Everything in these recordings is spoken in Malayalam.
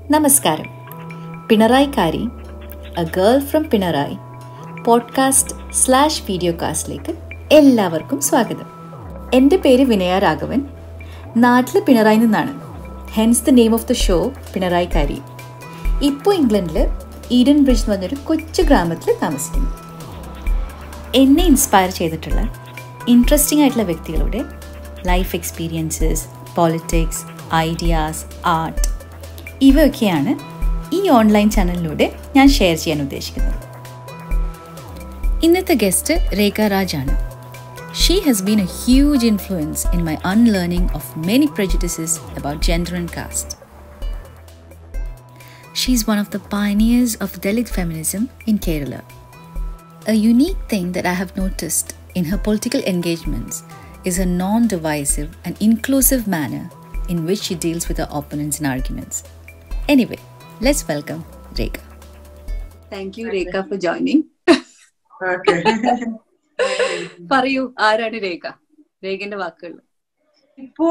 നമസ്കാരം. പിണറായിക്കാരി എ ഗേൾ ഫ്രം പിണറായി പോഡ്കാസ്റ്റ്/വീഡിയോകാസ്റ്റിലേക്ക് എല്ലാവർക്കും സ്വാഗതം. എൻ്റെ പേര് വിനയ രാഘവൻ. നാട്ടിൽ പിണറായി നിന്നാണ്. Hence the name of the show പിണറായിക്കാരി. ഇപ്പോൾ ഇംഗ്ലണ്ടിൽ ഈഡൻ ബ്രിഡ്ജ് എന്ന് പറഞ്ഞൊരു കൊച്ചു ഗ്രാമത്തിൽ താമസിക്കുന്നു. എന്നെ ഇൻസ്പയർ ചെയ്തിട്ടുള്ള ഇൻട്രസ്റ്റിംഗ് ആയിട്ടുള്ള വ്യക്തികളുടെ life experiences, politics, ideas, art ഇവയൊക്കെയാണ് ഈ ഓൺലൈൻ ചാനലിലൂടെ ഞാൻ ഷെയർ ചെയ്യാൻ ഉദ്ദേശിക്കുന്നത്. ഇന്നത്തെ ഗസ്റ്റ് രേഖ രാജ് ആണ്. She has been a huge influence in my unlearning of many prejudices about gender and caste. She is one of the pioneers of Dalit feminism in Kerala. A unique thing that I have noticed in her political engagements is a non-divisive and inclusive manner in which she deals with her opponents in arguments. Anyway, let's welcome Rekha. Thank you, Rekha, for joining. Okay. പറയൂ, ആരാണ് രേഖ? രേഖന്റെ വാക്കുകൾ. ഇപ്പോ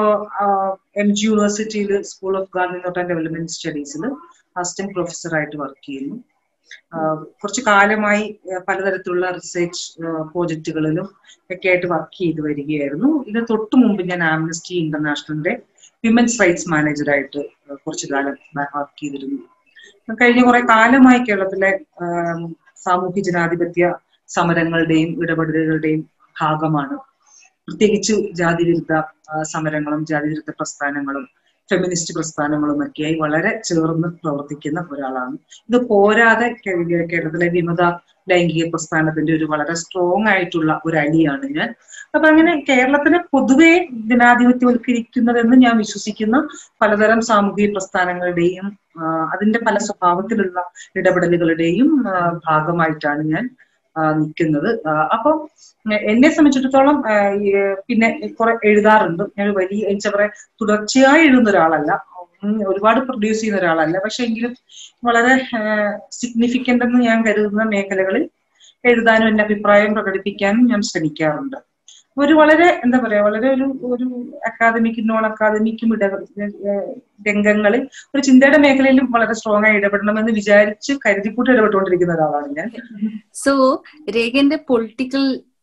MG യൂണിവേഴ്സിറ്റിയിൽ school of government and development സ്റ്റഡീസിൽ അസിസ്റ്റന്റ് പ്രൊഫസർ ആയിട്ട് വർക്ക് ചെയ്യുന്നു. കുറച്ചു കാലമായി പലതരത്തിലുള്ള റിസർച്ച് പ്രോജക്റ്റുകളിലും ഒക്കെ ആയിട്ട് വർക്ക് ചെയ്ത് വരികയായിരുന്നു. ഇതിന് തൊട്ടു മുമ്പ് ഞാൻ ആംനസ്റ്റി ഇന്റർനാഷണലിന്റെ വിമൻസ് റൈറ്റ്സ് മാനേജറായിട്ട് കുറച്ചു കാലം വർക്ക് ചെയ്തിരുന്നു. കഴിഞ്ഞ കുറെ കാലമായി കേരളത്തിലെ സാമൂഹ്യ ജനാധിപത്യ സമരങ്ങളുടെയും ഇടപെടലുകളുടെയും ഭാഗമാണ്. പ്രത്യേകിച്ച് ജാതിവിരുദ്ധ സമരങ്ങളും ജാതിവിരുദ്ധ പ്രസ്ഥാനങ്ങളും ഫെമിനിസ്റ്റ് പ്രസ്ഥാനങ്ങളും ഒക്കെയായി വളരെ ചേർന്ന് പ്രവർത്തിക്കുന്ന ഒരാളാണ്. ഇത് പോരാതെ കേരളത്തിലെ വിമത ലൈംഗിക പ്രസ്ഥാനത്തിന്റെ ഒരു വളരെ സ്ട്രോങ് ആയിട്ടുള്ള ഒരു അലിയാണ് ഞാൻ. അപ്പൊ അങ്ങനെ കേരളത്തിനെ പൊതുവെ ജനാധിപത്യവൽക്കരിക്കുന്നതെന്ന് ഞാൻ വിശ്വസിക്കുന്ന പലതരം സാമൂഹിക പ്രസ്ഥാനങ്ങളുടെയും അതിന്റെ പല സ്വഭാവത്തിലുള്ള ഇടപെടലുകളുടെയും ഭാഗമായിട്ടാണ് ഞാൻ നിൽക്കുന്നത്. അപ്പം എന്നെ സംബന്ധിച്ചിടത്തോളം പിന്നെ കുറെ എഴുതാറുണ്ട്. ഞാൻ വലിയ എന്താ പറയാ തുടർച്ചയായി എഴുതുന്ന ഒരാളല്ല, ഒരുപാട് പ്രൊഡ്യൂസ് ചെയ്യുന്ന ഒരാളല്ല. പക്ഷെ എങ്കിലും വളരെ സിഗ്നിഫിക്കന്റ് എന്ന് ഞാൻ കരുതുന്ന മേഖലകളിൽ എഴുതാനും എന്റെ അഭിപ്രായം പ്രകടിപ്പിക്കാനും ഞാൻ ശ്രമിക്കാറുണ്ട്. ഒരു വളരെ എന്താ പറയാ വളരെ ഒരു അക്കാദമിക് നോൺ അക്കാദമിക്കും രംഗങ്ങളിൽ ഒരു ചിന്തയുടെ മേഖലയിലും വളരെ സ്ട്രോങ് ആയി ഇടപെടണമെന്ന് വിചാരിച്ച് കരുതിക്കൂട്ടി ഇടപെട്ടുകൊണ്ടിരിക്കുന്ന ഒരാളാണ് ഞാൻ. സോ രേഖന്റെ പൊളിറ്റിക്കൽ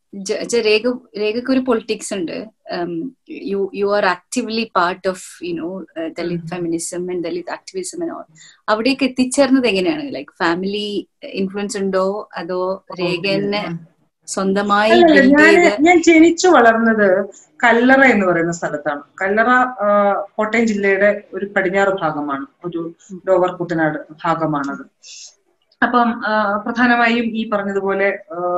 രേഖക്ക് ഒരു പൊളിറ്റിക്സ് ഉണ്ട്. You are actively part of Dalit feminism and Dalit activism and all. അവിടേക്ക് എത്തിച്ചേർന്നത് എങ്ങനെയാണ്? ലൈക് ഫാമിലി ഇൻഫ്ലുവൻസ് ഉണ്ടോ അതോ രേഖനെ സ്വന്തമായി? ഞാൻ ജനിച്ചു വളർന്നത് കല്ലറ എന്ന് പറയുന്ന സ്ഥലത്താണ്. കല്ലറ കോട്ടയം ജില്ലയുടെ ഒരു പടിഞ്ഞാറ് ഭാഗമാണ്, ഒരു ലോവർ കുട്ടനാട് ഭാഗമാണത്. അപ്പം പ്രധാനമായും ഈ പറഞ്ഞതുപോലെ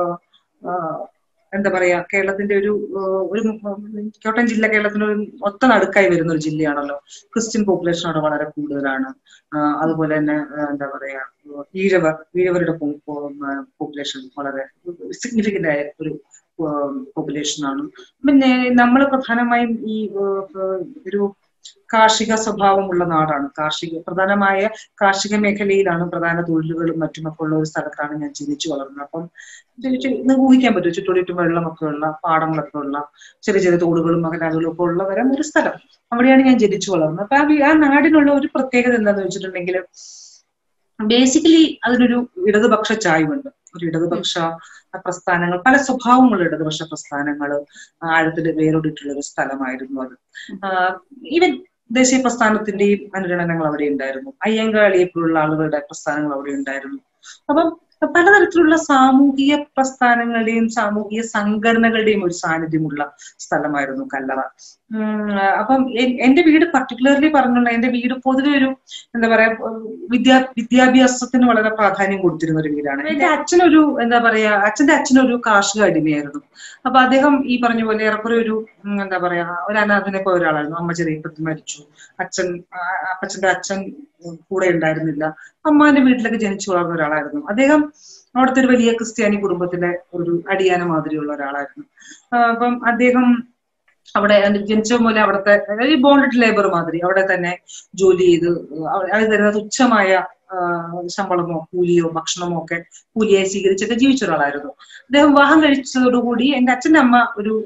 എന്താ പറയാ കേരളത്തിന്റെ ഒരു കോട്ടയം ജില്ല കേരളത്തിന്റെ ഒരു ഒത്ത നടുക്കായി വരുന്ന ഒരു ജില്ലയാണല്ലോ. ക്രിസ്ത്യൻ പോപ്പുലേഷൻ അവിടെ വളരെ കൂടുതലാണ്. അതുപോലെ തന്നെ എന്താ പറയാ ഈഴവരുടെ പോപ്പുലേഷൻ വളരെ സിഗ്നിഫിക്കന്റ് ആയ ഒരു പോപ്പുലേഷനാണ്. പിന്നെ നമ്മൾ പ്രധാനമായും ഈ ഒരു കാർഷിക സ്വഭാവമുള്ള നാടാണ്. പ്രധാനമായ കാർഷിക മേഖലയിലാണ് പ്രധാന തൊഴിലുകളും മറ്റുമൊക്കെ ഉള്ള ഒരു സ്ഥലത്താണ് ഞാൻ ജനിച്ചു വളർന്നത്. അപ്പം ഊഹിക്കാൻ പറ്റും, ചുറ്റോടിറ്റും വെള്ളമൊക്കെ ഉള്ള പാടങ്ങളൊക്കെ ഉള്ള ചെറിയ ചെറിയ തോടുകളും മകനാടുകളും ഒക്കെ ഉള്ള വരാൻ ഒരു സ്ഥലം. അവിടെയാണ് ഞാൻ ജനിച്ചു വളർന്നത്. അപ്പൊ ആ നാടിനുള്ള ഒരു പ്രത്യേകത എന്താന്ന് വെച്ചിട്ടുണ്ടെങ്കിൽ ബേസിക്കലി അതിനൊരു ഇടതുപക്ഷ ചായ്വുണ്ട്. ഒരു ഇടതുപക്ഷ പ്രസ്ഥാനങ്ങൾ, പല സ്വഭാവമുള്ള ഇടതുപക്ഷ പ്രസ്ഥാനങ്ങൾ ആഴത്തിൽ വേരോടിയിട്ടുള്ള ഒരു സ്ഥലമായിരുന്നു അത്. ഈവൻ ദേശീയ പ്രസ്ഥാനത്തിന്റെയും അനുരണനങ്ങൾ അവിടെ ഉണ്ടായിരുന്നു. അയ്യങ്കാളിയെപ്പോലുള്ള ആളുകളുടെ പ്രസ്ഥാനങ്ങൾ അവിടെ ഉണ്ടായിരുന്നു. അപ്പം പലതരത്തിലുള്ള സാമൂഹിക പ്രസ്ഥാനങ്ങളുടെയും സാമൂഹിക സംഘടനകളുടെയും ഒരു സാന്നിധ്യമുള്ള സ്ഥലമായിരുന്നു കല്ലറ. അപ്പം എന്റെ വീട് പർട്ടിക്കുലർലി പറഞ്ഞുള്ള എന്റെ വീട് പൊതുവെ ഒരു എന്താ പറയാ വിദ്യാഭ്യാസത്തിന് വളരെ പ്രാധാന്യം കൊടുത്തിരുന്ന ഒരു വീടാണ്. എന്റെ അച്ഛനൊരു എന്താ പറയാ അച്ഛന്റെ അച്ഛനൊരു കാർഷിക അടിമയായിരുന്നു. അപ്പൊ അദ്ദേഹം ഈ പറഞ്ഞ പോലെ ഏറെക്കുറെ ഒരു എന്താ പറയാ ഒരു അനാഥനെ പോയ ഒരാളായിരുന്നു. അമ്മ ചെറിയപ്പത്തിൽ മരിച്ചു. അപ്പച്ചന്റെ അച്ഛൻ കൂടെ ഉണ്ടായിരുന്നില്ല. അമ്മാന്റെ വീട്ടിലൊക്കെ ജനിച്ചു വളർന്ന ഒരാളായിരുന്നു അദ്ദേഹം. അവിടുത്തെ ഒരു വലിയ ക്രിസ്ത്യാനി കുടുംബത്തിലെ ഒരു അടിയാന മാതിരിയുള്ള ഒരാളായിരുന്നു. അപ്പം അദ്ദേഹം അവിടെ ജനിച്ച പോലെ അവിടുത്തെ ഈ ബോണ്ടഡ് ലേബർ മാതിരി അവിടെ തന്നെ ജോലി ചെയ്ത് അത് തരുന്ന തുച്ഛമായ ശമ്പളമോ കൂലിയോ ഭക്ഷണമോ ഒക്കെ കൂലിയായി സ്വീകരിച്ചൊക്കെ ജീവിച്ച ഒരാളായിരുന്നു അദ്ദേഹം. വിവാഹം കഴിച്ചതോടുകൂടി എന്റെ അച്ഛൻ്റെ അമ്മ ഒരു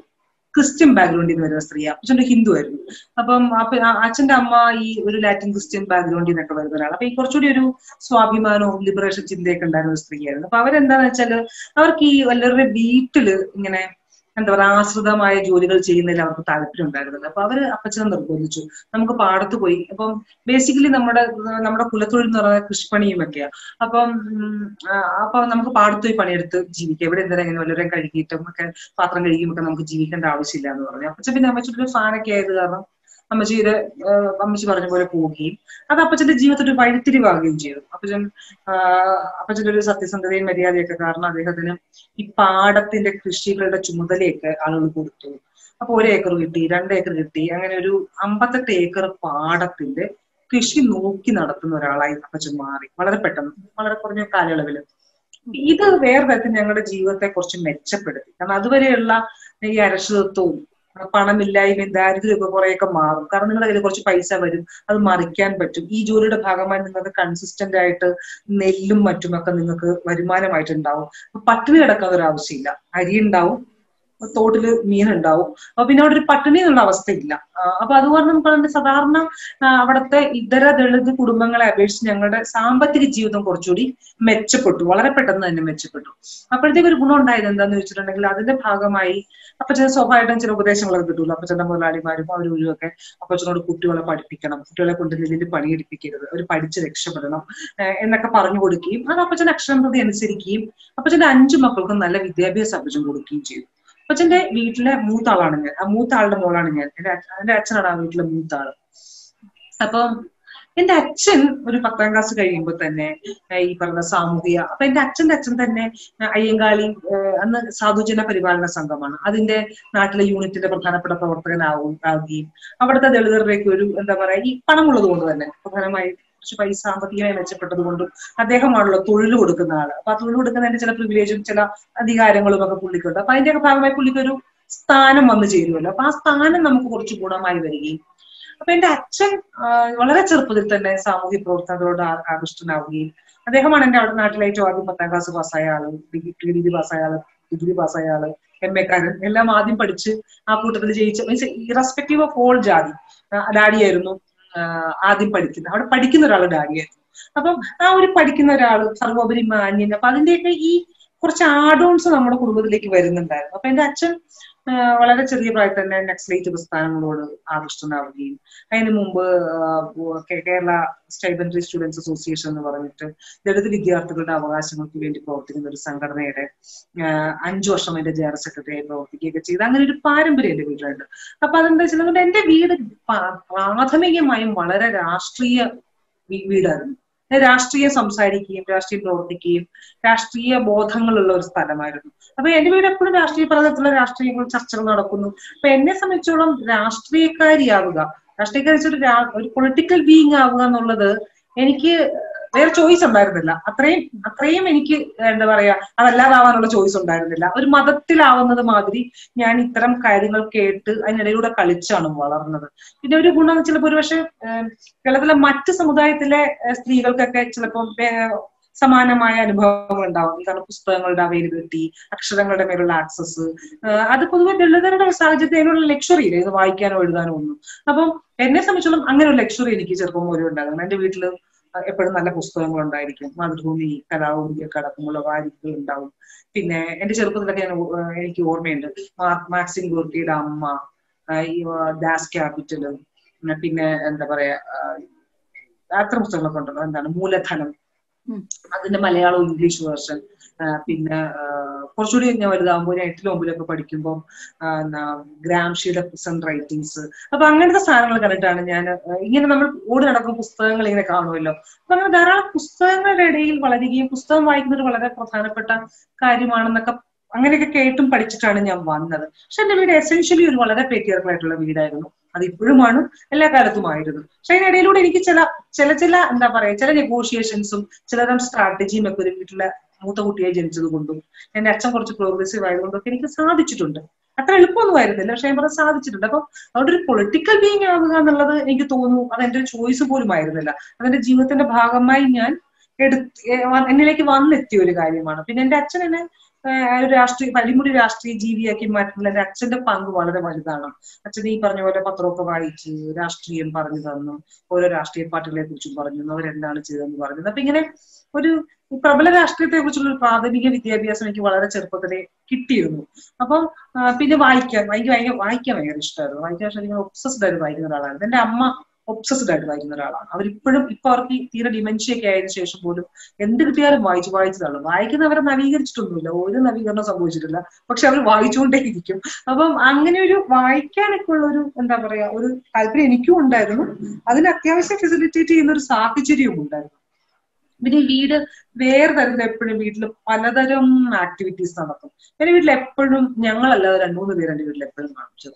ക്രിസ്ത്യൻ ബാക്ക്ഗ്രൗണ്ടിൽ നിന്ന് വരുന്ന സ്ത്രീ. അപ്പച്ചൻ്റെ ഹിന്ദു ആയിരുന്നു. അപ്പം അച്ഛന്റെ അമ്മ ഈ ഒരു ലാറ്റിൻ ക്രിസ്ത്യൻ ബാക്ക്ഗ്രൗണ്ടിൽ നിന്നൊക്കെ വരുന്ന ഒരാൾ. അപ്പൊ ഈ കുറച്ചുകൂടി ഒരു സ്വാഭിമാനവും ലിബറേഷൻ ചിന്തയൊക്കെ ഉണ്ടായിരുന്ന ഒരു സ്ത്രീയായിരുന്നു. അപ്പൊ അവരെന്താന്ന് വെച്ചാല് അവർക്ക് ഈ എല്ലാവരുടെ വീട്ടില് ഇങ്ങനെ എന്താ പറയുക ആശ്രിതമായ ജോലികൾ ചെയ്യുന്നതിൽ അവർക്ക് താല്പര്യം ഉണ്ടായിരുന്നില്ല. അപ്പൊ അവര് അപ്പച്ചനെ നിർബന്ധിച്ചു നമുക്ക് പാടത്ത് പോയി. അപ്പം ബേസിക്കലി നമ്മുടെ കുലത്തൊഴിൽ എന്ന് പറയുന്നത് കൃഷിപ്പണിയും ഒക്കെയാ. അപ്പൊ നമുക്ക് പാടത്ത് പോയി പണിയെടുത്ത് ജീവിക്കാം. ഇവിടെ എന്തെങ്കിലും ഇങ്ങനെ വല്ലവരെയും കഴുകിയിട്ടും ഒക്കെ പാത്രം കഴുകിയുമൊക്കെ നമുക്ക് ജീവിക്കേണ്ട ആവശ്യമില്ല എന്ന് പറഞ്ഞു. അപ്പച്ചൻ പിന്നെ അമ്മച്ചിയുടെ ഒരു ഫാനൊക്കെ ആയത് കാരണം അമ്മച്ചി പറഞ്ഞ പോലെ പോവുകയും അത് അപ്പച്ചന്റെ ജീവിതത്തിൽ ഒരു വഴിത്തിരിവാകുകയും ചെയ്തു. അപ്പച്ചന്റെ ഒരു സത്യസന്ധതയും മര്യാദയൊക്കെ കാരണം അദ്ദേഹത്തിന് ഈ പാടത്തിന്റെ കൃഷികളുടെ ചുമതലയൊക്കെ ആളുകൾ കൊടുത്തു. അപ്പൊ 1 ഏക്കർ കിട്ടി, 2 ഏക്കർ കിട്ടി, അങ്ങനെ ഒരു 58 ഏക്കർ പാടത്തിന്റെ കൃഷി നോക്കി നടത്തുന്ന ഒരാളായി അപ്പച്ചൻ മാറി വളരെ പെട്ടെന്ന്, വളരെ കുറഞ്ഞ കാലയളവില്. ഇത് വേറെ തരത്തിൽ ഞങ്ങളുടെ ജീവിതത്തെ കുറച്ച് മെച്ചപ്പെടുത്തി. കാരണം അതുവരെയുള്ള ഈ അരക്ഷിതത്വവും പണമില്ലായ്മയും ദാരിദ്ര്യമൊക്കെ കുറെയൊക്കെ മാറും. കാരണം നിങ്ങളുടെ കയ്യിൽ കുറച്ച് പൈസ വരും, അത് മറിക്കാൻ പറ്റും. ഈ ജോലിയുടെ ഭാഗമായി നിങ്ങൾക്ക് കൺസിസ്റ്റന്റ് ആയിട്ട് നെല്ലും മറ്റുമൊക്കെ നിങ്ങൾക്ക് വരുമാനമായിട്ടുണ്ടാവും. പട്ടിണി കിടക്കാൻ ഒരു ആവശ്യമില്ല. അരി ഉണ്ടാവും, തോട്ടില് മീനുണ്ടാവും. അപ്പൊ പിന്നെ അവിടെ ഒരു പട്ടിണി എന്നുള്ള അവസ്ഥയില്ല. അപ്പൊ അതുകൊണ്ട് നമുക്ക് സാധാരണ അവിടുത്തെ ഇതര ദളിത് കുടുംബങ്ങളെ അപേക്ഷിച്ച് ഞങ്ങളുടെ സാമ്പത്തിക ജീവിതം കുറച്ചുകൂടി മെച്ചപ്പെട്ടു, വളരെ പെട്ടെന്ന് തന്നെ മെച്ചപ്പെട്ടു. അപ്പോഴത്തേക്ക് ഒരു ഗുണം ഉണ്ടായത് എന്താന്ന് വെച്ചിട്ടുണ്ടെങ്കിൽ അതിന്റെ ഭാഗമായി അപ്പച്ചന് സ്വാഭാവികമായിട്ടും ചില ഉപദേശങ്ങളൊക്കെ കിട്ടുമല്ലോ. അപ്പച്ചന്റെ മുതലാളിമാരും അവരും ഒക്കെ അപ്പച്ചനോട് കുട്ടികളെ പഠിപ്പിക്കണം, കുട്ടികളെ കൊണ്ട് ഇതിൽ പണിയെടുപ്പിക്കരുത്, അവർ പഠിച്ച് രക്ഷപ്പെടണം എന്നൊക്കെ പറഞ്ഞു കൊടുക്കുകയും അത് അപ്പച്ചൻ അക്ഷരം പ്രതി അനുസരിക്കുകയും അപ്പച്ചന്റെ 5 മക്കൾക്കും നല്ല വിദ്യാഭ്യാസം അപ്പച്ചൻ കൊടുക്കുകയും ചെയ്തു. അപ്പച്ചന്റെ വീട്ടിലെ മൂത്ത ആളാണ് ഞാൻ, ആ മൂത്ത ആളുടെ മോളാണ് ഞാൻ. എന്റെ അച്ഛനാണ് ആ വീട്ടിലെ മൂത്ത ആള്. അപ്പം എന്റെ അച്ഛൻ ഒരു 10ാം ക്ലാസ് കഴിയുമ്പോൾ തന്നെ ഈ പറഞ്ഞ സാമൂഹിക, അപ്പൊ എന്റെ അച്ഛന്റെ അച്ഛൻ തന്നെ അയ്യങ്കാളി, അന്ന് സാധുജന പരിപാലന സംഘമാണ്, അതിന്റെ നാട്ടിലെ യൂണിറ്റിന്റെ പ്രധാനപ്പെട്ട പ്രവർത്തകനാവുകയും അവിടുത്തെ ദളിതരുടെയൊക്കെ ഒരു എന്താ പറയാ ഈ പണമുള്ളത് കൊണ്ട് തന്നെ പ്രധാനമായി കുറച്ച് പൈസ സാമ്പത്തികമായി മെച്ചപ്പെട്ടത് കൊണ്ടും അദ്ദേഹമാണല്ലോ തൊഴിൽ കൊടുക്കുന്ന ആള്. അപ്പൊ ആ തൊഴിൽ കൊടുക്കുന്നതിന്റെ ചില പ്രിവിലേജും ചില അധികാരങ്ങളും ഒക്കെ പുള്ളിക്കുണ്ട്. അപ്പൊ അതിന്റെയൊക്കെ ഭാഗമായി പുള്ളിക്കൊരു സ്ഥാനം വന്നു ചേരുമല്ലോ. അപ്പൊ ആ സ്ഥാനം നമുക്ക് കുറച്ച് ഗുണമായി വരികയും അപ്പൊ എന്റെ അച്ഛൻ വളരെ ചെറുപ്പത്തിൽ തന്നെ സാമൂഹ്യ പ്രവർത്തനങ്ങളോട് ആകൃഷ്ടനാവുകയും അദ്ദേഹമാണ് എന്റെ അവിടെ നാട്ടിലെ ഏറ്റവും ആദ്യം 10ാം ക്ലാസ് പാസ്സായ ആള്, ഡിഗ്രി പാസ്സായ ആള്, ഡിഗ്രി പാസ്സായ ആള്, MA കാരൻ എല്ലാം ആദ്യം പഠിച്ച് ആ കൂട്ടത്തിൽ ജയിച്ച മീൻസ് ഇറസ്പെക്റ്റീവ് ഓഫ് ഓൾ ജാതി ഡാഡിയായിരുന്നു ആദ്യം പഠിക്കുന്നത്. അവിടെ പഠിക്കുന്ന ഒരാൾ ഡാഡിയായിരുന്നു. അപ്പം ആ ഒരു പഠിക്കുന്ന ഒരാൾ സർവോപരി മാന്യൻ. അപ്പൊ അതിന്റെയൊക്കെ ഈ കുറച്ച് ആഡോൺസ് നമ്മുടെ കുടുംബത്തിലേക്ക് വരുന്നുണ്ടായിരുന്നു. അപ്പൊ എന്റെ അച്ഛൻ വളരെ ചെറിയ പ്രായത്തിൽ തന്നെ നക്സലൈറ്റ് പ്രസ്ഥാനങ്ങളോട് ആകൃഷ്ടനാവുകയും അതിന് മുമ്പ് കേരള സ്റ്റൈപ്പൻഡറി സ്റ്റുഡൻസ് അസോസിയേഷൻ എന്ന് പറഞ്ഞിട്ട് ദളിത് വിദ്യാർത്ഥികളുടെ അവകാശങ്ങൾക്ക് വേണ്ടി പ്രവർത്തിക്കുന്ന ഒരു സംഘടനയുടെ 5 വർഷം അതിന്റെ ജനറൽ സെക്രട്ടറിയായി പ്രവർത്തിക്കുകയൊക്കെ ചെയ്ത് അങ്ങനെ ഒരു പാരമ്പര്യം എന്റെ വീട്ടിലുണ്ട്. അപ്പൊ അതെന്താ വെച്ചാൽ എന്റെ വീട് പ്രാഥമികമായും വളരെ രാഷ്ട്രീയ വീടായിരുന്നു. രാഷ്ട്രീയം സംസാരിക്കുകയും രാഷ്ട്രീയം പ്രവർത്തിക്കുകയും രാഷ്ട്രീയ ബോധങ്ങളുള്ള ഒരു സ്ഥലമായിരുന്നു. അപ്പൊ എന്റെ വീട് എപ്പോഴും രാഷ്ട്രീയ പലതരത്തിലുള്ള രാഷ്ട്രീയങ്ങൾ ചർച്ചകൾ നടക്കുന്നു. അപ്പൊ എന്നെ സംബന്ധിച്ചോളം രാഷ്ട്രീയക്കാരിയാവുക, ഒരു പൊളിറ്റിക്കൽ ബീയിങ് ആവുക എന്നുള്ളത് എനിക്ക് വേറെ ചോയ്സ് ഉണ്ടായിരുന്നില്ല. അത്രയും എനിക്ക് എന്താ പറയാ അതല്ലാതാവാനുള്ള ചോയ്സ് ഉണ്ടായിരുന്നില്ല. ഒരു മതത്തിലാവുന്നത് മാതിരി ഞാൻ ഇത്തരം കാര്യങ്ങൾ കേട്ട് അതിനിടയിലൂടെ കളിച്ചാണ് വളർന്നത്. പിന്നെ ഒരു ഗുണം ചിലപ്പോൾ ഒരുപക്ഷെ കേരളത്തിലെ മറ്റ് സമുദായത്തിലെ സ്ത്രീകൾക്കൊക്കെ ചിലപ്പോൾ സമാനമായ അനുഭവങ്ങൾ ഉണ്ടാവും. കാരണം പുസ്തകങ്ങളുടെ അവൈലബിലിറ്റി, അക്ഷരങ്ങളുടെ മേലുള്ള ആക്സസ്, അത് പൊതുവെ ദളിതരുടെ സാഹചര്യത്തിൽ അതിനുള്ള ലക്ഷറി ഇല്ല ഇത് വായിക്കാനോ എഴുതാനോ ഒന്നും. അപ്പം എന്നെ സംബന്ധിച്ചോളം അങ്ങനെ ഒരു ലക്ഷറി എനിക്ക് ചെറുപ്പം പോലും ഉണ്ടാകുന്നു. എന്റെ വീട്ടില് എപ്പോഴും നല്ല പുസ്തകങ്ങൾ ഉണ്ടായിരിക്കും. മാതൃഭൂമി, കലാഭൂമി ഒക്കെ അടക്കമുള്ള വാരികകൾ ഉണ്ടാവും. പിന്നെ എന്റെ ചെറുപ്പത്തിലൊക്കെ എനിക്ക് ഓർമ്മയുണ്ട് മാക്സിം ഗോർക്കിയുടെ അമ്മ, ദാസ് ക്യാപിറ്റല്, പിന്നെ എന്താ പറയാ അത്ര പുസ്തകങ്ങളൊക്കെ ഉണ്ടല്ലോ. എന്താണ് മൂലധനം, അതിന്റെ മലയാളവും ഇംഗ്ലീഷ് വേർഷൻ. പിന്നെ കുറച്ചുകൂടി ഞാൻ വലുതാകുമ്പോൾ 8ലും 9ലൊക്കെ പഠിക്കുമ്പോൾ ഗ്രാംഷിയുടെ പ്രസന്റ് റൈറ്റിങ്സ്. അപ്പൊ അങ്ങനത്തെ സാധനങ്ങൾ കണ്ടിട്ടാണ് ഞാൻ ഇങ്ങനെ നമ്മൾ ഓടി നടക്കും പുസ്തകങ്ങൾ ഇങ്ങനെ കാണുമല്ലോ. അപ്പൊ അങ്ങനെ ധാരാളം പുസ്തകങ്ങളുടെ ഇടയിൽ വളരുകയും പുസ്തകം വായിക്കുന്നത് വളരെ പ്രധാനപ്പെട്ട കാര്യമാണെന്നൊക്കെ അങ്ങനെയൊക്കെ കേട്ടും പഠിച്ചിട്ടാണ് ഞാൻ വന്നത്. പക്ഷെ എന്റെ വീട് എസെൻഷ്യലി ഒരു വളരെ പേട്രിയാർക്കൽ ആയിട്ടുള്ള വീടായിരുന്നു. അത് ഇപ്പോഴുമാണ്, എല്ലാ കാലത്തുമായിരുന്നു. പക്ഷെ അതിനിടയിലൂടെ എനിക്ക് ചില എന്താ പറയാ ചില നെഗോഷിയേഷൻസും ചിലതരം സ്ട്രാറ്റജിയും ഒക്കെ ഒരു വീട്ടിലെ മൂത്ത കുട്ടിയായി ജനിച്ചത് കൊണ്ടും എന്റെ അച്ഛൻ കുറച്ച് പ്രോഗ്രസീവ് ആയതുകൊണ്ടൊക്കെ എനിക്ക് സാധിച്ചിട്ടുണ്ട്. അത്ര എളുപ്പമൊന്നും ആയിരുന്നില്ല, പക്ഷെ ഞാൻ പറഞ്ഞ സാധിച്ചിട്ടുണ്ട്. അപ്പൊ അവിടെ ഒരു പൊളിറ്റിക്കൽ ബീയിങ് ആവുക എന്നുള്ളത് എനിക്ക് തോന്നുന്നു അതെന്റെ ഒരു ചോയ്സ് പോലും ആയിരുന്നില്ല. അതെന്റെ ജീവിതത്തിന്റെ ഭാഗമായി ഞാൻ എന്നിലേക്ക് വന്നെത്തിയ ഒരു കാര്യമാണ്. പിന്നെ എന്റെ അച്ഛൻ എന്നെ ഒരു വലിമുടി രാഷ്ട്രീയ ജീവിയാക്കി മാറ്റുന്നതിൽ എന്റെ അച്ഛന്റെ പങ്ക് വളരെ വലുതാണ്. അച്ഛൻ ഈ പറഞ്ഞ പോലെ പത്രമൊക്കെ വായിച്ച് രാഷ്ട്രീയം പറഞ്ഞു തന്നു, ഓരോ രാഷ്ട്രീയ പാർട്ടികളെ കുറിച്ചും പറഞ്ഞു, അവരെന്താണ് ചെയ്തതെന്ന് പറഞ്ഞത്. അപ്പൊ ഇങ്ങനെ ഒരു പ്രബല രാഷ്ട്രീയത്തെ കുറിച്ചുള്ള ഒരു പ്രാഥമിക വിദ്യാഭ്യാസം എനിക്ക് വളരെ ചെറുപ്പത്തിലെ കിട്ടിയിരുന്നു. അപ്പം പിന്നെ എനിക്ക് വായിക്കാൻ ഭയങ്കര ഇഷ്ടമായിരുന്നു. വായിക്കാൻ ഇങ്ങനെ ഒബ്സസ്ഡ് ആയിട്ട് വായിക്കുന്ന ഒരാളായിരുന്നു. എന്റെ അമ്മ ഒബ്സസ്ഡ് ആയിട്ട് വായിക്കുന്ന ഒരാളാണ്. അവരിപ്പോഴും ഇപ്പൊ അവർക്ക് തീരെ ഡിമെൻഷ്യ ഒക്കെ ആയതിനു ശേഷം പോലും എന്ത് കിട്ടിയാലും വായിച്ചതാണ്. വായിക്കുന്നവരെ നവീകരിച്ചിട്ടൊന്നുമില്ല, ഒരു നവീകരണം സംഭവിച്ചിട്ടില്ല, പക്ഷെ അവർ വായിച്ചുകൊണ്ടേ ഇരിക്കും. അപ്പം അങ്ങനെ ഒരു വായിക്കാനൊക്കെ ഉള്ള ഒരു എന്താ പറയാ ഒരു താല്പര്യം എനിക്കും ഉണ്ടായിരുന്നു. അതിന് അത്യാവശ്യം ഫെസിലിറ്റേറ്റ് ചെയ്യുന്ന ഒരു സാഹചര്യവും ഉണ്ടായിരുന്നു. പിന്നെ ഈ വീട് വേറെ തരത്തിൽ എപ്പോഴും വീട്ടിൽ പലതരം ആക്ടിവിറ്റീസ് നടക്കും. എന്റെ വീട്ടിൽ എപ്പോഴും ഞങ്ങളല്ലാതെ 2-3 പേര് എന്റെ വീട്ടിൽ എപ്പോഴും കാണും.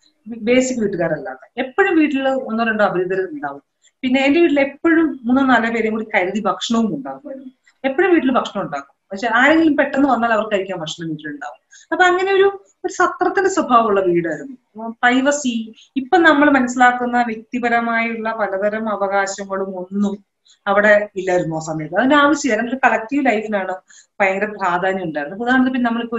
ബേസിക് വീട്ടുകാരല്ലാതെ എപ്പോഴും വീട്ടിൽ 1-2 അപരിചിതർ ഉണ്ടാവും. പിന്നെ എന്റെ വീട്ടിൽ എപ്പോഴും 3-4 പേരെയും കൂടി കരുതി ഭക്ഷണവും ഉണ്ടാക്കുമായിരുന്നു. എപ്പോഴും വീട്ടിൽ ഭക്ഷണം ഉണ്ടാക്കും. പക്ഷെ ആരെങ്കിലും പെട്ടെന്ന് വന്നാൽ അവർ കഴിക്കാൻ ഭക്ഷണം വീട്ടിലുണ്ടാവും. അപ്പൊ അങ്ങനെ ഒരു സത്രത്തിന്റെ സ്വഭാവമുള്ള വീടായിരുന്നു. പ്രൈവസി, ഇപ്പൊ നമ്മൾ മനസ്സിലാക്കുന്ന വ്യക്തിപരമായുള്ള പലതരം അവകാശങ്ങളും ഒന്നും അവിടെ ഇല്ലായിരുന്നു ആ സമയത്ത്. അതിന്റെ ആവശ്യമില്ല. കാരണം ഒരു കളക്റ്റീവ് ലൈഫിനാണ് ഭയങ്കര പ്രാധാന്യം ഉണ്ടായിരുന്നത്. ഉദാഹരണത്തിന് നമ്മളിപ്പോ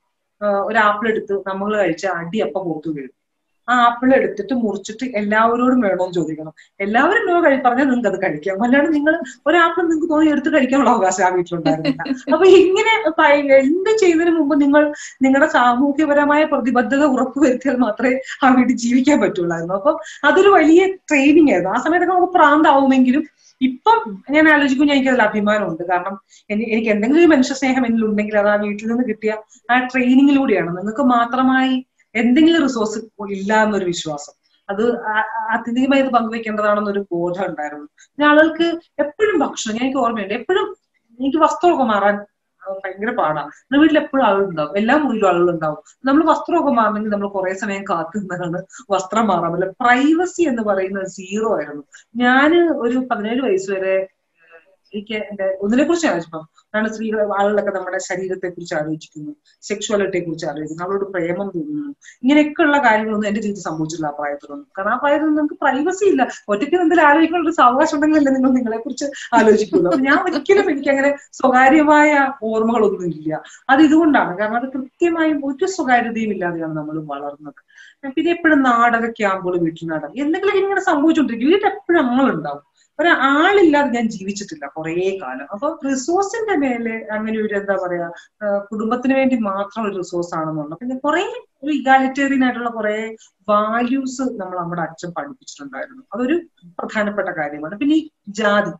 ഒരു ആപ്പിൾ എടുത്ത് നമ്മൾ കഴിച്ച അടി അപ്പം പുറത്തു വീഴും. ആ ആപ്പിൾ എടുത്തിട്ട് മുറിച്ചിട്ട് എല്ലാവരോടും വേണോന്ന് ചോദിക്കണം. എല്ലാവരും പറഞ്ഞാൽ നിങ്ങൾക്ക് അത് കഴിക്കാം. അല്ലാണ്ട് നിങ്ങൾ ഒരാപ്പിൾ നിങ്ങൾക്ക് തോന്നി എടുത്ത് കഴിക്കാനുള്ള അവകാശം ആ വീട്ടിലുണ്ടായിരുന്നില്ല. അപ്പൊ ഇങ്ങനെ എന്ത് ചെയ്യുന്നതിന് മുമ്പ് നിങ്ങൾ നിങ്ങളുടെ സാമൂഹ്യപരമായ പ്രതിബദ്ധത ഉറപ്പുവരുത്തിയാൽ മാത്രമേ ആ വീട്ടിൽ ജീവിക്കാൻ പറ്റുള്ളായിരുന്നു. അപ്പൊ അതൊരു വലിയ ട്രെയിനിങ് ആയിരുന്നു. ആ സമയത്തൊക്കെ നമുക്ക് പ്രാന്താവുമെങ്കിലും ഇപ്പം ഞാൻ ആലോചിക്കുമ്പോൾ എനിക്ക് അതിൽ അഭിമാനമുണ്ട്. കാരണം എനിക്ക് എന്തെങ്കിലും ഒരു മനുഷ്യ സ്നേഹം എന്നിലുണ്ടെങ്കിൽ അത് ആ വീട്ടിൽ നിന്ന് കിട്ടിയ ആ ട്രെയിനിങ്ങിലൂടെയാണ്. നിങ്ങൾക്ക് മാത്രമായി എന്തെങ്കിലും റിസോഴ്സ് ഇല്ല എന്നൊരു വിശ്വാസം, അത് ആത്യന്തികമായി ഇത് പങ്കുവെക്കേണ്ടതാണെന്നൊരു ബോധം ഉണ്ടായിരുന്നു. പിന്നെ ആളുകൾക്ക് എപ്പോഴും ഭക്ഷണം, എനിക്ക് ഓർമ്മയുണ്ട്, എപ്പോഴും എനിക്ക് വസ്ത്രമൊക്കെ മാറാൻ ഭയങ്കര പാടാണ്. നമ്മുടെ വീട്ടിൽ എപ്പോഴും ആളുകളുണ്ടാവും, എല്ലാ മുറിയിലും ആളുകളുണ്ടാവും. നമ്മൾ വസ്ത്രമൊക്കെ മാറണമെങ്കിൽ നമ്മൾ കുറെ സമയം കാത്തു നിന്നാണ് വസ്ത്രം മാറാൻ പറ്റില്ല. പ്രൈവസി എന്ന് പറയുന്നത് 0 ആയിരുന്നു. ഞാൻ ഒരു 17 വയസ്സ് വരെ എനിക്ക് ഒന്നിനെ കുറിച്ച് ആലോചിപ്പം ആളുകളൊക്കെ നമ്മുടെ ശരീരത്തെ കുറിച്ച് ആലോചിക്കുന്നു, സെക്ഷുവാലിറ്റിയെ കുറിച്ച് ആലോചിക്കുന്നു, അവരോട് പ്രേമം തോന്നുന്നു. ഇങ്ങനെയൊക്കെയുള്ള കാര്യങ്ങളൊന്നും എന്റെ ജീവിതത്തിൽ സംഭവിച്ചില്ല ആ പ്രായത്തിലൊന്നും. കാരണം ആ പ്രായത്തിൽ നിങ്ങൾക്ക് പ്രൈവസി ഇല്ല. ഒറ്റയ്ക്ക് എന്തെങ്കിലും ആലോചിക്കാനുള്ള ഒരു സാവകാശം ഉണ്ടെങ്കിലല്ലേ നിങ്ങൾ നിങ്ങളെ കുറിച്ച് ആലോചിക്കുള്ളൂ. അപ്പൊ ഞാൻ ഒരിക്കലും എനിക്കങ്ങനെ സ്വകാര്യമായ ഓർമ്മകളൊന്നും ഇല്ല. അത് ഇതുകൊണ്ടാണ്. കാരണം അത് കൃത്യമായും ഒരു സ്വകാര്യതയും ഇല്ലാതെയാണ് നമ്മൾ വളർന്നത്. പിന്നെ എപ്പോഴും നാടക ക്യാമ്പുകൾ, വീട്ടിൽ നാടകം, എന്തെങ്കിലും ഇങ്ങനെ സംഭവിച്ചുകൊണ്ടിരിക്കും. വീട്ടിൽ എപ്പോഴും നമ്മളുണ്ടാവും. ഒരാളില്ലാതെ ഞാൻ ജീവിച്ചിട്ടില്ല കുറേ കാലം. അപ്പൊ റിസോഴ്സിന്റെ മേലെ അങ്ങനെ ഒരു എന്താ പറയാ കുടുംബത്തിന് വേണ്ടി മാത്രം ഒരു റിസോഴ്സ് ആണെന്നുള്ള, പിന്നെ കുറെ ഒരു ഇഗാലിറ്റേറിയൻ ആയിട്ടുള്ള കുറെ വാല്യൂസ് നമ്മുടെ അച്ഛൻ പഠിപ്പിച്ചിട്ടുണ്ടായിരുന്നു. അതൊരു പ്രധാനപ്പെട്ട കാര്യമാണ്. പിന്നെ ഈ ജാതി,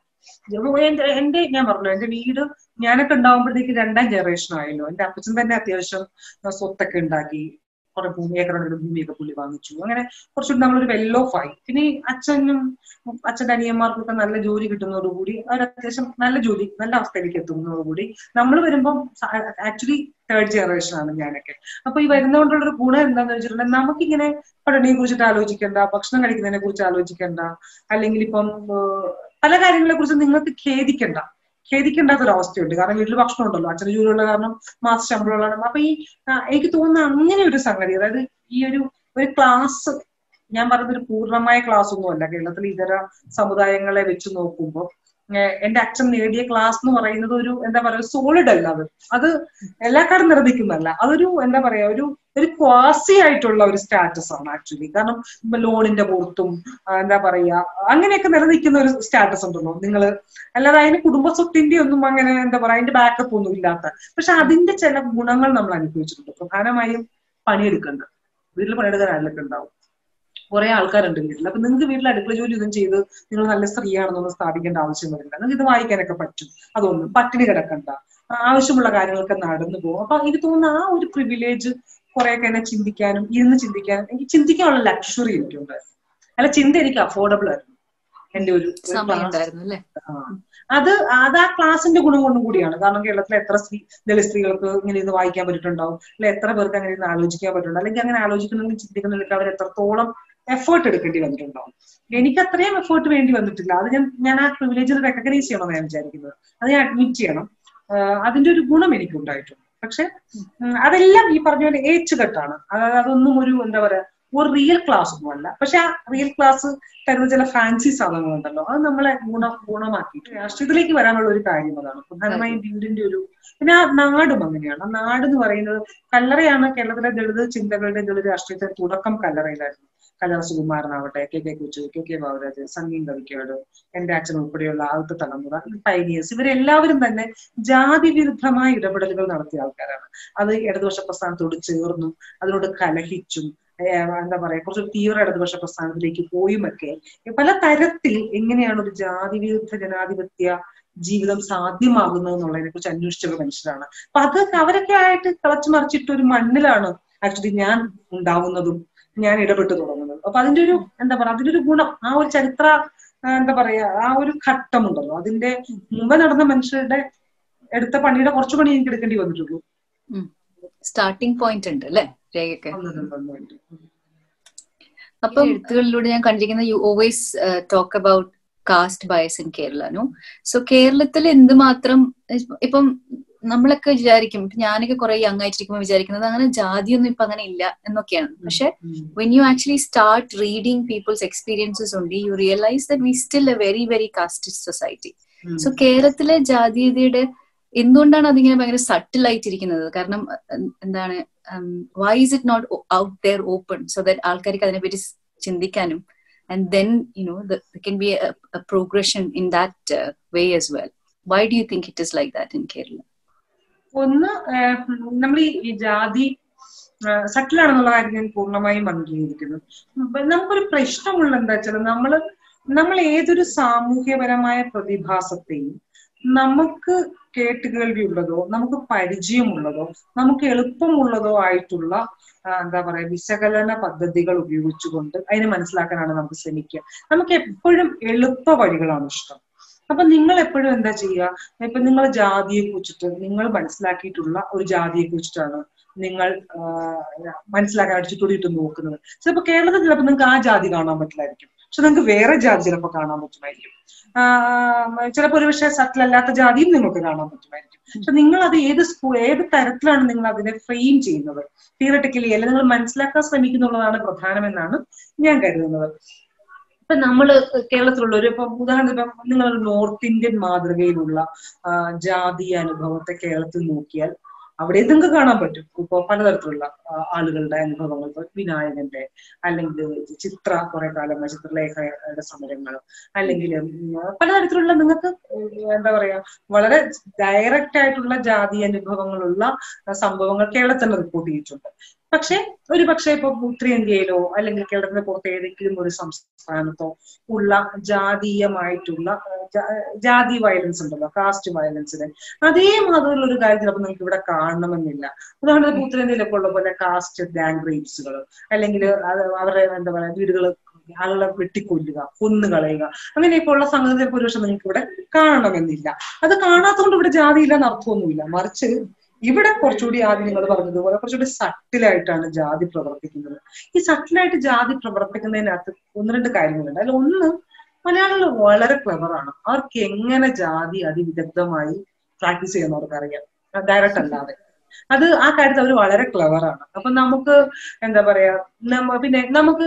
ഞാൻ പറഞ്ഞല്ലോ, എന്റെ വീട് ഞാനൊക്കെ ഉണ്ടാവുമ്പോഴത്തേക്ക് 2ാം ജനറേഷൻ ആയല്ലോ. എന്റെ അപ്പച്ചൻ തന്നെ അത്യാവശ്യം സ്വത്തൊക്കെ ഉണ്ടാക്കി, കുറെ ഭൂമിയൊക്കെ പുള്ളി വാങ്ങിച്ചു. അങ്ങനെ കുറച്ചുകൂടി നമ്മളൊരു വെൽ ഓഫ് ആയി. പിന്നെ അച്ഛൻ്റെ അനിയന്മാർക്കൊക്കെ നല്ല ജോലി കിട്ടുന്നതോടുകൂടി അവർ അത്യാവശ്യം നല്ല ജോലി, നല്ല അവസ്ഥയിലേക്ക് എത്തുന്നതോടുകൂടി നമ്മൾ വരുമ്പം ആക്ച്വലി 3rd ജനറേഷൻ ആണ് ഞാനൊക്കെ. അപ്പൊ ഈ വരുന്നതുകൊണ്ടുള്ളൊരു ഗുണം എന്താണെന്ന് വെച്ചിട്ടുണ്ടെങ്കിൽ നമുക്കിങ്ങനെ പഠനയെ കുറിച്ചിട്ട് ആലോചിക്കേണ്ട, ഭക്ഷണം കഴിക്കുന്നതിനെ കുറിച്ച് ആലോചിക്കേണ്ട, അല്ലെങ്കിൽ ഇപ്പം പല കാര്യങ്ങളെ കുറിച്ച് നിങ്ങൾക്ക് ഖേദിക്കേണ്ടാത്തൊരവസ്ഥയുണ്ട്. കാരണം വീട്ടിൽ ഭക്ഷണം ഉണ്ടല്ലോ, അച്ഛന് ജോലിയുള്ള കാരണം മാസ ശമ്പളമുള്ളതാണ്. അപ്പൊ എനിക്ക് തോന്നുന്ന അങ്ങനെ ഒരു സംഗതി, അതായത് ഈ ഒരു ക്ലാസ്, ഞാൻ പറഞ്ഞൊരു പൂർണ്ണമായ ക്ലാസ് ഒന്നുമല്ല. കേരളത്തിലെ ഇതര സമുദായങ്ങളെ വെച്ച് നോക്കുമ്പോൾ എന്റെ അച്ഛൻ നേടിയ ക്ലാസ് എന്ന് പറയുന്നത് ഒരു എന്താ പറയാ സോളിഡ് അല്ല. അത് എല്ലാക്കാരും നിർമ്മിക്കുന്നതല്ല. അതൊരു എന്താ പറയാ ഒരു ക്വാസി ആയിട്ടുള്ള ഒരു സ്റ്റാറ്റസ് ആണ് ആക്ച്വലി. കാരണം ലോണിന്റെ പുറത്തും എന്താ പറയാ അങ്ങനെയൊക്കെ നിലനിൽക്കുന്ന ഒരു സ്റ്റാറ്റസ് ഉണ്ടല്ലോ നിങ്ങൾ. അല്ലാതെ അതിന് കുടുംബസ്വത്തിന്റെ ഒന്നും അങ്ങനെ എന്താ പറയാ അതിന്റെ ബാക്കപ്പ് ഒന്നും ഇല്ലാത്ത, പക്ഷെ അതിന്റെ ചില ഗുണങ്ങൾ നമ്മൾ അനുഭവിച്ചിട്ടുണ്ട്. പ്രധാനമായും പണിയെടുക്കേണ്ട, വീട്ടിൽ പണിയെടുക്കാൻ ആരിലൊക്കെ ഉണ്ടാവും. കുറെ ആൾക്കാരുണ്ട് വീട്ടിൽ. അപ്പൊ നിങ്ങൾക്ക് വീട്ടിൽ അടുക്കള ജോലി ഇതും ചെയ്ത് നിങ്ങൾ നല്ല സ്ത്രീയാണെന്നൊന്നും സ്ഥാപിക്കേണ്ട ആവശ്യം വരില്ല. നിങ്ങൾക്ക് ഇത് വായിക്കാനൊക്കെ പറ്റും. അതൊന്നും പട്ടിണി കിടക്കണ്ട, ആവശ്യമുള്ള കാര്യങ്ങളൊക്കെ നടന്നു പോകും. അപ്പൊ എനിക്ക് തോന്നുന്ന ആ ഒരു പ്രിവിലേജ് കുറെയൊക്കെ എന്നെ ചിന്തിക്കാനും എനിക്ക് ചിന്തിക്കാനുള്ള ലക്ഷറി എനിക്കുണ്ടായിരുന്നു. അല്ല, ചിന്ത എനിക്ക് അഫോർഡബിൾ ആയിരുന്നു. എന്റെ ഒരു അത് ആ ക്ലാസിന്റെ ഗുണം കൊണ്ടും കൂടിയാണ്. കാരണം കേരളത്തിലെ എത്ര ദളിത് സ്ത്രീകൾക്ക് ഇങ്ങനെ ഇന്ന് വായിക്കാൻ പറ്റിയിട്ടുണ്ടാവും, അല്ലെ എത്ര പേർക്ക് അങ്ങനെ ഇന്ന് ആലോചിക്കാൻ പറ്റുന്നുണ്ട്, അല്ലെങ്കിൽ അങ്ങനെ ആലോചിക്കണമെങ്കിൽ ചിന്തിക്കുന്നുണ്ടെങ്കിൽ അവർ എത്രത്തോളം എഫേർട്ട് എടുക്കേണ്ടി വന്നിട്ടുണ്ടാവും. എനിക്ക് അത്രയും എഫേർട്ട് വേണ്ടി വന്നിട്ടില്ല. അത് ഞാൻ ആ പ്രിവിലേജിൽ റെക്കഗ്നൈസ് ചെയ്യണമെന്ന് ഞാൻ വിചാരിക്കുന്നത്. അത് ഞാൻ അഡ്മിറ്റ് ചെയ്യണം. അതിന്റെ ഒരു ഗുണം എനിക്കുണ്ടായിട്ടുണ്ട്. പക്ഷെ അതെല്ലാം ഈ പറഞ്ഞ പോലെ ഏച്ചുകെട്ടാണ്. അതൊന്നും ഒരു എന്താ പറയാ ഒരു റിയൽ ക്ലാസ് ഒന്നും അല്ല. പക്ഷെ ആ റിയൽ ക്ലാസ് തരുന്ന ചില ഫാൻസി സാധനങ്ങളുണ്ടല്ലോ, അത് നമ്മളെ ഗുണമാക്കിയിട്ട് രാഷ്ട്രീയത്തിലേക്ക് വരാനുള്ള ഒരു കാര്യം അതാണ് പ്രധാനമായും വീടിന്റെ ഒരു. പിന്നെ ആ നാടും അങ്ങനെയാണ്. ആ നാട് എന്ന് പറയുന്നത് കല്ലറയാണ്. കേരളത്തിലെ ദളിത് ചിന്തകളുടെ ദളിത് രാഷ്ട്രീയത്തിന്റെ തുടക്കം കല്ലറയിലായിരുന്നു. കല്ലറ സുകുമാരനാവട്ടെ, കെ കൊച്ചു, കെ ബാബുരാജ്, സംഗീം കവിക്കോട്, എന്റെ അച്ഛൻ ഉൾപ്പെടെയുള്ള ആദ്യത്തെ തലമുറ പൈനിയേഴ്സ്, ഇവരെല്ലാവരും തന്നെ ജാതി വിരുദ്ധമായ ഇടപെടലുകൾ നടത്തിയ ആൾക്കാരാണ്. അത് ഇടതുപക്ഷ പ്രസ്ഥാനത്തോട് ചേർന്നും അതിനോട് കലഹിച്ചും എന്താ പറയാ കുറച്ച് തീവ്ര ഇടതുപക്ഷ പ്രസ്ഥാനത്തിലേക്ക് പോയുമൊക്കെ പല തരത്തിൽ എങ്ങനെയാണ് ഒരു ജാതി വിരുദ്ധ ജനാധിപത്യ ജീവിതം സാധ്യമാകുന്നത് എന്നുള്ളതിനെ കുറിച്ച് അന്വേഷിച്ച മനുഷ്യരാണ്. അപ്പൊ അത് അവരൊക്കെ ആയിട്ട് തിളച്ചു മറിച്ചിട്ട ഒരു മണ്ണിലാണ് ആക്ച്വലി ഞാൻ ഉണ്ടാവുന്നതും ഞാൻ ഇടപെട്ട് തുടങ്ങുന്നത്. അപ്പൊ അതിന്റെ ഒരു എന്താ പറയാ അതിന്റെ ഒരു ഗുണം, ആ ഒരു ചരിത്ര എന്താ പറയാ ആ ഒരു ഘട്ടമുണ്ടല്ലോ, അതിന്റെ മുമ്പ് നടന്ന മനുഷ്യരുടെ എടുത്ത പണിയുടെ കുറച്ചു പണി എനിക്ക് എടുക്കേണ്ടി വന്നിട്ടുള്ളൂ. സ്റ്റാർട്ടിംഗ് പോയിന്റ് ഉണ്ട് അല്ലെ രേഖയ്ക്ക്. അപ്പം എഴുത്തുകളിലൂടെ ഞാൻ കണ്ടിരിക്കുന്ന you always talk about caste bias in Kerala. No, so കേരളത്തിൽ എന്തുമാത്രം ഇപ്പം നമ്മളൊക്കെ വിചാരിക്കും, ഞാനൊക്കെ കുറെ യങ് ആയിട്ടിരിക്കുമ്പോൾ വിചാരിക്കുന്നത് അങ്ങനെ ജാതിയൊന്നും ഇപ്പൊ അങ്ങനെ ഇല്ല എന്നൊക്കെയാണ്. പക്ഷെ when you actually start reading people's experiences ഉണ്ട്, you realise that we still a very very casted society. So കേരളത്തിലെ ജാതീയതയുടെ എന്തുകൊണ്ടാണ് അതിങ്ങനെ ഭയങ്കര സട്ടിൽ ആയിട്ടിരിക്കുന്നത്? കാരണം എന്താണ്, why is it not out there open so that ആൾക്കാർക്ക് അതിനെപ്പറ്റി ചിന്തിക്കാനും, and then there can be a progression in that way as well. Why do you think it is like that in Kerala? ഒന്ന്, നമ്മൾ ഈ ജാതി സട്ടിലാണെന്നുള്ള കാര്യം ഞാൻ പൂർണ്ണമായും അംഗീകരിക്കുന്നു. നമുക്കൊരു പ്രശ്നമുള്ള എന്താ വെച്ചാൽ നമ്മൾ ഏതൊരു സാമൂഹ്യപരമായ പ്രതിഭാസത്തെയും നമുക്ക് കേട്ടുകേൾവിയുള്ളതോ നമുക്ക് പരിചയമുള്ളതോ നമുക്ക് എളുപ്പമുള്ളതോ ആയിട്ടുള്ള എന്താ പറയാ വിശകലന പദ്ധതികൾ ഉപയോഗിച്ചുകൊണ്ട് അതിനെ മനസ്സിലാക്കാനാണ് നമുക്ക് ശ്രമിക്കുക. നമുക്ക് എപ്പോഴും എളുപ്പ വഴികളാണ് ഇഷ്ടം. അപ്പൊ നിങ്ങൾ എപ്പോഴും എന്താ ചെയ്യുക, ഇപ്പൊ നിങ്ങൾ ജാതിയെ കുറിച്ചിട്ട് നിങ്ങൾ മനസ്സിലാക്കിയിട്ടുള്ള ഒരു ജാതിയെ കുറിച്ചിട്ടാണ് നിങ്ങൾ മനസ്സിലാക്കാനായിട്ട് ചുറ്റോടിയിട്ട് നോക്കുന്നത്. ചിലപ്പോൾ കേരളത്തിൽ ചിലപ്പോൾ നിങ്ങൾക്ക് ആ ജാതി കാണാൻ പറ്റില്ലായിരിക്കും, പക്ഷെ നിങ്ങൾക്ക് വേറെ ജാതി ചിലപ്പോൾ കാണാൻ പറ്റുമായിരിക്കും. ചിലപ്പോൾ ഒരു പക്ഷേ സട്ടിലല്ലാത്ത ജാതിയും നിങ്ങൾക്ക് കാണാൻ പറ്റുമായിരിക്കും. പക്ഷെ നിങ്ങൾ അത് ഏത് തരത്തിലാണ് നിങ്ങൾ അതിനെ ഫ്രെയിം ചെയ്യുന്നത്, തിയററ്റിക്കലി അല്ല നിങ്ങൾ മനസ്സിലാക്കാൻ ശ്രമിക്കുന്നുള്ളതാണ് പ്രധാനമെന്നാണ് ഞാൻ കരുതുന്നത്. ഇപ്പൊ നമ്മള് കേരളത്തിലുള്ള ഇപ്പൊ ഉദാഹരണത്തിന് ഇപ്പം നിങ്ങൾ നോർത്ത് ഇന്ത്യൻ മാതൃകയിലുള്ള ജാതീയ അനുഭവത്തെ കേരളത്തിൽ നോക്കിയാൽ അവിടെ നിങ്ങൾക്ക് കാണാൻ പറ്റും. ഇപ്പൊ പലതരത്തിലുള്ള ആളുകളുടെ അനുഭവങ്ങൾ, ഇപ്പൊ വിനായകന്റെ അല്ലെങ്കിൽ ചിത്ര കുറെ കാലം ചിത്രലേഖയുടെ സമരങ്ങളും അല്ലെങ്കിൽ പലതരത്തിലുള്ള നിങ്ങൾക്ക് എന്താ പറയാ വളരെ ഡയറക്റ്റ് ആയിട്ടുള്ള ജാതി അനുഭവങ്ങളുള്ള സംഭവങ്ങൾ കേരളത്തിൽ റിപ്പോർട്ട് ചെയ്തിട്ടുണ്ട്. പക്ഷെ ഒരു പക്ഷേ ഇപ്പൊ ഉത്തരേന്ത്യയിലോ അല്ലെങ്കിൽ കേരളത്തിന് പുറത്ത് ഏതെങ്കിലും ഒരു സംസ്ഥാനത്തോ ഉള്ള ജാതീയമായിട്ടുള്ള ജാതി വയലൻസ് ഉണ്ടല്ലോ, കാസ്റ്റ് വയലൻസിന് അതേ മാതിരിയുള്ള ഒരു കാര്യം ചിലപ്പോൾ നിങ്ങൾക്ക് ഇവിടെ കാണണമെന്നില്ല. ഉദാഹരണത്തിന് ഉത്തരേന്ത്യയിലൊക്കെ ഉള്ള പോലെ കാസ്റ്റ് ഗാങ് റേപ്സുകൾ അല്ലെങ്കിൽ അവരുടെ എന്താ പറയാ വീടുകൾ ആളുകളെ വെട്ടിക്കൊല്ലുക, കൊന്നുകളയുക, അങ്ങനെയൊക്കെ ഉള്ള സംഗതി ചിലപ്പോൾ ഒരു പക്ഷെ നിങ്ങൾക്ക് ഇവിടെ കാണണമെന്നില്ല. അത് കാണാത്തതുകൊണ്ട് ഇവിടെ ജാതി ഇല്ലെന്ന് അർത്ഥമൊന്നുമില്ല. മറിച്ച് ഇവിടെ കുറച്ചുകൂടി ആദ്യം നിങ്ങൾ പറഞ്ഞതുപോലെ കുറച്ചുകൂടി സട്ടിലായിട്ടാണ് ജാതി പ്രവർത്തിക്കുന്നത്. ഈ സട്ടിലായിട്ട് ജാതി പ്രവർത്തിക്കുന്നതിനകത്ത് ഒന്ന് രണ്ട് കാര്യങ്ങളുണ്ട്. അതിൽ ഒന്ന്, മലയാളികൾ വളരെ ക്ലെവറാണ്. അവർക്ക് എങ്ങനെ ജാതി അതിവിദഗ്ധമായി പ്രാക്ടീസ് ചെയ്യുന്ന അവർക്കറിയാം, ഡയറക്റ്റ് അല്ലാതെ. അത് ആ കാര്യത്തിൽ അവർ വളരെ ക്ലെവറാണ്. അപ്പൊ നമുക്ക് എന്താ പറയാ പിന്നെ നമുക്ക്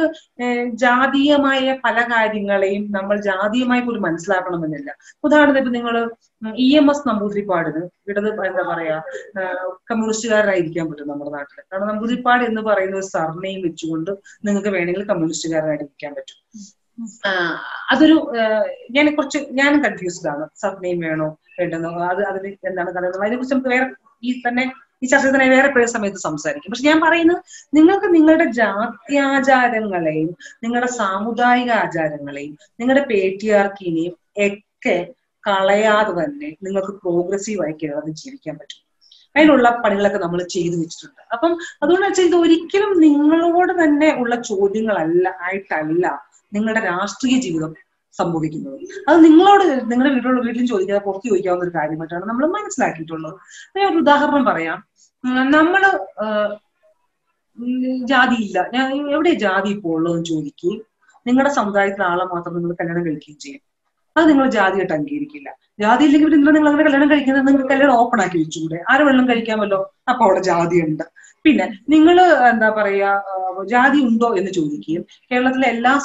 ജാതീയമായ പല കാര്യങ്ങളെയും നമ്മൾ ജാതീയമായി പോലും മനസ്സിലാക്കണമെന്നില്ല. ഉദാഹരണത്തിന് ഇപ്പൊ നിങ്ങൾ EMS നമ്പൂതിരിപ്പാടിന് എന്താ പറയാ കമ്മ്യൂണിസ്റ്റുകാരനായിരിക്കാൻ പറ്റും നമ്മുടെ നാട്ടിൽ. കാരണം നമ്പൂതിരിപ്പാട് എന്ന് പറയുന്ന ഒരു സർനെയിം വെച്ചുകൊണ്ട് നിങ്ങൾക്ക് വേണമെങ്കിൽ കമ്മ്യൂണിസ്റ്റുകാരനായിരിക്കാൻ പറ്റും. അതൊരു ഞാനും കൺഫ്യൂസ്ഡ് ആണ്, സർനെയിം വേണോ വേണ്ടെന്നോ, അതിന് എന്താണ് കഥ, അതിനെ കുറിച്ച് നമുക്ക് വേറെ ഈ ചർച്ച തന്നെ വേറെ സമയത്ത് സംസാരിക്കും. പക്ഷെ ഞാൻ പറയുന്നത് നിങ്ങൾക്ക് നിങ്ങളുടെ ജാത്യാചാരങ്ങളെയും നിങ്ങളുടെ സാമുദായിക ആചാരങ്ങളെയും നിങ്ങളുടെ പേട്രിയാർക്കിനെയും ഒക്കെ കളയാതെ തന്നെ നിങ്ങൾക്ക് പ്രോഗ്രസീവായി കേരളത്തിൽ ജീവിക്കാൻ പറ്റും. അതിനുള്ള പണികളൊക്കെ നമ്മൾ ചെയ്തു വെച്ചിട്ടുണ്ട്. അപ്പം അതുകൊണ്ട് വെച്ചാൽ ഇത് ഒരിക്കലും നിങ്ങളോട് തന്നെ ഉള്ള ചോദ്യങ്ങളല്ല നിങ്ങളുടെ രാഷ്ട്രീയ ജീവിതം സംഭവിക്കുന്നത്. അത് നിങ്ങളോട് നിങ്ങളുടെ വീട്ടിലും ചോദിക്കാതെ പുറത്ത് ചോദിക്കാവുന്ന ഒരു കാര്യമായിട്ടാണ് നമ്മൾ മനസ്സിലാക്കിയിട്ടുള്ളത്. ഞാൻ ഒരു ഉദാഹരണം പറയാം. നമ്മള് ജാതി ഇല്ല, ഞാൻ എവിടെ ജാതി ഇപ്പോൾ ഉള്ളതെന്ന് ചോദിക്കുകയും നിങ്ങളുടെ സമുദായത്തിലെ ആളെ മാത്രം നിങ്ങൾ കല്യാണം കഴിക്കുകയും ചെയ്യും. അത് നിങ്ങൾ ജാതിയായിട്ട് അംഗീകരിക്കില്ല. ജാതി ഇല്ലെങ്കിൽ നിങ്ങൾ അങ്ങനെ കല്യാണം കഴിക്കുന്നത് നിങ്ങൾക്ക് കല്യാണം ഓപ്പൺ ആക്കി വെച്ചുകൂടെ? ആര് വെള്ളം കഴിക്കാമല്ലോ, അപ്പൊ അവിടെ ജാതി ഉണ്ട്. പിന്നെ നിങ്ങൾ എന്താ പറയാ ജാതി ഉണ്ടോ എന്ന് ചോദിക്കുകയും കേരളത്തിലെ എല്ലാ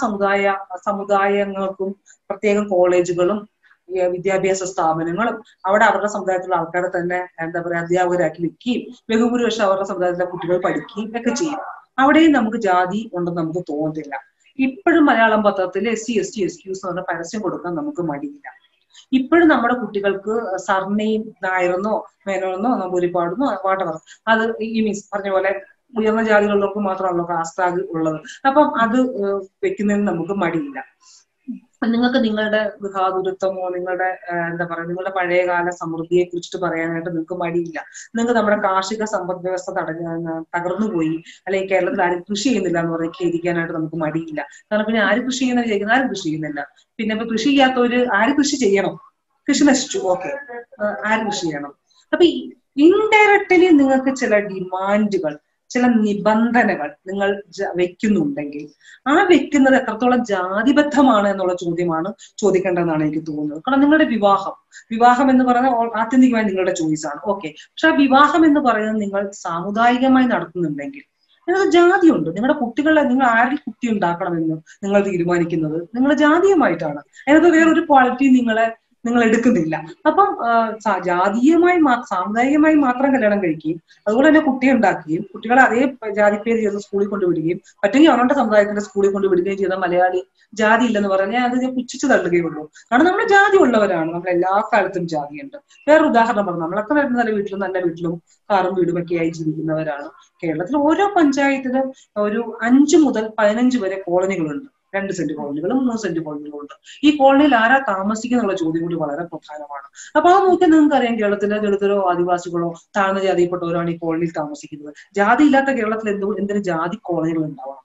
സമുദായങ്ങൾക്കും പ്രത്യേകം കോളേജുകളും വിദ്യാഭ്യാസ സ്ഥാപനങ്ങളും അവിടെ അവരുടെ സമുദായത്തിലുള്ള ആൾക്കാരെ തന്നെ എന്താ പറയാ അധ്യാപകരാക്കി വെക്കുകയും ബഹുഭൂരിപക്ഷം അവരുടെ സമുദായത്തിലെ കുട്ടികൾ പഠിക്കുകയും ഒക്കെ ചെയ്യും. അവിടെയും നമുക്ക് ജാതി ഉണ്ടെന്ന് നമുക്ക് തോന്നുന്നില്ല. ഇപ്പോഴും മലയാളം പത്രത്തിൽ SC ST എക്സ്ക്യൂസ് എന്ന് പറഞ്ഞ പരസ്യം കൊടുക്കാൻ നമുക്ക് മടിയില്ല. ഇപ്പോഴും നമ്മുടെ കുട്ടികൾക്ക് സർനെയിം നായരെന്നോ മേനോന്നോ നമ്പൂരിപ്പാടെന്നോ വാട്ടവർ അത് ഈ മീൻസ് പറഞ്ഞ പോലെ ഉയർന്ന ജാതികളുള്ളവർക്ക് മാത്രമാണല്ലോ കാസ്റ്റാഗ് ഉള്ളത്. അപ്പം അത് വെക്കുന്നതിന് നമുക്ക് മടിയില്ല. നിങ്ങൾക്ക് നിങ്ങളുടെ ഗൃഹാതുരത്വമോ നിങ്ങളുടെ എന്താ പറയുക നിങ്ങളുടെ പഴയകാല സമൃദ്ധിയെ കുറിച്ചിട്ട് പറയാനായിട്ട് നിങ്ങൾക്ക് മടിയില്ല. നിങ്ങൾക്ക് നമ്മുടെ കാർഷിക സമ്പദ് വ്യവസ്ഥ തകർന്നുപോയി, അല്ലെങ്കിൽ കേരളത്തിൽ ആരും കൃഷി ചെയ്യുന്നില്ല എന്ന് പറഞ്ഞ് ഖേദിക്കാനായിട്ട് നമുക്ക് മടിയില്ല. കാരണം പിന്നെ ആര് കൃഷി ചെയ്യുന്ന വിചാരിക്കുന്നത് ആരും കൃഷി ചെയ്യുന്നില്ല. പിന്നെ ഇപ്പൊ കൃഷി ചെയ്യാത്തവര് ആര് കൃഷി ചെയ്യണം? കൃഷി നശിച്ചു, ഓക്കെ, ആര് കൃഷി ചെയ്യണം? അപ്പൊ ഇൻഡയറക്റ്റ്ലി നിങ്ങൾക്ക് ചില ഡിമാൻഡുകൾ, ചില നിബന്ധനകൾ നിങ്ങൾ വെക്കുന്നുണ്ടെങ്കിൽ ആ വെക്കുന്നത് എത്രത്തോളം ജാതിബദ്ധമാണ് എന്നുള്ള ചോദ്യമാണ് ചോദിക്കേണ്ടതെന്നാണ് എനിക്ക് തോന്നുന്നത്. കാരണം നിങ്ങളുടെ വിവാഹം എന്ന് പറയുന്നത് ആത്യന്തികമായി നിങ്ങളുടെ ചോയ്സ് ആണ്, ഓക്കെ. പക്ഷെ ആ വിവാഹം എന്ന് പറയുന്നത് നിങ്ങൾ സാമുദായികമായി നടത്തുന്നുണ്ടെങ്കിൽ നിങ്ങൾക്ക് ജാതിയുണ്ട്. നിങ്ങളുടെ കുട്ടികളെ നിങ്ങൾ ആരുടെ കുട്ടി ഉണ്ടാക്കണമെന്ന് നിങ്ങൾ തീരുമാനിക്കുന്നത് നിങ്ങളുടെ ജാതീയമായിട്ടാണ്. അതിനകത്ത് വേറൊരു ക്വാളിറ്റി നിങ്ങൾ എടുക്കുന്നില്ല. അപ്പം ജാതീയമായി സാമുദായികമായി മാത്രം കല്യാണം കഴിക്കുകയും അതുപോലെ തന്നെ കുട്ടിയെ ഉണ്ടാക്കുകയും കുട്ടികളെ അതേ ജാതി പേര് ചേർന്ന് സ്കൂളിൽ കൊണ്ടുവിടുകയും പറ്റുമെങ്കിൽ അവരുടെ സമുദായത്തിന്റെ സ്കൂളിൽ കൊണ്ടുവിടുകയും ചെയ്ത മലയാളി ജാതി ഇല്ലെന്ന് പറഞ്ഞാൽ അത് പുച്ഛിച്ച് തള്ളുകയുള്ളൂ. കാരണം നമ്മൾ ജാതി ഉള്ളവരാണ്, നമ്മൾ എല്ലാ കാലത്തും ജാതിയുണ്ട്. വേറൊരു ഉദാഹരണം പറഞ്ഞു, നമ്മളൊക്കെ വരുന്ന നല്ല വീട്ടിലും നല്ല വീട്ടിലും കാറും വീടും ഒക്കെ ആയി ജീവിക്കുന്നവരാണ്. കേരളത്തിൽ ഓരോ പഞ്ചായത്തിലും ഒരു 5 മുതൽ 15 വരെ കോളനികളുണ്ട്. 2 സെന്റ് കോളനികളും 3 സെന്റ് കോളനികളും ഉണ്ട്. ഈ കോളനിയിൽ ആരാ താമസിക്കുന്നുള്ള ചോദ്യം കൂടി വളരെ പ്രധാനമാണ്. അപ്പൊ ആ നോക്കി നിങ്ങൾക്ക് അറിയാം കേരളത്തിലെ ദളിതരോ ആദിവാസികളോ താഴ്ന്ന ജാതിയിൽപ്പെട്ടവരാണ് ഈ കോളനിയിൽ താമസിക്കുന്നത്. ജാതി ഇല്ലാത്ത കേരളത്തിൽ എന്തിന് ജാതി കോളനികൾ ഉണ്ടാവണം?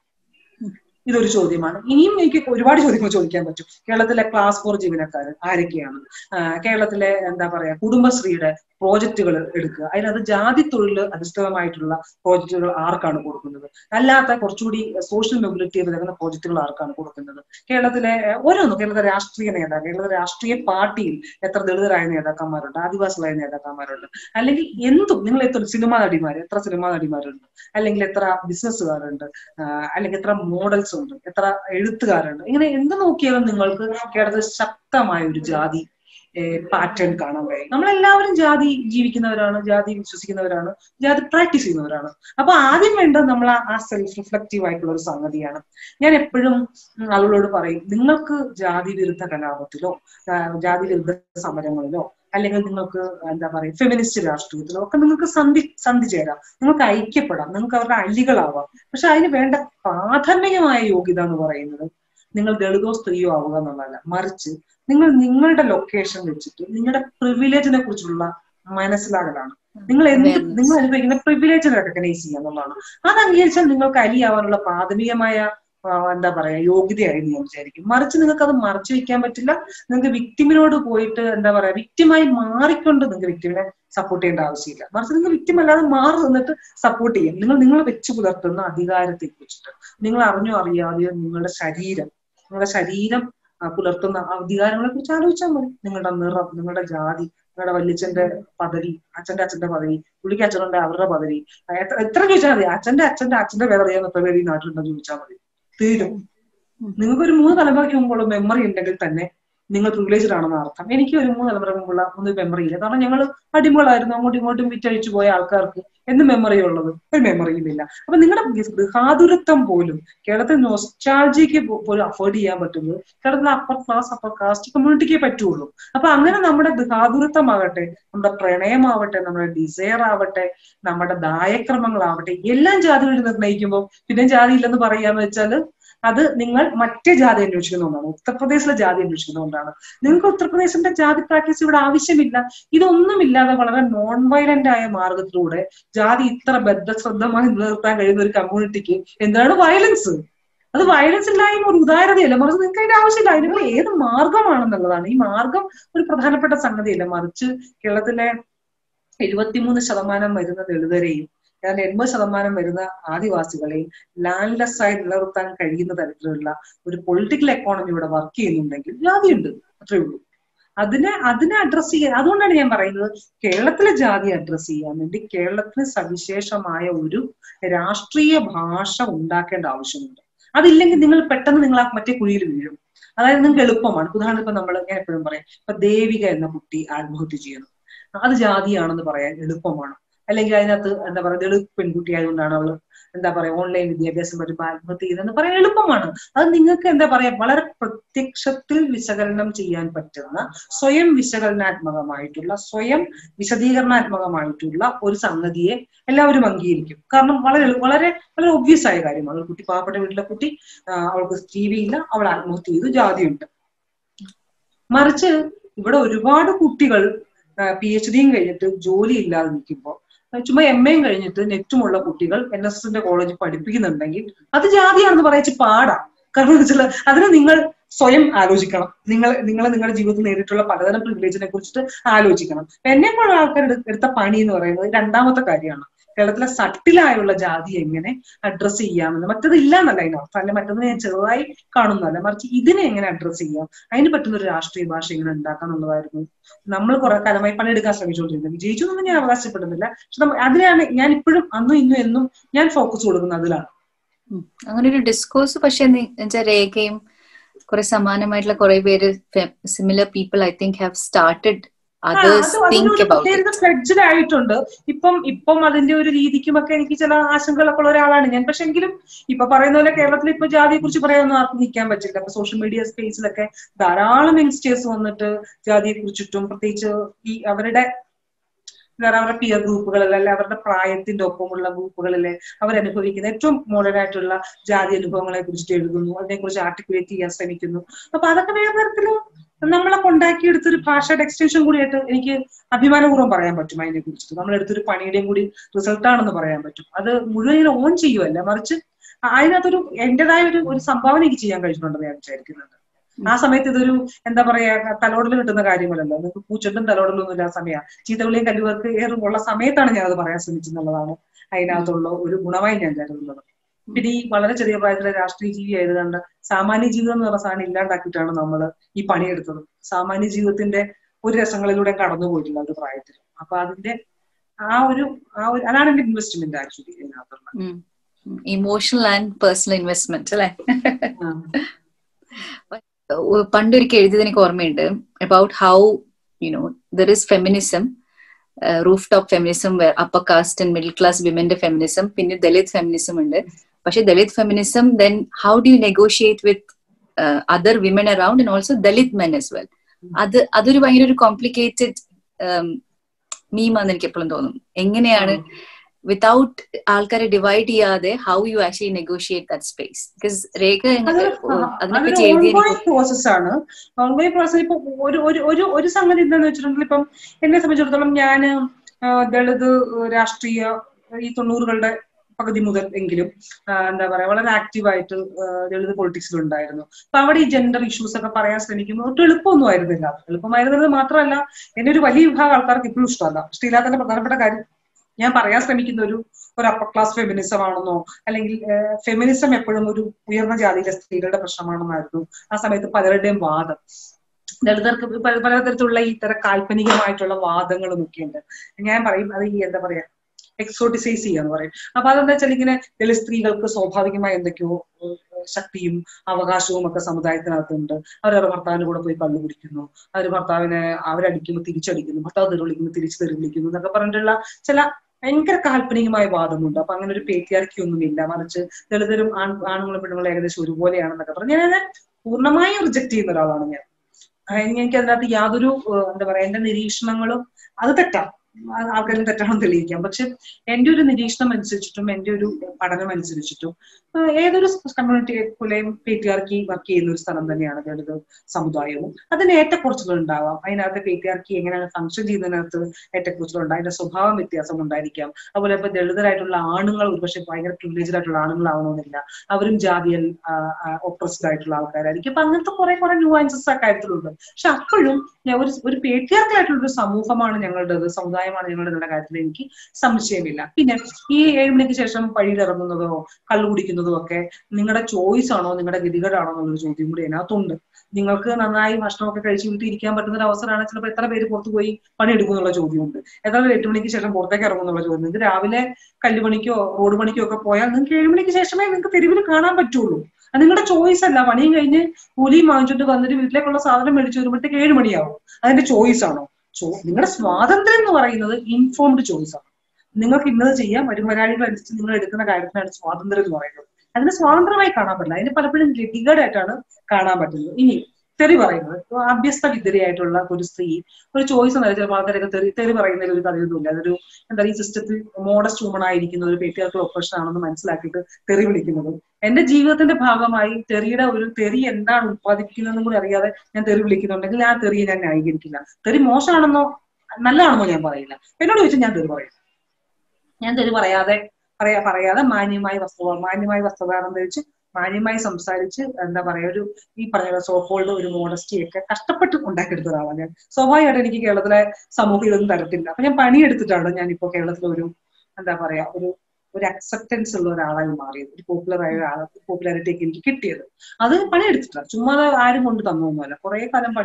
ഇതൊരു ചോദ്യമാണ്. ഇനിയും എനിക്ക് ഒരുപാട് ചോദ്യങ്ങൾ ചോദിക്കാൻ പറ്റും. കേരളത്തിലെ ക്ലാസ് 4 ജീവനക്കാർ ആരൊക്കെയാണ്? കേരളത്തിലെ എന്താ പറയാ കുടുംബശ്രീയുടെ പ്രോജക്റ്റുകൾ എടുക്കുക, അതിനകത്ത് ജാതി തൊഴിൽ അധിഷ്ഠിതമായിട്ടുള്ള പ്രോജക്റ്റുകൾ ആർക്കാണ് കൊടുക്കുന്നത്? അല്ലാത്ത കുറച്ചുകൂടി സോഷ്യൽ മൊബിലിറ്റി വരുന്ന പ്രോജക്റ്റുകൾ ആർക്കാണ് കൊടുക്കുന്നത്? കേരളത്തിലെ കേരളത്തിലെ രാഷ്ട്രീയ നേതാക്കൾ, കേരളത്തിലെ രാഷ്ട്രീയ പാർട്ടിയിൽ എത്ര ദളിതരായ നേതാക്കന്മാരുണ്ട്, ആദിവാസികളായ നേതാക്കന്മാരുണ്ട്? അല്ലെങ്കിൽ നിങ്ങൾ എത്ര സിനിമാ നടിമാരുണ്ട്, അല്ലെങ്കിൽ എത്ര ബിസിനസ്സുകാരുണ്ട്, അല്ലെങ്കിൽ എത്ര മോഡൽസ് ഉണ്ട്, എത്ര എഴുത്തുകാരുണ്ട്? ഇങ്ങനെ എന്ത് നോക്കിയാലും നിങ്ങൾക്ക് കേരളത്തിൽ ശക്തമായ ഒരു ജാതി പാറ്റേൺ കാണാൻ കഴിയും. നമ്മളെല്ലാവരും ജാതി ജീവിക്കുന്നവരാണ്, ജാതി വിശ്വസിക്കുന്നവരാണ്, ജാതി പ്രാക്ടീസ് ചെയ്യുന്നവരാണ്. അപ്പൊ ആദ്യം വേണ്ടത് നമ്മൾ ആ സെൽഫ് റിഫ്ലക്റ്റീവ് ആയിട്ടുള്ള ഒരു സംഗതിയാണ്. ഞാൻ എപ്പോഴും ആളുകളോട് പറയും, നിങ്ങൾക്ക് ജാതി വിരുദ്ധ കലാപത്തിലോ ജാതി വിരുദ്ധ സമരങ്ങളിലോ അല്ലെങ്കിൽ നിങ്ങൾക്ക് എന്താ പറയുക ഫെമിനിസ്റ്റ് രാഷ്ട്രീയത്തിലോ ഒക്കെ നിങ്ങൾക്ക് സന്ധി ചേരാം, നിങ്ങൾക്ക് ഐക്യപ്പെടാം, നിങ്ങൾക്ക് അവരുടെ അല്ലികളാവാം. പക്ഷെ അതിന് വേണ്ട പ്രാഥമികമായ യോഗ്യത എന്ന് പറയുന്നത് നിങ്ങൾ ദളിതോ സ്ത്രീയോ ആവുക എന്നുള്ളതല്ല, മറിച്ച് നിങ്ങളുടെ ലൊക്കേഷൻ വെച്ചിട്ട് നിങ്ങളുടെ പ്രിവിലേജിനെ കുറിച്ചുള്ള മനസ്സിലാകലാണ്. നിങ്ങൾ അനുഭവിക്കുന്ന പ്രിവിലേജിനെ റെക്കഗ്നൈസ് ചെയ്യുക എന്നുള്ളതാണ്. അത് അംഗീകരിച്ചാൽ നിങ്ങൾക്ക് അലിയാവാനുള്ള പ്രാഥമികമായ എന്താ പറയാ യോഗ്യതയായി ഞാൻ വിചാരിക്കും. മറിച്ച് നിങ്ങൾക്ക് അത് മറച്ചു വെക്കാൻ പറ്റില്ല. നിങ്ങൾക്ക് വിക്ടിമിനോട് പോയിട്ട് എന്താ പറയാ വിക്ടിമായി മാറിക്കൊണ്ട് നിങ്ങൾക്ക് വിക്ടിമിനെ സപ്പോർട്ട് ചെയ്യേണ്ട ആവശ്യമില്ല. മറിച്ച് നിങ്ങൾ വിക്ടിം അല്ലാതെ മാറി നിന്നിട്ട് സപ്പോർട്ട് ചെയ്യും. നിങ്ങൾ വെച്ചു പുലർത്തുന്ന അധികാരത്തെ കുറിച്ചിട്ട് നിങ്ങൾ അറിഞ്ഞോ അറിയാതെയോ നിങ്ങളുടെ ശരീരം പുലർത്തുന്ന അധികാരങ്ങളെ കുറിച്ച് ആലോചിച്ചാൽ മതി. നിങ്ങളുടെ നിറം, നിങ്ങളുടെ ജാതി, നിങ്ങളുടെ വല്യച്ഛന്റെ പദവി, അച്ഛന്റെ പദവി, പുള്ളിക്ക് അച്ഛനുണ്ട് അവരുടെ പദവി, എത്ര ചോദിച്ചാൽ മതി. അച്ഛന്റെ പേര് അറിയാൻ എത്ര പേര് ഈ നാട്ടിലുണ്ടെന്ന് ചോദിച്ചാൽ മതി, തീരും. നിങ്ങൾക്ക് ഒരു 3 തലമുറയ്ക്ക് മുമ്പുള്ള മെമ്മറി ഉണ്ടെങ്കിൽ തന്നെ നിങ്ങൾ പ്രിവിലേജ്ഡ് ആണെന്ന് അർത്ഥം. എനിക്ക് ഒരു 3 തലമുറ മുമ്പുള്ള ഒന്നും മെമ്മറി ഇല്ല. കാരണം ഞങ്ങൾ അടിമകളായിരുന്നു, അങ്ങോട്ടും ഇങ്ങോട്ടും വിറ്റഴിച്ചു പോയ ആൾക്കാർക്ക് എന്ത് മെമ്മറി ഉള്ളത്? ഒരു മെമ്മറിയും ഇല്ല. അപ്പൊ നിങ്ങളുടെ ഗൃഹാതുരത്വം പോലും കേരളത്തിൽ നൊസ്റ്റാൾജിക്ക് പോലും അഫോർഡ് ചെയ്യാൻ പറ്റുന്നത് കേരളത്തിലെ അപ്പർ കാസ്റ്റ് കമ്മ്യൂണിറ്റിക്കേ പറ്റുള്ളൂ. അപ്പൊ അങ്ങനെ നമ്മുടെ ഗൃഹാതുരത്വമാകട്ടെ, നമ്മുടെ പ്രണയമാവട്ടെ, നമ്മുടെ ഡിസയർ ആവട്ടെ, നമ്മുടെ ദായക്രമങ്ങളാവട്ടെ, എല്ലാം ജാതി വഴി നിർണ്ണയിക്കുമ്പോൾ പിന്നെ ജാതി ഇല്ലെന്ന് പറയാന്ന് വെച്ചാൽ അത് നിങ്ങൾ മറ്റേ ജാതി അന്വേഷിക്കുന്നതുകൊണ്ടാണ്. ഉത്തർപ്രദേശിലെ ജാതി അന്വേഷിക്കുന്നതുകൊണ്ടാണ്. നിങ്ങൾക്ക് ഉത്തർപ്രദേശിന്റെ ജാതി പ്രാക്ടീസ് ഇവിടെ ആവശ്യമില്ല. ഇതൊന്നുമില്ലാതെ വളരെ നോൺ വയലന്റ് ആയ മാർഗത്തിലൂടെ ജാതി ഇത്ര ബദ്ധശ്രദ്ധമായി നിലനിർത്താൻ കഴിയുന്ന ഒരു കമ്മ്യൂണിറ്റിക്ക് എന്താണ് വയലൻസ്? അത് വയലൻസ് ഇല്ലായ്മ ഒരു ഉദാരതയല്ല, മറിച്ച് നിങ്ങൾക്ക് അതിന്റെ ആവശ്യമില്ല. അതിനുള്ള ഏത് മാർഗമാണെന്നുള്ളതാണ്. ഈ മാർഗം ഒരു പ്രധാനപ്പെട്ട സംഗതിയല്ല, മറിച്ച് കേരളത്തിലെ 73% വരുന്ന ദളിതരെയും 80% വരുന്ന ആദിവാസികളെയും ലാൻഡ്ലെസ് ആയി നിലനിർത്താൻ കഴിയുന്ന തരത്തിലുള്ള ഒരു പൊളിറ്റിക്കൽ എക്കോണമി ഇവിടെ വർക്ക് ചെയ്യുന്നുണ്ടെങ്കിൽ ജാതിയുണ്ട്, അത്രേ ഉള്ളൂ. അതിനെ അഡ്രസ് ചെയ്യാൻ, അതുകൊണ്ടാണ് ഞാൻ പറയുന്നത് കേരളത്തിലെ ജാതി അഡ്രസ് ചെയ്യാൻ വേണ്ടി കേരളത്തിന് സവിശേഷമായ ഒരു രാഷ്ട്രീയ ഭാഷ ഉണ്ടാക്കേണ്ട ആവശ്യമുണ്ട്. അതില്ലെങ്കിൽ നിങ്ങൾ പെട്ടെന്ന് നിങ്ങൾ ആ മറ്റേ കുഴിയിൽ വീഴും. അതായത് നിങ്ങൾക്ക് എളുപ്പമാണ്. ഉദാഹരണം ഇപ്പൊ ഞാൻ എപ്പോഴും പറയാം, ഇപ്പൊ ദേവിക എന്ന കുട്ടി ആത്മഹത്യ ചെയ്യുന്നു, അത് ജാതിയാണെന്ന് പറയാൻ എളുപ്പമാണ്. അല്ലെങ്കിൽ അതിനകത്ത് എന്താ പറയുക, ദളിത് പെൺകുട്ടി ആയതുകൊണ്ടാണ് അവള് എന്താ പറയാ ഓൺലൈൻ വിദ്യാഭ്യാസം വരുമ്പോൾ ആത്മഹത്യ ചെയ്തെന്ന് പറയാൻ എളുപ്പമാണ്. അത് നിങ്ങൾക്ക് എന്താ പറയാ വളരെ പ്രത്യക്ഷത്തിൽ വിശകലനം ചെയ്യാൻ പറ്റുന്ന, സ്വയം വിശകലനാത്മകമായിട്ടുള്ള, സ്വയം വിശദീകരണാത്മകമായിട്ടുള്ള ഒരു സംഗതിയെ എല്ലാവരും അംഗീകരിക്കും. കാരണം വളരെ വളരെ വളരെ ഒബ്വിയസ് ആയ കാര്യമാണ്. കുട്ടി പാവപ്പെട്ട വീട്ടിലെ കുട്ടി, അവൾക്ക് TV ഇല്ല, അവൾ ആത്മഹത്യ ചെയ്തു, ജാതിയുണ്ട്. മറിച്ച് ഇവിടെ ഒരുപാട് കുട്ടികൾ PhD കഴിഞ്ഞിട്ട് ജോലി ഇല്ലാതെ നിൽക്കുമ്പോൾ, ചുമ്മാ MA കഴിഞ്ഞിട്ട് നെറ്റുമുള്ള കുട്ടികൾ NSSന്റെ കോളേജിൽ പഠിപ്പിക്കുന്നുണ്ടെങ്കിൽ അത് ജാതിയാണെന്ന് പറയിച്ച് പാടാം. കാരണം വെച്ചാൽ അതിന് നിങ്ങൾ സ്വയം ആലോചിക്കണം. നിങ്ങളുടെ ജീവിതത്തിൽ നേരിട്ടുള്ള പലതരം പ്രിവിലേജിനെ കുറിച്ചിട്ട് ആലോചിക്കണം. എന്നെപ്പോലുള്ള ആൾക്കാർ എടുത്ത പണി എന്ന് പറയുന്നത് രണ്ടാമത്തെ കാര്യമാണ്. കേരളത്തിലെ സട്ടിലായുള്ള ജാതി എങ്ങനെ അഡ്രസ് ചെയ്യാമെന്ന്. മറ്റത് ഇല്ല എന്നല്ല അതിനർത്ഥം, അല്ല മറ്റത് ഞാൻ ചെറുതായി കാണുന്നതല്ല, മറിച്ച് ഇതിനെ എങ്ങനെ അഡ്രസ് ചെയ്യാം, അതിന് പറ്റുന്ന ഒരു രാഷ്ട്രീയ ഭാഷ എങ്ങനെ ഉണ്ടാക്കാം എന്നുള്ളതായിരുന്നു നമ്മൾ കുറെ കാലമായി പണിയെടുക്കാൻ ശ്രമിച്ചുകൊണ്ടിരുന്നത്. വിജയിച്ചു എന്നൊന്നും ഞാൻ അവകാശപ്പെടുന്നില്ല, പക്ഷെ അതിനാണ് ഞാൻ ഇപ്പോഴും അന്നും ഇന്നും എന്നും ഞാൻ ഫോക്കസ് കൊടുക്കുന്നത് അതിലാണ്. അങ്ങനെ ഒരു ഡിസ്കോഴ്സ് പക്ഷെ രേഖയും കുറെ സമാനമായിട്ടുള്ള കുറെ പേര് similar people I think have started fledged ആയിട്ടുണ്ട്. ഇപ്പം അതിന്റെ ഒരു രീതിക്കുമൊക്കെ എനിക്ക് ചില ആശങ്കകളൊക്കെ ഉള്ള ഒരാളാണ് ഞാൻ. പക്ഷെ എങ്കിലും ഇപ്പൊ പറയുന്ന പോലെ കേരളത്തിൽ ഇപ്പൊ ജാതിയെ കുറിച്ച് പറയാനൊന്നും ആർക്കും നിൽക്കാൻ പറ്റില്ല. അപ്പൊ സോഷ്യൽ മീഡിയ സ്പേസിലൊക്കെ ധാരാളം യങ്സ്റ്റേഴ്സ് വന്നിട്ട് ജാതിയെ കുറിച്ചിട്ടും, പ്രത്യേകിച്ച് ഈ അവരുടെ പിയർ ഗ്രൂപ്പുകളിലെ, അല്ലെ അവരുടെ പ്രായത്തിന്റെ ഒപ്പമുള്ള ഗ്രൂപ്പുകളിലെ അവരനുഭവിക്കുന്ന ഏറ്റവും മോഡേൺ ആയിട്ടുള്ള ജാതി അനുഭവങ്ങളെ കുറിച്ചിട്ട് എഴുതുന്നു, അതിനെക്കുറിച്ച് ആർട്ടിക്കുലേറ്റ് ചെയ്യാൻ ശ്രമിക്കുന്നു. അപ്പൊ അതൊക്കെ വേറെ തരത്തില് നമ്മളെ കൊണ്ടാക്കിയെടുത്തൊരു ഭാഷയുടെ എക്സ്റ്റൻഷൻ കൂടിയായിട്ട് എനിക്ക് അഭിമാനപൂർവ്വം പറയാൻ പറ്റും. അതിനെ കുറിച്ചിട്ട് നമ്മളെടുത്തൊരു പണിയുടെയും കൂടി റിസൾട്ടാണെന്ന് പറയാൻ പറ്റും. അത് മുഴുവൻ ഓൺ ചെയ്യുമല്ല, മറിച്ച് അതിനകത്തൊരു എന്റേതായ ഒരു സംഭാവന എനിക്ക് ചെയ്യാൻ കഴിഞ്ഞിട്ടുണ്ടെന്ന് ഞാൻ വിചാരിക്കുന്നുണ്ട്. ആ സമയത്ത് ഇതൊരു എന്താ പറയാ തലോടൽ കിട്ടുന്ന കാര്യങ്ങളല്ലോ. നിങ്ങൾക്ക് പൂച്ചെട്ടും തലോടലൊന്നും ഇല്ല സമയമാണ്. ചീത്തവിളിയും കല്ലുവർക്ക് ഏറുമുള്ള സമയത്താണ് ഞാൻ അത് പറയാൻ ശ്രമിച്ചെന്നുള്ളതാണ് അതിനകത്തുള്ള ഒരു ഗുണമായി ഞാൻ കരുതുന്നത്. പിന്നെ ഈ വളരെ ചെറിയ പ്രായത്തിലെ രാഷ്ട്രീയ ജീവി ആയതുകൊണ്ട് സാമാന്യ ജീവിതം എന്ന് പറഞ്ഞ സാധനം ഇല്ലാണ്ടാക്കിയിട്ടാണ് നമ്മൾ ഈ പണിയെടുത്തത്. സാമാന്യ ജീവിതത്തിന്റെ ഒരു രസങ്ങളിലൂടെ കടന്നു പോയിട്ടില്ല ഒരു പ്രായത്തിൽ. അപ്പൊ അതിന്റെ ആ ഒരു അതാണ് എന്റെ ഇൻവെസ്റ്റ്മെന്റ് ആക്ച്വലി ഇതിനകത്തുള്ള ഇമോഷണൽ ആൻഡ് പേഴ്സണൽ ഇൻവെസ്റ്റ്മെന്റ് അല്ലെ. പണ്ടൊരിക്കൽ എഴുതിയത് എനിക്ക് ഓർമ്മയുണ്ട് about how there is feminism, roof top feminism, upper caste and middle class വിമന്റെ ഫെമിനിസം, പിന്നെ ദലിത് ഫെമിനിസം ഉണ്ട്. പക്ഷെ Dalit feminism then how do you negotiate with other women around and also Dalit men as well. അതൊരു ഭയങ്കര ഒരു കോംപ്ലിക്കേറ്റഡ് മീമാന്ന് എനിക്ക് എപ്പോഴും തോന്നും. എങ്ങനെയാണ് വിതൗട്ട് ആൾക്കാരെ ഡിവൈഡ് ചെയ്യാതെ how you actually negotiate that space. Because Rekha അതിനെപ്പറ്റി പ്രോസസ്സാണ്. Online process. ഇപ്പൊ ഒരു സംഗതി എന്താന്ന് വെച്ചിട്ടുണ്ടെങ്കിൽ, ഇപ്പം എന്നെ സംബന്ധിച്ചിടത്തോളം ഞാൻ ദളിത് രാഷ്ട്രീയ ഈ 90കളുടെ പകുതി മുതൽ എങ്കിലും എന്താ പറയാ വളരെ ആക്റ്റീവായിട്ട് ദളിത് പൊളിറ്റിക്സിലുണ്ടായിരുന്നു. അപ്പൊ അവിടെ ഈ ജെൻഡർ ഇഷ്യൂസ് ഒക്കെ പറയാൻ ശ്രമിക്കുമ്പോൾ ഒട്ടും എളുപ്പമൊന്നും ആയിരുന്നില്ല. എളുപ്പമായിരുന്നത് മാത്രമല്ല, എന്നെ ഒരു വലിയ വിഭാഗം ആൾക്കാർക്ക് ഇപ്പോഴും ഇഷ്ടമല്ല. ഇഷ്ടമില്ലാത്തതിന്റെ പ്രധാനപ്പെട്ട കാര്യം ഞാൻ പറയാൻ ശ്രമിക്കുന്ന ഒരു അപ്പർ ക്ലാസ് ഫെമിനിസം ആണെന്നോ, അല്ലെങ്കിൽ ഫെമിനിസം എപ്പോഴും ഒരു ഉയർന്ന ജാതിയിലെ സ്ത്രീകളുടെ പ്രശ്നമാണെന്നായിരുന്നു ആ സമയത്ത് പലരുടെയും വാദം. ദളിതർക്ക് പലതരത്തിലുള്ള ഈ തരം കാൽപ്പനികമായിട്ടുള്ള വാദങ്ങളും ഒക്കെ ഉണ്ട്. ഞാൻ പറയും അത് ഈ എന്താ പറയാ എക്സോട്ടിസൈസ് ചെയ്യാന്ന് പറയും. അപ്പൊ അതെന്താ വെച്ചാൽ ഇങ്ങനെ ദളിത് സ്ത്രീകൾക്ക് സ്വാഭാവികമായി എന്തൊക്കെയോ ശക്തിയും അവകാശവും ഒക്കെ സമുദായത്തിനകത്തുണ്ട്. അവരവരുടെ ഭർത്താവിന്റെ കൂടെ പോയി കള്ളു കുടിക്കുന്നു, അവർ ഭർത്താവിനെ അവരടിക്കുമ്പോൾ തിരിച്ചടിക്കുന്നു, ഭർത്താവ് തെറി വിളിക്കുന്നു തിരിച്ചു തെറി വിളിക്കുന്നു എന്നൊക്കെ പറഞ്ഞിട്ടുള്ള ചില ഭയങ്കര കാൽപ്പനികമായ വാദമുണ്ട്. അപ്പൊ അങ്ങനെ ഒരു പേട്രിയാർക്കി ഒന്നുമില്ല, മറിച്ച് ദളിതരും ആണുങ്ങളും പെണ്ണുങ്ങളും ഏകദേശം ഒരുപോലെയാണെന്നൊക്കെ പറഞ്ഞ് ഞാനത് പൂർണ്ണമായും റിജക്ട് ചെയ്യുന്ന ഒരാളാണ് ഞാൻ. എനിക്ക് അതിനകത്ത് യാതൊരു എന്താ പറയാ എന്റെ നിരീക്ഷണങ്ങളും അത് തെറ്റാം, ആൾക്കാരും തെറ്റാണെന്ന് തെളിയിക്കാം. പക്ഷെ എന്റെ ഒരു നിരീക്ഷണം അനുസരിച്ചിട്ടും എന്റെ ഒരു പഠനം അനുസരിച്ചിട്ടും ഏതൊരു കമ്മ്യൂണിറ്റി പോലെയും പേട്രിയാർക്കി വർക്ക് ചെയ്യുന്ന ഒരു സ്ഥലം തന്നെയാണ് ദളിത് സമുദായവും. അതിന് ഏറ്റക്കുറച്ചുകൾ ഉണ്ടാവാം. അതിനകത്ത് പേട്രിയാർക്കി എങ്ങനെയാണ് ഫംഗ്ഷൻ ചെയ്യുന്നതിനകത്ത് ഏറ്റക്കുറച്ചുകൾ ഉണ്ടാകും, അതിന്റെ സ്വഭാവം വ്യത്യാസം ഉണ്ടായിരിക്കാം. അതുപോലെ ഇപ്പൊ ദളിതരായിട്ടുള്ള ആണുങ്ങൾ ഒരുപക്ഷെ ഭയങ്കര പ്രിവിലേജ്ഡ് ആയിട്ടുള്ള ആണുങ്ങളാവണമെന്നില്ല, അവരും ജാതിയൽ ഒപ്രസ്ഡ് ആയിട്ടുള്ള ആൾക്കാരായിരിക്കും. അപ്പൊ അങ്ങനത്തെ കുറെ ന്യൂആൻസസ് ആ കാര്യത്തിലുണ്ട്. പക്ഷെ അപ്പോഴും ഒരു പേട്രിയാർക്കലായിട്ടുള്ള ഒരു സമൂഹമാണ് ഞങ്ങളുടേത്, സമുദായം സമുദായമാണ് ഞങ്ങളുടെ കാര്യത്തിൽ എനിക്ക് സംശയമില്ല. പിന്നെ ഈ 7 മണിക്ക് ശേഷം പഴിയിലിറങ്ങുന്നതോ കള്ളു കുടിക്കുന്നതോ ഒക്കെ നിങ്ങളുടെ ചോയ്സ് ആണോ നിങ്ങളുടെ ഗതികേടാണോ എന്നുള്ളൊരു ചോദ്യം കൂടി അതിനകത്തുണ്ട്. നിങ്ങൾക്ക് നന്നായി ഭക്ഷണമൊക്കെ കഴിച്ച് വീട്ടിൽ ഇരിക്കാൻ പറ്റുന്ന ഒരു അവസരമാണ്. ചിലപ്പോൾ എത്ര പേര് പുറത്തു പോയി പണിയെടുക്കും എന്നുള്ള ചോദ്യമുണ്ട്. എത്ര പേര് 8 മണിക്ക് ശേഷം പുറത്തേക്ക് ഇറങ്ങും എന്നുള്ള ചോദ്യം. നിങ്ങൾക്ക് രാവിലെ കല്ലുപണിക്കോ റോഡ് പണിക്കോ ഒക്കെ പോയാൽ നിങ്ങൾക്ക് 7 മണിക്ക് ശേഷമേ നിങ്ങൾക്ക് തെരുവിൽ കാണാൻ പറ്റുള്ളൂ. അത് നിങ്ങളുടെ ചോയ്സ് അല്ല. പണിയും കഴിഞ്ഞ് കൂലിയും വാങ്ങിച്ചിട്ട് വന്നിട്ട് വീട്ടിലേക്കുള്ള സാധനം മേടിച്ചു വരുമ്പോഴത്തേക്ക് 7 മണിയാവും. അതിന്റെ ചോയ്സ് ആണോ? നിങ്ങളുടെ സ്വാതന്ത്ര്യം എന്ന് പറയുന്നത് ഇൻഫോംഡ് ചോയ്സ് ആണ്. നിങ്ങൾക്ക് ഇന്നത് ചെയ്യാം, വരുമാനാളികൾ അനുസരിച്ച് നിങ്ങൾ എടുക്കുന്ന കാര്യത്തിനാണ് സ്വാതന്ത്ര്യം എന്ന് പറയുന്നത്. അതിന് സ്വാതന്ത്ര്യമായി കാണാൻ പറ്റില്ല. അതിന് പലപ്പോഴും ഗതികേടായിട്ടാണ് കാണാൻ പറ്റുന്നത്. ഇനി തെറി പറയുന്നത്, അഭ്യസ്ത വിദ്യയായിട്ടുള്ള ഒരു സ്ത്രീ ഒരു ചോയ്സ് എന്ന് ചിലപ്പോൾ ആൾക്കാരൊക്കെ തെറി പറയുന്നതിൽ ഒരു കഥയൊന്നുമില്ല. അതൊരു എന്താ ഈ സിസ്റ്റത്തിൽ മോഡസ്റ്റ് വുമൺ ആയിരിക്കുന്നത് ഒരു പേട്രിയാർക്കൽ ഒപ്രഷൻ ആണെന്ന് മനസ്സിലാക്കിയിട്ട് തെറി വിളിക്കുന്നത്. എന്റെ ജീവിതത്തിന്റെ ഭാഗമായി തെറി എന്താണ് ഉത്പാദിപ്പിക്കുന്നതെന്നും കൂടി അറിയാതെ ഞാൻ തെറി വിളിക്കുന്നുണ്ടെങ്കിൽ ആ തെറിയെ ഞാൻ ന്യായീകരിക്കില്ല. തെറി മോശമാണെന്നോ നല്ലതാണെന്നോ ഞാൻ പറയില്ല. എന്നോട് ചോദിച്ചാൽ ഞാൻ തെറി പറയും. ഞാൻ തെറി പറയാതെ മാന്യമായി വസ്ത്രധാരണം ധരിച്ച് മാന്യമായി സംസാരിച്ച് എന്താ പറയാ ഈ പറഞ്ഞ സോപ്പോൾഡ് ഒരു മോഡസ്റ്റി ഒക്കെ കഷ്ടപ്പെട്ട് ഉണ്ടാക്കിയെടുത്ത ഒരാളാണ് ഞാൻ. സ്വാഭാവികമായിട്ട് എനിക്ക് കേരളത്തിലെ സമൂഹം ഇതൊന്നും തരത്തില്ല. അപ്പൊ ഞാൻ പണിയെടുത്തിട്ടാണ് ഞാൻ ഇപ്പോൾ കേരളത്തിലെ എന്താ പറയാ ഒരു അക്സെപ്റ്റൻസ് ഉള്ള ഒരാളായി മാറിയത്. ഒരു പോപ്പുലാരിറ്റി ഒക്കെ എനിക്ക് കിട്ടിയത് അത് പണിയെടുത്തിട്ടാണ്. ചുമ്മാ ആരും കൊണ്ട് തന്നൊന്നുമല്ല. കുറെ കാലം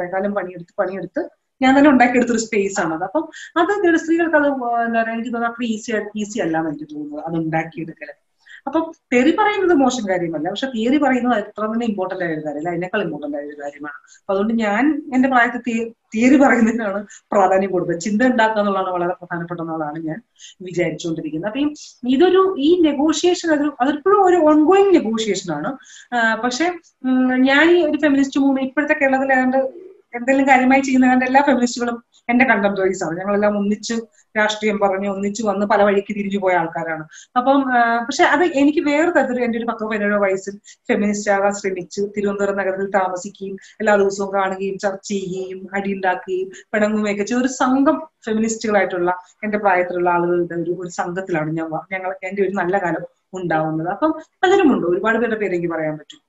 പണിയെടുത്ത് ഞാൻ തന്നെ ഉണ്ടാക്കിയെടുത്തൊരു സ്പേസ് ആണത്. അപ്പം അത് സ്ത്രീകൾക്ക് അത് എന്താ പറയാ എനിക്ക് തോന്നുന്നു അത്ര ഈസി അല്ലാന്ന് എനിക്ക് തോന്നുന്നത് അത് ഉണ്ടാക്കിയെടുക്കല്. അപ്പം തെറി പറയുന്നത് മോശം കാര്യമല്ല, പക്ഷെ തിയറി പറയുന്നത് എത്ര തന്നെ ഇമ്പോർട്ടന്റ് ആയ ഒരു കാര്യമല്ല, അതിനേക്കാൾ ഇമ്പോർട്ടന്റ് ആയ ഒരു കാര്യമാണ്. അപ്പൊ അതുകൊണ്ട് ഞാൻ എന്റെ പ്രായത്തിൽ തിയറി പറയുന്നതിനാണ് പ്രാധാന്യം കൊടുത്തത്. ചിന്ത ഉണ്ടാക്കുക എന്നുള്ളതാണ് വളരെ പ്രധാനപ്പെട്ട എന്നുള്ളതാണ് ഞാൻ വിചാരിച്ചുകൊണ്ടിരിക്കുന്നത്. അപ്പൊ ഈ നെഗോഷിയേഷൻ അതെപ്പോഴും ഒരു ഓൺഗോയിങ് നെഗോഷിയേഷൻ ആണ്. പക്ഷെ ഞാൻ ഈ ഒരു ഫെമിനിസ്റ്റ് മൂവ്മെന്റ് ഇപ്പോഴത്തെ കേരളത്തിൽ എന്തെങ്കിലും കാര്യമായി ചെയ്യുന്ന എല്ലാ ഫെമിനിസ്റ്റുകളും എന്റെ കണ്ടംപററീസ് ആണ്. ഞങ്ങളെല്ലാം ഒന്നിച്ച് രാഷ്ട്രീയം പറഞ്ഞ് ഒന്നിച്ച് വന്ന് പല വഴിക്ക് തിരിഞ്ഞു പോയ ആൾക്കാരാണ്. അപ്പം പക്ഷെ അത് എനിക്ക് വേറെ തരത്തിൽ എന്റെ ഒരു 10-17 വയസ്സിൽ ഫെമിനിസ്റ്റ് ആകാൻ ശ്രമിച്ച് തിരുവനന്തപുരം നഗരത്തിൽ താമസിക്കുകയും എല്ലാ ദിവസവും കാണുകയും ചർച്ച ചെയ്യുകയും അടിയുണ്ടാക്കുകയും പിണങ്ങുകയൊക്കെ ചെയ്ത ഒരു സംഘം ഫെമിനിസ്റ്റുകളായിട്ടുള്ള എന്റെ പ്രായത്തിലുള്ള ആളുകളുടെ ഒരു സംഘത്തിലാണ് എന്റെ ഒരു നല്ല കാലം ഉണ്ടാവുന്നത്. അപ്പം പലരുമുണ്ട്, ഒരുപാട് പേരുടെ പേര് എനിക്ക് പറയാൻ പറ്റും.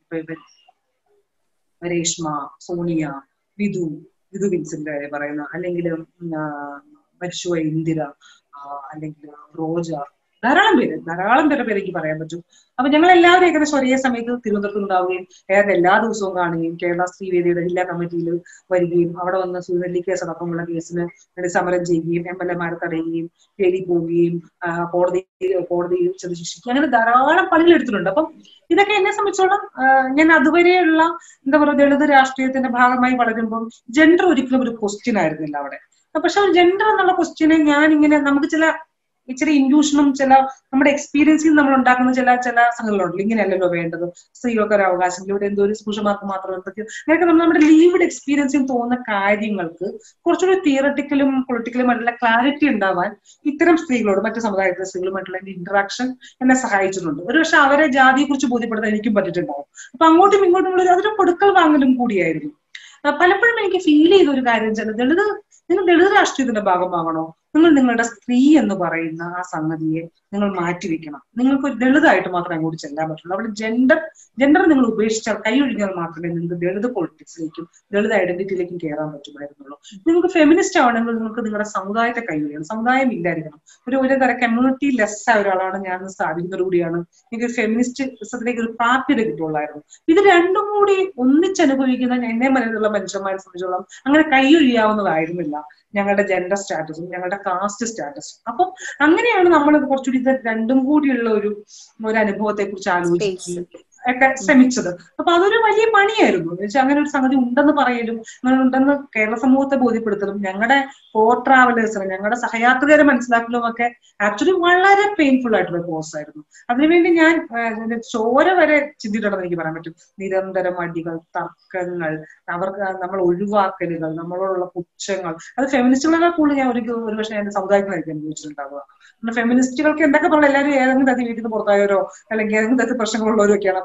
രേഷ്മ, സോണിയ, വിധു വിൻസെന്റ് പറയുന്ന, അല്ലെങ്കിൽ മരിച്ചുപോയ ഇന്ദിര, അല്ലെങ്കിൽ റോജ, ധാരാളം പേരുടെ പേര് എനിക്ക് പറയാൻ പറ്റും. അപ്പൊ ഞങ്ങൾ എല്ലാവരും ഏകദേശം ഒരേ സമയത്ത് തിരുവനന്തപുരത്ത് ഉണ്ടാവുകയും എല്ലാ ദിവസവും കാണുകയും കേരള സ്ത്രീവേദിയുടെ ജില്ലാ കമ്മിറ്റിയിൽ വരികയും അവിടെ വന്ന് സുനെല്ലി കേസ് അടക്കമുള്ള കേസിന് വേണ്ടി സമരം ചെയ്യുകയും MLA-മാരെ തടയുകയും ജയിലിൽ പോവുകയും കോടതിയിൽ ചെന്ന് ശിക്ഷിക്കുകയും അങ്ങനെ ധാരാളം പണികൾ എടുത്തിട്ടുണ്ട്. അപ്പം ഇതൊക്കെ എന്നെ സംബന്ധിച്ചോളം ഞാൻ അതുവരെയുള്ള എന്താ പറയുക ദളിത് രാഷ്ട്രീയത്തിന്റെ ഭാഗമായി വളരുമ്പം ജെൻഡർ ഒരിക്കലും ഒരു ക്വസ്റ്റ്യൻ ആയിരുന്നില്ല അവിടെ. പക്ഷെ ഒരു ജെൻഡർ എന്നുള്ള ക്വസ്റ്റ്യനെ ഞാൻ ഇങ്ങനെ നമുക്ക് ഇച്ചിരി ഇൻഡ്യൂഷനും നമ്മുടെ എക്സ്പീരിയൻസിൽ നമ്മൾ ഉണ്ടാക്കുന്ന ചില സംഗതികളുണ്ടല്ലോ, ഇങ്ങനെയല്ലല്ലോ വേണ്ടത്, സ്ത്രീകൾക്ക് ഒരു അവകാശം, ഇവിടെ എന്തോ ഒരു പുരുഷന്മാർക്ക് മാത്രം അങ്ങനെയൊക്കെ നമ്മുടെ ലീവ്ഡ് എക്സ്പീരിയൻസിൽ തോന്നുന്ന കാര്യങ്ങൾക്ക് കുറച്ചുകൂടി തിയററ്റിക്കലും പൊളിറ്റിക്കലും ആയിട്ടുള്ള ക്ലാരിറ്റി ഉണ്ടാവാൻ ഇത്തരം സ്ത്രീകളോട് മറ്റു സമുദായത്തിലെ സ്ത്രീകളുമായിട്ടുള്ള ഇന്ററാക്ഷൻ എന്നെ സഹായിച്ചിട്ടുണ്ട്. ഒരു പക്ഷെ അവരെ ജാതിയെ കുറിച്ച് ബോധ്യപ്പെടുത്താൻ എനിക്കും പറ്റിയിട്ടുണ്ടാവും. അപ്പൊ അങ്ങോട്ടും ഇങ്ങോട്ടും അതൊരു കൊടുക്കൽ വാങ്ങലും കൂടിയായിരുന്നു. പലപ്പോഴും എനിക്ക് ഫീൽ ചെയ്ത ഒരു കാര്യം നിങ്ങൾ ദളിത് രാഷ്ട്രീയത്തിന്റെ ഭാഗമാകണോ, നിങ്ങൾ നിങ്ങളുടെ സ്ത്രീ എന്ന് പറയുന്ന ആ സംഗതിയെ നിങ്ങൾ മാറ്റിവെക്കണം. നിങ്ങൾക്ക് ഒരു ദളിതായിട്ട് മാത്രമേ അങ്ങോട്ട് ചെല്ലാൻ പറ്റുള്ളൂ. അവിടെ ജെൻഡർ നിങ്ങൾ ഉപേക്ഷിച്ചാൽ, കൈയൊഴിഞ്ഞാൽ മാത്രമേ നിങ്ങൾക്ക് ദളിത് പൊളിറ്റിക്സിലേക്കും ദളിത് ഐഡന്റിറ്റിയിലേക്കും കയറാൻ പറ്റുമായിരുന്നുള്ളൂ. നിങ്ങൾക്ക് ഫെമിനിസ്റ്റ് ആവണമെങ്കിൽ നിങ്ങൾക്ക് നിങ്ങളുടെ സമുദായത്തെ കൈയൊഴിയണം. സമുദായം ഇല്ലായിരിക്കണം. ഒരു തരം കമ്മ്യൂണിറ്റി ലെസ് ആയ ഒരാളാണ് ഞാൻ സ്ഥാപിക്കുന്നതോടുകൂടിയാണ് എനിക്ക് ഫെമിനിസ്റ്റിസത്തിലേക്ക് ഒരു പ്രാപ്യത കിട്ടുള്ളായിരുന്നു. ഇത് രണ്ടും കൂടി ഒന്നിച്ചനുഭവിക്കുന്ന എന്നെ മലയാളികളുള്ള മനുഷ്യന്മാരെ സംബന്ധിച്ചോളം അങ്ങനെ കൈയൊഴിയാവുന്നതായിരുന്നില്ല ഞങ്ങളുടെ ജെൻഡർ സ്റ്റാറ്റസും ഞങ്ങളുടെ കാസ്റ്റ് സ്റ്റാറ്റസും. അപ്പം അങ്ങനെയാണ് നമ്മൾ കുറച്ചുകൂടി ഇത് രണ്ടും കൂടിയുള്ള ഒരു അനുഭവത്തെ കുറിച്ച് ആലോചിക്കുകയും ഒക്കെ ശ്രമിച്ചത്. അപ്പൊ അതൊരു വലിയ പണിയായിരുന്നു. എന്നുവെച്ചാൽ അങ്ങനെ ഒരു സംഗതി ഉണ്ടെന്ന് പറയലും അങ്ങനെ ഉണ്ടെന്ന് കേരള സമൂഹത്തെ ബോധ്യപ്പെടുത്തലും ഞങ്ങളുടെ ട്രാവലേഴ്സിനെ, ഞങ്ങളുടെ സഹയാത്രികരെ മനസ്സിലാക്കലും ഒക്കെ ആക്ച്വലി വളരെ പെയിൻഫുൾ ആയിട്ടുള്ള കോഴ്സ് ആയിരുന്നു. അതിനുവേണ്ടി ഞാൻ ചോര വരെ ചിന്തിട്ടുണ്ടെന്ന് എനിക്ക് പറയാൻ പറ്റും. നിരന്തരം അടികൾ, തർക്കങ്ങൾ, നമ്മൾ ഒഴിവാക്കലുകൾ, നമ്മളോടുള്ള പുച്ഛങ്ങൾ, അത് ഫെമിനിസ്റ്റുകളെ കൂടുതൽ ഞാൻ ഒരു പക്ഷേ എന്റെ സമുദായത്തിനായിരിക്കും അനുഭവിച്ചിട്ടുണ്ടാവുക. ഫെമിനിസ്റ്റുകൾക്ക് എന്തൊക്കെ പറഞ്ഞാൽ എല്ലാവരും ഏതെങ്കിലും തരത്തിൽ വീട്ടിൽ നിന്ന് പുറത്തായവരോ അല്ലെങ്കിൽ ഏതെങ്കിലും തരത്തിൽ പ്രശ്നങ്ങളുള്ളവരോ ഒക്കെയാണ്.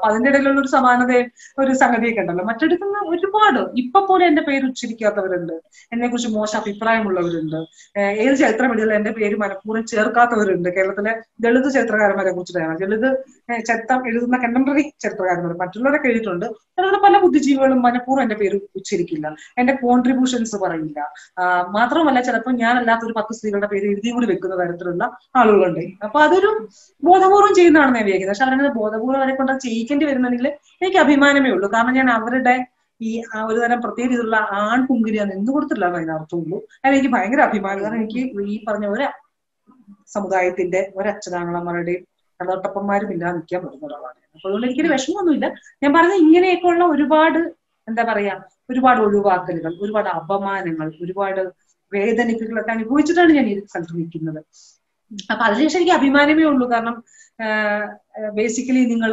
അപ്പൊ അതിന്റെ ഇടയിലുള്ള ഒരു സമാനത, ഒരു സംഗതിയൊക്കെ ഉണ്ടല്ലോ. മറ്റെടുക്കുന്ന ഒരുപാട് ഇപ്പൊ പോലെ എന്റെ പേര് ഉച്ചരിക്കാത്തവരുണ്ട്, എന്നെ കുറിച്ച് മോശം അഭിപ്രായമുള്ളവരുണ്ട്, ഏത് ചരിത്ര വീടുകളിൽ എന്റെ പേര് മനഃപൂർവ്വം ചേർക്കാത്തവരുണ്ട്. കേരളത്തിലെ ദളിത് ചരിത്രകാരന്മാരെ കുറിച്ചിട്ടാണ്, ദളിത് ചരിത്രം എഴുതുന്ന കണ്ടംപററി ചരിത്രകാരന്മാർ മറ്റുള്ളവരൊക്കെ എഴുതിയിട്ടുണ്ട്. അതുപോലെ പല ബുദ്ധിജീവികളും മനഃപൂർവ്വം എന്റെ പേര് ഉച്ചരിക്കില്ല, എന്റെ കോൺട്രിബ്യൂഷൻസ് പറയില്ല. മാത്രമല്ല ചിലപ്പോൾ ഞാൻ അല്ലാത്ത ഒരു 10 സ്ത്രീകളുടെ പേര് എഴുതി കൂടി വെക്കുന്ന തരത്തിലുള്ള ആളുകളുണ്ട്. അപ്പൊ അതൊരു ബോധപൂർവ്വം ചെയ്യുന്നതാണെന്ന് ഞാൻ വിചാരിക്കുന്നത്. പക്ഷെ അവരങ്ങനെ ബോധപൂർവ്വം അവരെ കൊണ്ട് ചെയ്യിക്കേണ്ടി വരുന്നെങ്കിൽ എനിക്ക് അഭിമാനമേ ഉള്ളൂ. കാരണം ഞാൻ അവരുടെ ഈ ഒരു തരം പ്രത്യേക രീതിയിലുള്ള ആൺപുങ്കിരി ഞാൻ നിന്ന് കൊടുത്തില്ല അതിനർത്ഥമുള്ളൂ. കാരണം എനിക്ക് ഭയങ്കര അഭിമാനം. കാരണം എനിക്ക് ഈ പറഞ്ഞ ഒരു സമുദായത്തിന്റെ ഒരച്ഛനാങ്ങളമാരുടെയും കടത്തപ്പന്മാരും ഇല്ലാതെ നിൽക്കാൻ പറ്റുന്ന ഒരാളാണ്. അപ്പൊ അതുകൊണ്ട് എനിക്കൊരു വിഷമമൊന്നുമില്ല. ഞാൻ പറഞ്ഞ ഇങ്ങനെയൊക്കെയുള്ള ഒരുപാട് എന്താ പറയാ, ഒരുപാട് ഒഴിവാക്കലുകൾ, ഒരുപാട് അപമാനങ്ങൾ, ഒരുപാട് വേദനിപ്പിക്കലൊക്കെ അനുഭവിച്ചിട്ടാണ് ഞാൻ ഈ സ്ഥലത്ത് നിൽക്കുന്നത്. അപ്പൊ അതിനുശേഷം എനിക്ക് അഭിമാനമേ ഉള്ളൂ. കാരണം ബേസിക്കലി നിങ്ങൾ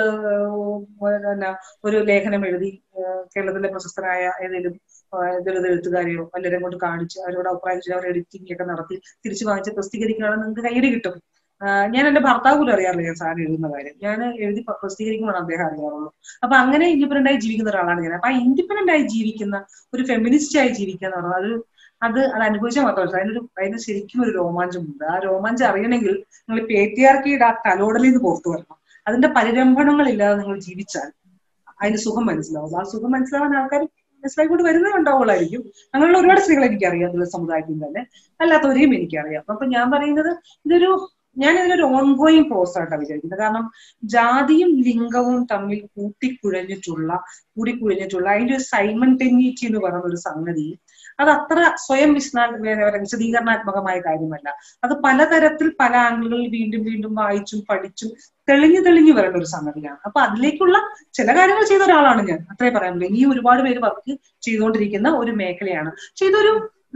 ഒരു ലേഖനം എഴുതി കേരളത്തിലെ പ്രശസ്തരായ ഏതെങ്കിലും ദളിത് എഴുത്തുകാരെയോ എല്ലാവരെയും കൊണ്ട് കാണിച്ച് അവരോട് അഭിപ്രായം അവർ എഡിറ്റിംഗ് ഒക്കെ നടത്തി തിരിച്ചു വാങ്ങിച്ച് പ്രസിദ്ധീകരിക്കുകയാണെങ്കിൽ നിങ്ങൾക്ക് കയ്യടി കിട്ടും. ഞാൻ എന്റെ ഭർത്താവ് പോലും അറിയാറില്ല ഞാൻ സാധനം എഴുതുന്ന കാര്യം. ഞാൻ എഴുതി പ്രസിദ്ധീകരിക്കുമ്പോഴാണ് അദ്ദേഹം അറിയാറുള്ളൂ. അപ്പൊ അങ്ങനെ ഇൻഡിപെൻഡന്റ് ആയി ജീവിക്കുന്ന ഒരാളാണ് ഞാൻ. അപ്പൊ ആ ഇൻഡിപെൻഡന്റ് ആയി ജീവിക്കുന്ന ഒരു ഫെമിനിസ്റ്റ് ആയി ജീവിക്കുക എന്ന് പറഞ്ഞാൽ അത് അനുഭവിച്ചാൽ മാത്രമല്ല അതിന് ശരിക്കും ഒരു രോമാഞ്ചമുണ്ട്. ആ രോമാഞ്ചം അറിയണമെങ്കിൽ നിങ്ങൾ പേട്രിയാർക്കിയുടെ ആ തലോടലിൽ നിന്ന് പുറത്തു വരണം. അതിന്റെ പരിരംഭണങ്ങളില്ലാതെ നിങ്ങൾ ജീവിച്ചാൽ അതിന്റെ സുഖം മനസ്സിലാവും. ആ സുഖം മനസ്സിലാവാൻ ആൾക്കാർ മനസ്സിലാക്കിക്കൊണ്ട് വരുന്നേ ഉണ്ടാവുള്ളായിരിക്കും. അങ്ങനെയുള്ള ഒരുപാട് സ്ത്രീകൾ എനിക്കറിയാം, അതിലുള്ള സമുദായത്തിൽ തന്നെ, അല്ലാത്തവരെയും എനിക്കറിയാം. അപ്പൊ ഞാൻ പറയുന്നത് ഞാനിതിനൊരു ഓൺഗോയിങ് പ്രോസസ് ആയിട്ടാണ് വിചാരിക്കുന്നത്. കാരണം ജാതിയും ലിംഗവും തമ്മിൽ കൂടിക്കുഴഞ്ഞിട്ടുള്ള അതിന്റെ ഒരു സൈമൾട്ടേനിറ്റി എന്ന് പറയുന്ന ഒരു സംഗതി അത് അത്ര സ്വയം വിശദീകരണാത്മകമായ കാര്യമല്ല. അത് പലതരത്തിൽ പല ആംഗിളുകളിൽ വീണ്ടും വീണ്ടും വായിച്ചും പഠിച്ചും തെളിഞ്ഞു വരേണ്ട ഒരു സംഗതിയാണ്. അപ്പൊ അതിലേക്കുള്ള ചില കാര്യങ്ങൾ ചെയ്ത ഒരാളാണ് ഞാൻ, അത്രേ പറയാൻ പറ്റില്ല. ഇനിയും ഒരുപാട് പേര് വർക്ക് ചെയ്തുകൊണ്ടിരിക്കുന്ന ഒരു മേഖലയാണ്. പക്ഷെ ഇതൊരു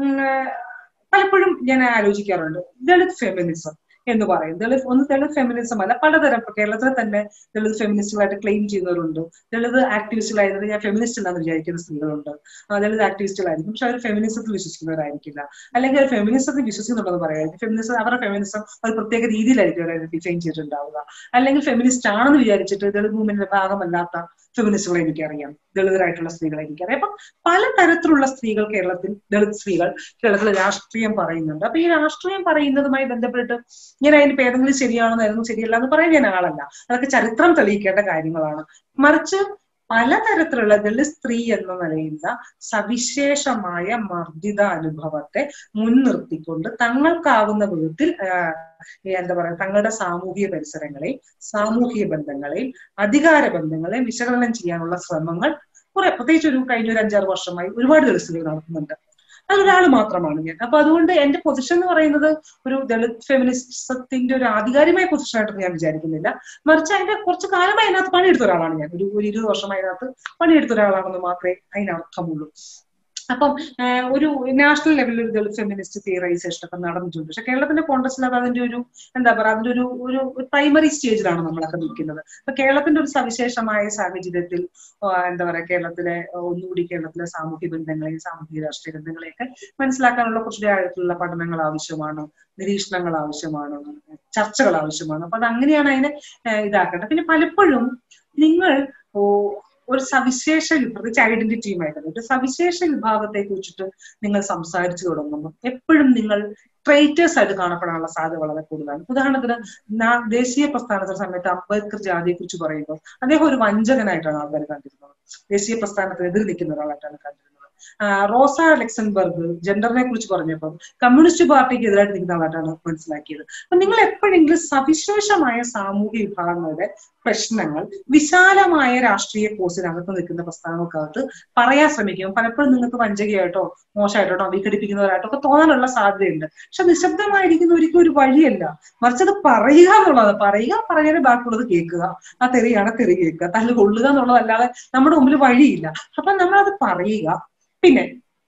പലപ്പോഴും ഞാൻ ആലോചിക്കാറുണ്ട്, ദളിത് ഫെമിനിസം എന്ന് പറയും. ദളിത് ഫെമിനിസം അല്ല, പലതരം കേരളത്തിൽ തന്നെ ദളിത് ഫെമിനിസ്റ്റുകളായിട്ട് ക്ലെയിം ചെയ്യുന്നവരുണ്ട്. ദളിത് ആക്ടിവിസ്റ്റുകളായിരുന്നു ഞാൻ ഫെമിനിസ്റ്റ് എന്നാന്ന് വിചാരിക്കുന്ന സ്ത്രീകളുണ്ട്. ദളിത് ആക്ടിവിസ്റ്റുകളായിരിക്കും, പക്ഷെ അവർ ഫെമിനിസത്തിൽ വിശ്വസിക്കുന്നവരായിരിക്കില്ല. അല്ലെങ്കിൽ അവർ ഫെമിനിസത്തിൽ വിശ്വസിക്കുന്നുണ്ടെന്ന് പറയാം. അവരുടെ ഫെമിനിസം ഒരു പ്രത്യേക രീതിയിലായിരിക്കും അവർ ഡിഫൈൻ ചെയ്തിട്ടുണ്ടാവുക. അല്ലെങ്കിൽ ഫെമിനിസ്റ്റ് ആണെന്ന് വിചാരിച്ചിട്ട് ദളിത് മൂവ്മെന്റിന്റെ ഭാഗമല്ലാത്ത ഫെമിനിസ്റ്റുകളെ എനിക്കറിയാം, ദളിതരായിട്ടുള്ള സ്ത്രീകളെ എനിക്കറിയാം. അപ്പം പലതരത്തിലുള്ള സ്ത്രീകൾ ദളിത് സ്ത്രീകൾ കേരളത്തിൽ രാഷ്ട്രീയം പറയുന്നുണ്ട്. അപ്പൊ ഈ രാഷ്ട്രീയം പറയുന്നതുമായി ബന്ധപ്പെട്ട് ഞാൻ അതിന് ഏതെങ്കിലും ശരിയാണെന്നായിരുന്നു ശരിയല്ല എന്ന് പറയാൻ ഞാൻ ആളല്ല. അതൊക്കെ ചരിത്രം തെളിയിക്കേണ്ട കാര്യങ്ങളാണ്. മറിച്ച് പലതരത്തിലുള്ള ദളിത് സ്ത്രീ എന്ന നിലയിലുള്ള സവിശേഷമായ മർദ്ദിത അനുഭവത്തെ മുൻനിർത്തിക്കൊണ്ട് തങ്ങൾക്കാവുന്ന വിധത്തിൽ എന്താ പറയുക, തങ്ങളുടെ സാമൂഹിക പരിസരങ്ങളെയും സാമൂഹിക ബന്ധങ്ങളെയും അധികാര ബന്ധങ്ങളെയും വിശകലനം ചെയ്യാനുള്ള ശ്രമങ്ങൾ പ്രത്യേകിച്ച് കഴിഞ്ഞ ഒരു 5-6 വർഷമായി ഒരുപാട് ദളിത് സ്ത്രീകൾ നടത്തുന്നുണ്ട്. അതൊരാൾ മാത്രമാണ് ഞാൻ. അപ്പൊ അതുകൊണ്ട് എന്റെ പൊസിഷൻ എന്ന് പറയുന്നത് ഒരു ദളിത് ഫെമിനിസത്തിന്റെ ഒരു ആധികാരികമായ പൊസിഷനായിട്ട് ഞാൻ വിചാരിക്കുന്നില്ല. മറിച്ച് അതിന്റെ കുറച്ച് കാലമായി അതിനകത്ത് പണിയെടുത്ത ഒരാളാണ് ഞാൻ. ഒരു 20 വർഷമായി അതിനകത്ത് പണിയെടുത്ത ഒരാളാണെന്ന് മാത്രമേ അതിനർത്ഥമുള്ളൂ. അപ്പം ഒരു നാഷണൽ ലെവലിൽ ഒരു ദളിത് ഫെമിനിസ്റ്റ് തിയറൈസേഷൻ ഒക്കെ നടന്നിട്ടുണ്ട്. പക്ഷെ കേരളത്തിന്റെ കോൺടെക്സ്റ്റിൽ അത് അതിന്റെ ഒരു എന്താ പറയുക, അതിന്റെ ഒരു പ്രൈമറി സ്റ്റേജിലാണ് നമ്മളൊക്കെ നിൽക്കുന്നത്. അപ്പൊ കേരളത്തിന്റെ ഒരു സവിശേഷമായ സാഹചര്യത്തിൽ എന്താ പറയുക, കേരളത്തിലെ സാമൂഹ്യ ബന്ധങ്ങളെയും സാമൂഹിക രാഷ്ട്രീയ ബന്ധങ്ങളെയൊക്കെ മനസ്സിലാക്കാനുള്ള കുറച്ചുകൂടി ആഴത്തിലുള്ള പഠനങ്ങൾ ആവശ്യമാണ്, നിരീക്ഷണങ്ങൾ ആവശ്യമാണ്, ചർച്ചകൾ ആവശ്യമാണ്. അപ്പൊ അത് അങ്ങനെയാണ് അതിനെ ഇതാക്കേണ്ടത്. പിന്നെ പലപ്പോഴും നിങ്ങൾ ഒരു സവിശേഷ പ്രത്യേകിച്ച് ഐഡന്റിറ്റിയുമായിട്ട് ഒരു സവിശേഷ വിഭാഗത്തെ കുറിച്ചിട്ട് നിങ്ങൾ സംസാരിച്ചു തുടങ്ങുമ്പോൾ എപ്പോഴും നിങ്ങൾ ട്രൈറ്റേഴ്സ് ആയിട്ട് കാണപ്പെടാനുള്ള സാധ്യത വളരെ കൂടുതലാണ്. ഉദാഹരണത്തിന് ദേശീയ പ്രസ്ഥാനത്തിന്റെ സമയത്ത് അംബേദ്കർ ജാതിയെ കുറിച്ച് പറയുമ്പോൾ അദ്ദേഹം ഒരു വഞ്ചകനായിട്ടാണ് ആൾക്കാർ കണ്ടിരുന്നത്. ദേശീയ പ്രസ്ഥാനത്തിന് എതിർ നിൽക്കുന്ന ഒരാളായിട്ടാണ് കണ്ടിരുന്നത്. റോസ ലക്സൺബർഗ് ജെൻഡറിനെ കുറിച്ച് പറഞ്ഞപ്പോൾ കമ്മ്യൂണിസ്റ്റ് പാർട്ടിക്ക് എതിരായിട്ട് നിൽക്കുന്ന ആളായിട്ടാണ് മനസ്സിലാക്കിയത്. അപ്പൊ നിങ്ങൾ എപ്പോഴെങ്കിലും സവിശേഷമായ സാമൂഹ്യ വിഭാഗങ്ങളുടെ പ്രശ്നങ്ങൾ വിശാലമായ രാഷ്ട്രീയ കോഴ്സിനകത്ത് നിൽക്കുന്ന പ്രസ്ഥാനങ്ങൾക്കകത്ത് പറയാൻ ശ്രമിക്കും. പലപ്പോഴും നിങ്ങൾക്ക് വഞ്ചകയായിട്ടോ മോശമായിട്ടോ വിഘടിപ്പിക്കുന്നവരായിട്ടോ ഒക്കെ തോന്നാനുള്ള സാധ്യതയുണ്ട്. പക്ഷെ നിശബ്ദമായിരിക്കുന്ന ഒരിക്കലും ഒരു വഴിയല്ല, മറിച്ച് അത് പറയുക എന്നുള്ളത്. പറയാതെ ബാക്കിയുള്ളത് കേൾക്കുക, ആ തെറിയാണ് തെറി കേൾക്കുക, തല്ല് കൊള്ളുക എന്നുള്ളതല്ലാതെ നമ്മുടെ മുമ്പിൽ വഴിയില്ല. അപ്പൊ നമ്മളത് പറയുക. പിന്നെ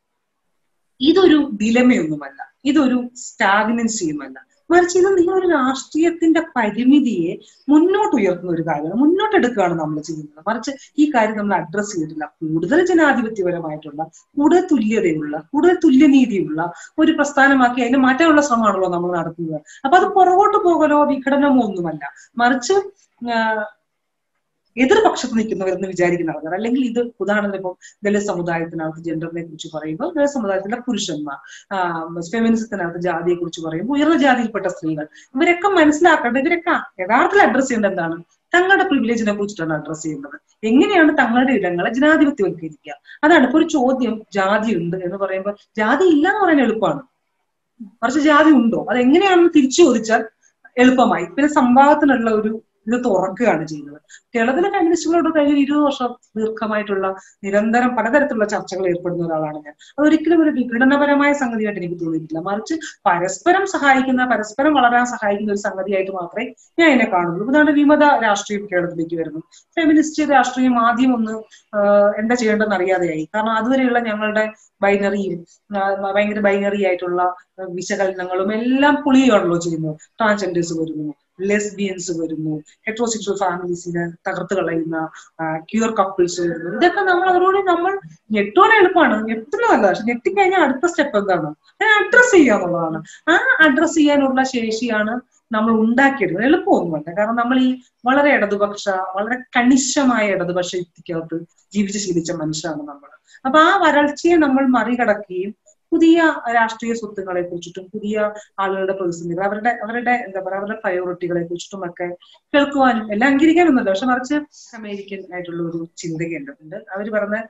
ഇതൊരു ഡിലമയൊന്നുമല്ല, ഇതൊരു സ്റ്റാഗ്നൻസിയുമല്ല, മറിച്ച് ഇത് നിങ്ങളൊരു രാഷ്ട്രീയത്തിന്റെ പരിമിതിയെ മുന്നോട്ട് ഉയർത്തുന്ന ഒരു കാര്യമാണ്, മുന്നോട്ടെടുക്കുകയാണ് നമ്മൾ ചെയ്യുന്നത്. മറിച്ച് ഈ കാര്യം നമ്മൾ അഡ്രസ് ചെയ്തിട്ടില്ല. കൂടുതൽ ജനാധിപത്യപരമായിട്ടുള്ള, കൂടുതൽ തുല്യതയുള്ള, കൂടുതൽ തുല്യനീതിയുള്ള ഒരു പ്രസ്ഥാനമാക്കി അതിനെ മാറ്റാനുള്ള ശ്രമമാണല്ലോ നമ്മൾ നടത്തുന്നത്. അപ്പൊ അത് പുറകോട്ട് പോകലോ വിഘടനമോ ഒന്നുമല്ല, മറിച്ച് എതിർപക്ഷത്ത് നിൽക്കുന്നവരെന്ന് വിചാരിക്കുന്ന ആൾക്കാർ. അല്ലെങ്കിൽ ഇത് ഉദാഹരണത്തിന് ഇപ്പം ദളിത് സമുദായത്തിനകത്ത് ജെൻഡറിനെ കുറിച്ച് പറയുമ്പോൾ ദളിത് സമുദായത്തിലെ പുരുഷന്മാർ, ഫെമിനിസത്തിനകത്ത് ജാതിയെ കുറിച്ച് പറയുമ്പോൾ ഉയർന്ന ജാതിയിൽപ്പെട്ട സ്ത്രീകൾ, ഇവരൊക്കെ മനസ്സിലാക്കേണ്ടത്, ഇവരൊക്കെ യഥാർത്ഥത്തിൽ അഡ്രസ് ചെയ്യേണ്ടത് എന്താണ്? തങ്ങളുടെ പ്രിവിലേജിനെ കുറിച്ചിട്ടാണ് അഡ്രസ് ചെയ്യുന്നത്. എങ്ങനെയാണ് തങ്ങളുടെ ഇടങ്ങളെ ജനാധിപത്യവൽക്കരിക്കുക? അതാണ്. ഇപ്പൊ ഒരു ചോദ്യം ജാതി ഉണ്ട് എന്ന് പറയുമ്പോൾ ജാതി ഇല്ല എന്ന് പറയാൻ എളുപ്പമാണ്, മറിച്ച് ജാതി ഉണ്ടോ അതെങ്ങനെയാണെന്ന് തിരിച്ചു ചോദിച്ചാൽ എളുപ്പമായി. പിന്നെ സംവാദത്തിനുള്ള ഒരു ഇത് തുറക്കുകയാണ് ചെയ്യുന്നത്. കേരളത്തിലെ ഫെമിനിസ്റ്റുകളോട് കഴിഞ്ഞ 20 വർഷം ദീർഘമായിട്ടുള്ള നിരന്തരം പലതരത്തിലുള്ള ചർച്ചകൾ ഏർപ്പെടുന്ന ഒരാളാണ് ഞാൻ. അതൊരിക്കലും ഒരു വിഘടനപരമായ സംഗതിയായിട്ട് എനിക്ക് തോന്നിയിട്ടില്ല, മറിച്ച് പരസ്പരം സഹായിക്കുന്ന, പരസ്പരം വളരാൻ സഹായിക്കുന്ന ഒരു സംഗതിയായിട്ട് മാത്രമേ ഞാൻ അതിനെ കാണുള്ളൂ. അതുകൊണ്ട് വിമത രാഷ്ട്രീയം കേരളത്തിലേക്ക് വരുന്നു. ഫെമിനിസ്റ്റ് രാഷ്ട്രീയം ആദ്യം ഒന്ന് എന്താ ചെയ്യേണ്ടതെന്ന് അറിയാതെയായി. കാരണം അതുവരെയുള്ള ഞങ്ങളുടെ ബൈനറിയും ഭയങ്കര ബൈനറി ആയിട്ടുള്ള വിശകലനങ്ങളും എല്ലാം പൊളിയുകയാണല്ലോ ചെയ്യുന്നത്. ട്രാൻസ്ജെൻഡേഴ്സ് വരുന്നു, ലെസ്ബിയൻസ് വരുന്നു, ഹെറ്ററോസെക്ഷൽ ഫാമിലീസിനെ തകർത്ത് കളയുന്ന ക്യൂർ കപ്പിൾസ് വരുന്നു. ഇതൊക്കെ അവരോട് നമ്മൾ ഞെട്ടോടെ എളുപ്പമാണ്, ഞെട്ടുന്നതല്ല. പക്ഷെ ഞെട്ടിക്കഴിഞ്ഞാൽ അടുത്ത സ്റ്റെപ്പ് എന്താണ്? അഡ്രസ് ചെയ്യാന്നുള്ളതാണ്. ആ അഡ്രസ് ചെയ്യാനുള്ള ശേഷിയാണ് നമ്മൾ ഉണ്ടാക്കിയെടുക്കുന്നത്. എളുപ്പമൊന്നുമല്ല. കാരണം നമ്മൾ ഈ വളരെ വളരെ കണിശമായ ഇടതുപക്ഷ യുക്തിക്കകത്ത് ജീവിച്ച് ശീലിച്ച മനുഷ്യരാണ് നമ്മൾ. അപ്പൊ ആ വരൾച്ചയെ നമ്മൾ മറികടക്കുകയും പുതിയ രാഷ്ട്രീയ സ്വത്തുക്കളെ കുറിച്ചിട്ടും പുതിയ ആളുകളുടെ പ്രതിസന്ധികൾ, അവരുടെ എന്താ പറയുക, അവരുടെ പ്രയോറിറ്റികളെ കുറിച്ചിട്ടും ഒക്കെ കേൾക്കുവാനും എല്ലാം അംഗീകരിക്കാനൊന്നുമില്ല. പക്ഷെ മറിച്ച് അമേരിക്കൻ ആയിട്ടുള്ള ഒരു ചിന്തകയുണ്ട്. അവര് പറഞ്ഞ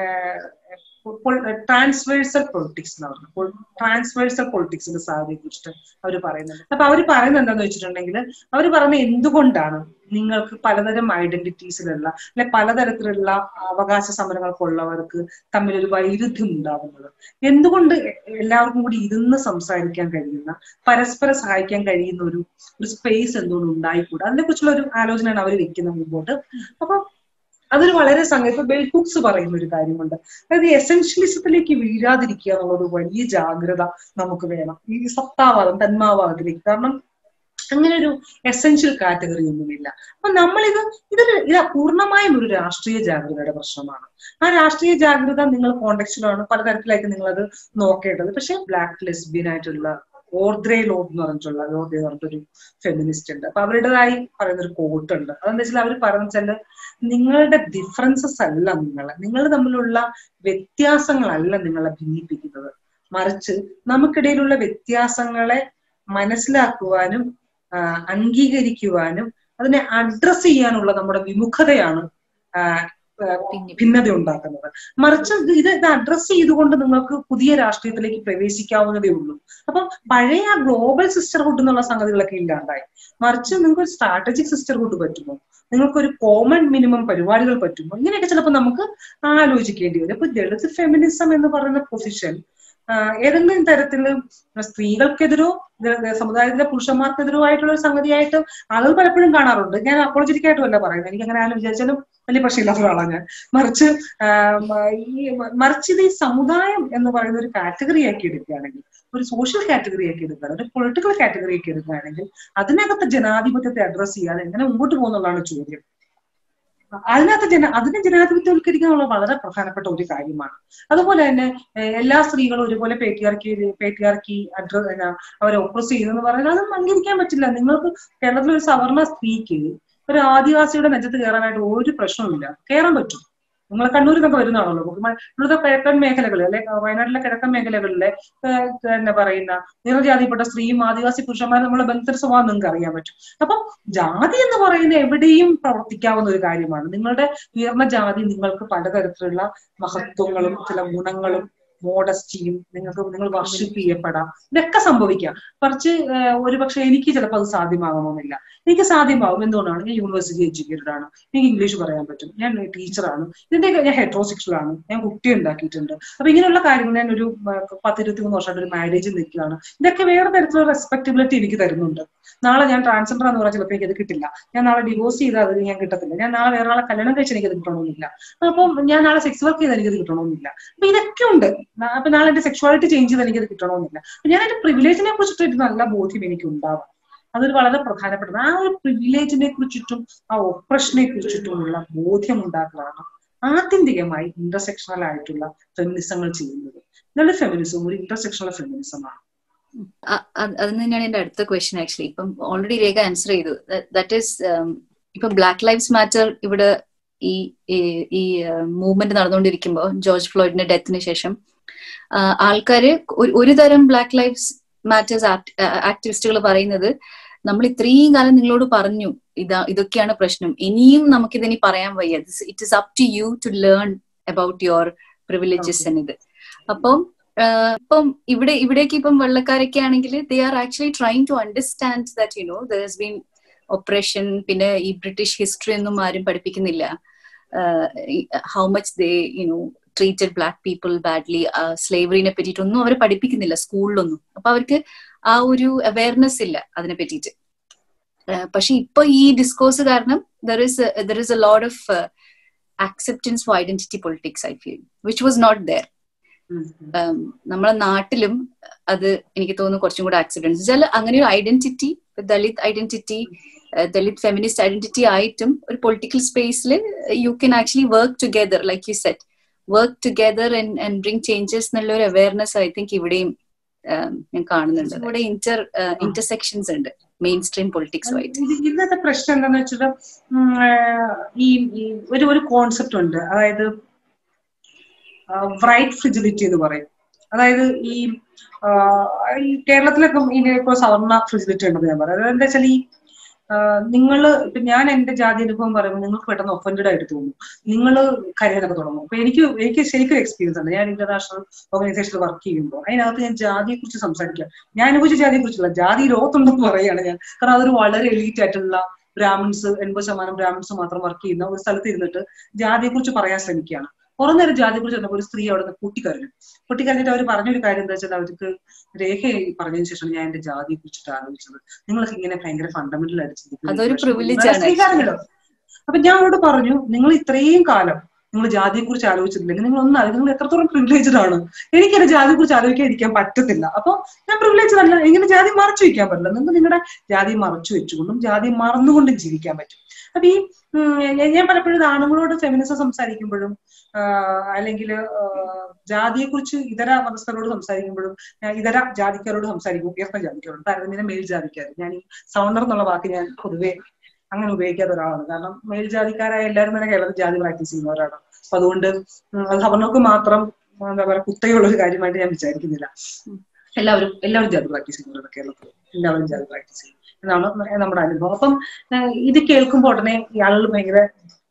ട്രാൻസ്വേഴ്സൽ പൊളിറ്റിക്സ് എന്ന് പറഞ്ഞു. ട്രാൻസ്വേഴ്സൽ പൊളിറ്റിക്സിന്റെ സാധ്യതയെ കുറിച്ചിട്ട് അവർ പറയുന്നുണ്ട്. അപ്പൊ അവർ പറയുന്നത് എന്താന്ന് വെച്ചിട്ടുണ്ടെങ്കിൽ, അവർ പറയുന്നത് എന്തുകൊണ്ടാണ് നിങ്ങൾക്ക് പലതരം ഐഡന്റിറ്റീസിലുള്ള അല്ലെ പലതരത്തിലുള്ള അവകാശ സമരങ്ങൾക്കുള്ളവർക്ക് തമ്മിലൊരു വൈരുദ്ധ്യം ഉണ്ടാവുന്നത്? എന്തുകൊണ്ട് എല്ലാവർക്കും കൂടി ഇരുന്ന് സംസാരിക്കാൻ കഴിയുന്ന, പരസ്പരം സഹായിക്കാൻ കഴിയുന്ന ഒരു സ്പേസ് എന്തുകൊണ്ട് ഉണ്ടായിക്കൂടാ? അതിനെ കുറിച്ചുള്ള ഒരു ആലോചനയാണ് അവർ വെക്കുന്നത് മുമ്പോട്ട്. അപ്പൊ അതൊരു വളരെ ഇപ്പൊ ബെൽ ഹുക്സ് പറയുന്ന ഒരു കാര്യമുണ്ട്. അതായത് എസെൻഷ്യലിസത്തിലേക്ക് വീഴാതിരിക്കുക എന്നുള്ളൊരു വലിയ ജാഗ്രത നമുക്ക് വേണം, ഈ സത്താവാദം, തന്മാവാദത്തിലേക്ക്. കാരണം അങ്ങനെ ഒരു എസെൻഷ്യൽ കാറ്റഗറി ഒന്നുമില്ല. അപ്പൊ ഇതൊരു പൂർണ്ണമായും ഒരു രാഷ്ട്രീയ ജാഗ്രതയുടെ പ്രശ്നമാണ്. ആ രാഷ്ട്രീയ ജാഗ്രത നിങ്ങൾ കോണ്ടെക്സ്റ്റിലാണ് പലതരത്തിലായിട്ട് നിങ്ങളത് നോക്കേണ്ടത്. പക്ഷെ ബ്ലാക്ക് ലെസ്ബിയൻ ആയിട്ടുള്ള ഓർദ്രേ ലോഡ് എന്ന് പറഞ്ഞിട്ടൊരു ഫെമിനിസ്റ്റ് ഉണ്ട്. അപ്പൊ അവരുടേതായി പറയുന്നൊരു കോട്ട് ഉണ്ട്. അതെന്താ വെച്ചാൽ അവർ പറഞ്ഞാല്, നിങ്ങളുടെ ഡിഫറൻസസ് അല്ല നിങ്ങൾ തമ്മിലുള്ള വ്യത്യാസങ്ങളല്ല നിങ്ങളെ ഭിന്നിപ്പിക്കുന്നത്, മറിച്ച് നമുക്കിടയിലുള്ള വ്യത്യാസങ്ങളെ മനസ്സിലാക്കുവാനും അംഗീകരിക്കുവാനും അതിനെ അഡ്രസ് ചെയ്യാനുള്ള നമ്മുടെ വിമുഖതയാണ് ഭിന്നത ഉണ്ടാക്കുന്നത്. മറിച്ച് ഇത് അഡ്രസ് ചെയ്തുകൊണ്ട് നിങ്ങൾക്ക് പുതിയ രാഷ്ട്രീയത്തിലേക്ക് പ്രവേശിക്കാവുന്നതേ ഉള്ളൂ. അപ്പം പഴയ ഗ്ലോബൽ സിസ്റ്റർഹുഡ് എന്നുള്ള സംഗതികളൊക്കെ ഇല്ലാണ്ടായി. മറിച്ച് നിങ്ങൾക്ക് ഒരു സ്ട്രാറ്റജിക് സിസ്റ്റർഹുഡ് പറ്റുമോ, നിങ്ങൾക്കൊരു കോമൺ മിനിമം പരിപാടികൾ പറ്റുമോ, ഇങ്ങനെയൊക്കെ ചിലപ്പോൾ നമുക്ക് ആലോചിക്കേണ്ടി വരും. അപ്പൊ ദളിത് ഫെമിനിസം എന്ന് പറയുന്ന പൊസിഷൻ ഏതെങ്കിലും തരത്തിൽ സ്ത്രീകൾക്കെതിരോ സമുദായത്തിലെ പുരുഷന്മാർക്കെതിരോ ആയിട്ടുള്ള ഒരു സംഗതിയായിട്ട് ആളുകൾ പലപ്പോഴും കാണാറുണ്ട്. ഞാൻ അപ്പോളജിറ്റിക്കായിട്ടും അല്ല പറയുന്നത്, എനിക്ക് അങ്ങനെ ആരും വിചാരിച്ചാലും വലിയ പ്രശ്നമില്ലാത്ത ഒരാളാണ് ഞാൻ. മറിച്ച് ഇത് ഈ സമുദായം എന്ന് പറയുന്ന ഒരു കാറ്റഗറി ആക്കി എടുക്കുകയാണെങ്കിൽ, ഒരു സോഷ്യൽ കാറ്റഗറി ആക്കി എടുക്കുകയാണെങ്കിൽ, ഒരു പൊളിറ്റിക്കൽ കാറ്റഗറി ആക്കി എടുക്കുകയാണെങ്കിൽ, അതിനകത്ത് ജനാധിപത്യത്തെ അഡ്രസ് ചെയ്യാതെ എങ്ങനെ മുമ്പോട്ട് പോകുന്നുള്ളതാണ് ചോദ്യം. അതിനെ ജനാധിപത്യവൽക്കരിക്കാനുള്ള വളരെ പ്രധാനപ്പെട്ട ഒരു കാര്യമാണ്. അതുപോലെ തന്നെ എല്ലാ സ്ത്രീകളും ഒരുപോലെ പേട്രിയാർക്കി അവരെ ഒപ്രസ് ചെയ്യുന്നെന്ന് പറഞ്ഞാൽ അതൊന്നും അംഗീകരിക്കാൻ പറ്റില്ല. നിങ്ങൾക്ക് കേരളത്തിലൊരു സവർണ സ്ത്രീക്ക് ഒരു ആദിവാസിയുടെ നെഞ്ചത്ത് കയറാനായിട്ട് ഒരു പ്രശ്നവുമില്ല, കയറാൻ പറ്റും. നിങ്ങൾ കണ്ണൂരിൽ നിന്നൊക്കെ വരുന്നതാണല്ലോ. ഇവിടുത്തെ കിഴക്കൻ മേഖലകളിൽ അല്ലെ വയനാട്ടിലെ കിഴക്കൻ മേഖലകളിലെ എന്താ പറയുന്ന നിറജാതിപ്പെട്ട സ്ത്രീയും ആദിവാസി പുരുഷന്മാരും നമ്മളെ ബന്ധുത്വ സ്വഭാവം നിങ്ങൾക്ക് അറിയാൻ പറ്റും. അപ്പം ജാതി എന്ന് പറയുന്ന എവിടെയും പ്രവർത്തിക്കാവുന്ന ഒരു കാര്യമാണ്. നിങ്ങളുടെ ഉയർന്ന ജാതി നിങ്ങൾക്ക് പലതരത്തിലുള്ള മഹത്വങ്ങളും ചില ഗുണങ്ങളും മോഡസ്റ്റിയും നിങ്ങൾ വർഷിപ്പ് ചെയ്യപ്പെടാം, ഇതൊക്കെ സംഭവിക്കാം. കുറച്ച് ഒരുപക്ഷെ എനിക്ക് ചിലപ്പോൾ അത് സാധ്യമാകണമെന്നില്ല. എനിക്ക് സാധ്യമാകും. എന്തുകൊണ്ടാണ്? ഞാൻ യൂണിവേഴ്സിറ്റി എഡ്യൂക്കേറ്റഡ് ആണ്, എനിക്ക് ഇംഗ്ലീഷ് പറയാൻ പറ്റും, ഞാൻ ടീച്ചറാണ്, ഇതിന്റെയൊക്കെ ഞാൻ ഹെറ്ററോസെക്ഷൽ ആണ്, ഞാൻ കുട്ടി ഉണ്ടാക്കിയിട്ടുണ്ട്. അപ്പൊ ഇങ്ങനെയുള്ള കാര്യങ്ങൾ ഞാൻ ഒരു 10-23 വർഷമായിട്ട് ഒരു മാരേജിൽ നിൽക്കുകയാണ്. ഇതൊക്കെ വേറെ തരത്തിലുള്ള റെസ്പെക്ടബിലിറ്റി എനിക്ക് തരുന്നുണ്ട്. നാളെ ഞാൻ ട്രാൻസ്ജെൻഡർ എന്ന് പറഞ്ഞാൽ ചിലപ്പോൾ എനിക്കത് കിട്ടില്ല. ഞാൻ നാളെ ഡിവോഴ്സ് ചെയ്താൽ അത് ഞാൻ കിട്ടത്തില്ല. ഞാൻ നാളെ വേറെ ആളെ കല്യാണം കഴിച്ചാൽ എനിക്കത് കിട്ടണമെന്നില്ല. അപ്പം ഞാൻ നാളെ സെക്സ് വർക്ക് ചെയ്താൽ എനിക്കത് കിട്ടണമെന്നില്ല. അപ്പൊ ഇതൊക്കെ ഉണ്ട്. അപ്പൊ നാളെ എന്റെ സെക്ഷുവാലിറ്റി ചേഞ്ച് ചെയ്താൽ എനിക്കത് കിട്ടണമെന്നില്ല. അപ്പൊ ഞാൻ എന്റെ പ്രിവിലേജിനെ കുറിച്ചിട്ട് നല്ല ബോധ്യം എനിക്ക് ഉണ്ടാവാം. അതൊരു വളരെ പ്രധാനപ്പെട്ടത്. ആ ഒരു പ്രിവിലേജിനെ കുറിച്ചിട്ടും ആ ഒപ്രഷനെ കുറിച്ചിട്ടുമുള്ള ബോധ്യം ഉണ്ടാക്കലാണ് ആത്യന്തികമായി ഇന്റർസെക്ഷണൽ ആയിട്ടുള്ള ഫെമിനിസങ്ങൾ ചെയ്യുന്നത്. ഇതുള്ള ഫെമിനിസം ഒരു ഇന്റർസെക്ഷണൽ ഫെമിനിസമാണ്. അത് തന്നെയാണ് എന്റെ അടുത്ത ക്വസ്റ്റ്യൻ. ആക്ച്വലി ഇപ്പം ഓൾറെഡി രേഖ ആൻസർ ചെയ്തു. ദാറ്റ് ഈസ് ഇപ്പൊ ബ്ലാക്ക് ലൈവ്സ് മാറ്റർ ഇവിടെ ഈ ഈ മൂവ്മെന്റ് നടന്നുകൊണ്ടിരിക്കുമ്പോൾ ജോർജ് ഫ്ലോയിഡിന്റെ ഡെത്തിന് ശേഷം ആൾക്കാര് ഒരു തരം ബ്ലാക്ക് ലൈവ്സ് മാറ്റേഴ്സ് ആക്ടിവിസ്റ്റുകൾ പറയുന്നത്, നമ്മൾ ഇത്രയും കാലം നിങ്ങളോട് പറഞ്ഞു ഇതൊക്കെയാണ് പ്രശ്നം, ഇനിയും നമുക്കിതിനി പറയാൻ വയ്യ, it is up to you to learn about your privileges എന്നിത്. അപ്പം ഇപ്പം ഇവിടേക്ക് ഇപ്പം വെള്ളക്കാരൊക്കെ ആണെങ്കിൽ they are actually trying to understand that you know there has been oppression. പിന്നെ ഈ ബ്രിട്ടീഷ് ഹിസ്റ്ററി ഒന്നും ആരും പഠിപ്പിക്കുന്നില്ല, how much they treated black people badly, സ്ലേവറിനെ പറ്റിയിട്ടൊന്നും അവർ പഠിപ്പിക്കുന്നില്ല സ്കൂളിലൊന്നും. അപ്പൊ അവർക്ക് ആ ഒരു അവയർനെസ് ഇല്ല അതിനെ പറ്റിയിട്ട്. പക്ഷെ ഇപ്പൊ ഈ ഡിസ്കോഴ്സ് കാരണം there is a lot of acceptance for identity politics, I feel, which was not there. നമ്മളെ നാട്ടിലും അത് എനിക്ക് തോന്നുന്നു കുറച്ചും കൂടെ ആക്സെപ്റ്റൻസ് വെച്ചാൽ അങ്ങനെ ഒരു identity, Dalit identity, Dalit feminist identity ആയിട്ടും ഒരു പൊളിറ്റിക്കൽ സ്പേസിൽ you can actually work together, like you said, work together and bring changes എന്നുള്ള ഒരു അവയർനെസ് ഐ തിങ്ക് ഇവിടെയും ഞാൻ കാണുന്നുണ്ട്. ഇവിടെ ഇന്റർസെക്ഷൻസ് ഉണ്ട് മെയിൻ സ്ട്രീം പൊളിറ്റിക്സുമായിട്ട്. ഇന്നത്തെ പ്രശ്നം എന്താന്ന് വെച്ചിട്ട് ഈ ഒരു കോൺസെപ്റ്റ് ഉണ്ട്, അതായത് റൈറ്റ് ഫ്രിജിലിറ്റി എന്ന് പറയും. അതായത് ഈ കേരളത്തിലൊക്കെ ഇപ്പൊ സവർണ ഫ്രിജിലിറ്റി ഉണ്ടെന്ന് ഞാൻ പറയാം. എന്താ വെച്ചാൽ ഈ ഇപ്പൊ ഞാൻ എന്റെ ജാതി അനുഭവം പറയുമ്പോൾ നിങ്ങൾക്ക് പെട്ടെന്ന് ഒഫൻഡഡ് ആയിട്ട് തോന്നും, നിങ്ങൾ കരയാനൊക്കെ തുടങ്ങും. അപ്പൊ എനിക്ക് ശരിക്കും എക്സ്പീരിയൻസ് ഉണ്ട്. ഞാൻ ഇന്റർനാഷണൽ ഓർഗനൈസേഷനിൽ വർക്ക് ചെയ്യുമ്പോൾ അതിനകത്ത് ഞാൻ ജാതിയെ കുറിച്ച് സംസാരിക്കാം. ഞാൻ അനുഭവിച്ച ജാതിയെ കുറിച്ചുള്ള, ജാതി ലോകത്തുണ്ടെന്ന് പറയുകയാണ് ഞാൻ. കാരണം അതൊരു വളരെ എലീറ്റ് ആയിട്ടുള്ള ബ്രാഹ്മിൻസ്, 80% ബ്രാഹ്മിൻസ് മാത്രം വർക്ക് ചെയ്യുന്ന ഒരു സ്ഥലത്ത് ഇരുന്നിട്ട് ജാതിയെ കുറിച്ച് പറയാൻ ശ്രമിക്കുകയാണ്. കുറെ നേരം ജാതിയെ കുറിച്ച് ഒരു സ്ത്രീ അവിടെ നിന്ന് പൊട്ടിക്കരഞ്ഞിട്ട് അവർ പറഞ്ഞൊരു കാര്യം എന്താ വെച്ചാൽ, അവർക്ക് രേഖ പറഞ്ഞതിന് ശേഷം ഞാൻ എന്റെ ജാതിയെ കുറിച്ചിട്ട് ആലോചിച്ചത്, നിങ്ങളൊക്കെ ഇങ്ങനെ ഭയങ്കര ഫണ്ടമെന്റൽ ആയിട്ട് ചിന്തിക്കുന്നു. അപ്പൊ ഞാൻ അവരോട് പറഞ്ഞു, നിങ്ങൾ ഇത്രയും കാലം നിങ്ങൾ ജാതിയെ കുറിച്ച് ആലോചിച്ചിട്ടില്ലെങ്കിൽ നിങ്ങൾ എത്രത്തോളം പ്രിവിലേജ്ഡ് ആണ്. എനിക്ക് എന്റെ ജാതിയെ കുറിച്ച് ആലോചിക്കാതിരിക്കാൻ പറ്റത്തില്ല. അപ്പൊ ഞാൻ പ്രിവിലേജ്ഡ് അല്ല, ഇങ്ങനെ ജാതി മറച്ചു വെക്കാൻ പറ്റില്ല. നിങ്ങൾക്ക് നിങ്ങളുടെ ജാതി മറച്ചു വെച്ചുകൊണ്ടും ജാതി മറന്നുകൊണ്ടും ജീവിക്കാൻ പറ്റും. അപ്പൊ ഈ ഞാൻ പലപ്പോഴും ആണുങ്ങളോട് ഫെമിനിസം സംസാരിക്കുമ്പോഴും അല്ലെങ്കിൽ ജാതിയെ കുറിച്ച് ഇതര മതസ്ഥരോട് സംസാരിക്കുമ്പോഴും, ഇതര ജാതിക്കാരോട് സംസാരിക്കും, ഉയർന്ന ജാതിക്കാരോട്, താരതമ്യേന മേൽ ജാതിക്കാർ. ഞാൻ ഈ സൗണ്ടർ എന്നുള്ള വാക്ക് ഞാൻ പൊതുവെ അങ്ങനെ ഉപയോഗിക്കാത്ത ഒരാളാണ്. കാരണം മേൽജാതിക്കാരായ എല്ലാവരും തന്നെ കേരളത്തിൽ ജാതി പ്രാക്ടീസ് ചെയ്യുന്നവരാണ്. അപ്പൊ അതുകൊണ്ട് അത് അവർക്ക് മാത്രം എന്താ പറയുക കുത്തയുള്ള ഒരു കാര്യമായിട്ട് ഞാൻ വിചാരിക്കുന്നില്ല. എല്ലാവരും ജാതി പ്രാക്ടീസ് ചെയ്യുന്നവരാണ് കേരളത്തിൽ, എല്ലാവരും ജാതി പ്രാക്ടീസ് ചെയ്യും എന്നാണ് നമ്മുടെ അനുഭവം. അപ്പം ഇത് കേൾക്കുമ്പോൾ ഉടനെ ഇയാളുകൾ ഭയങ്കര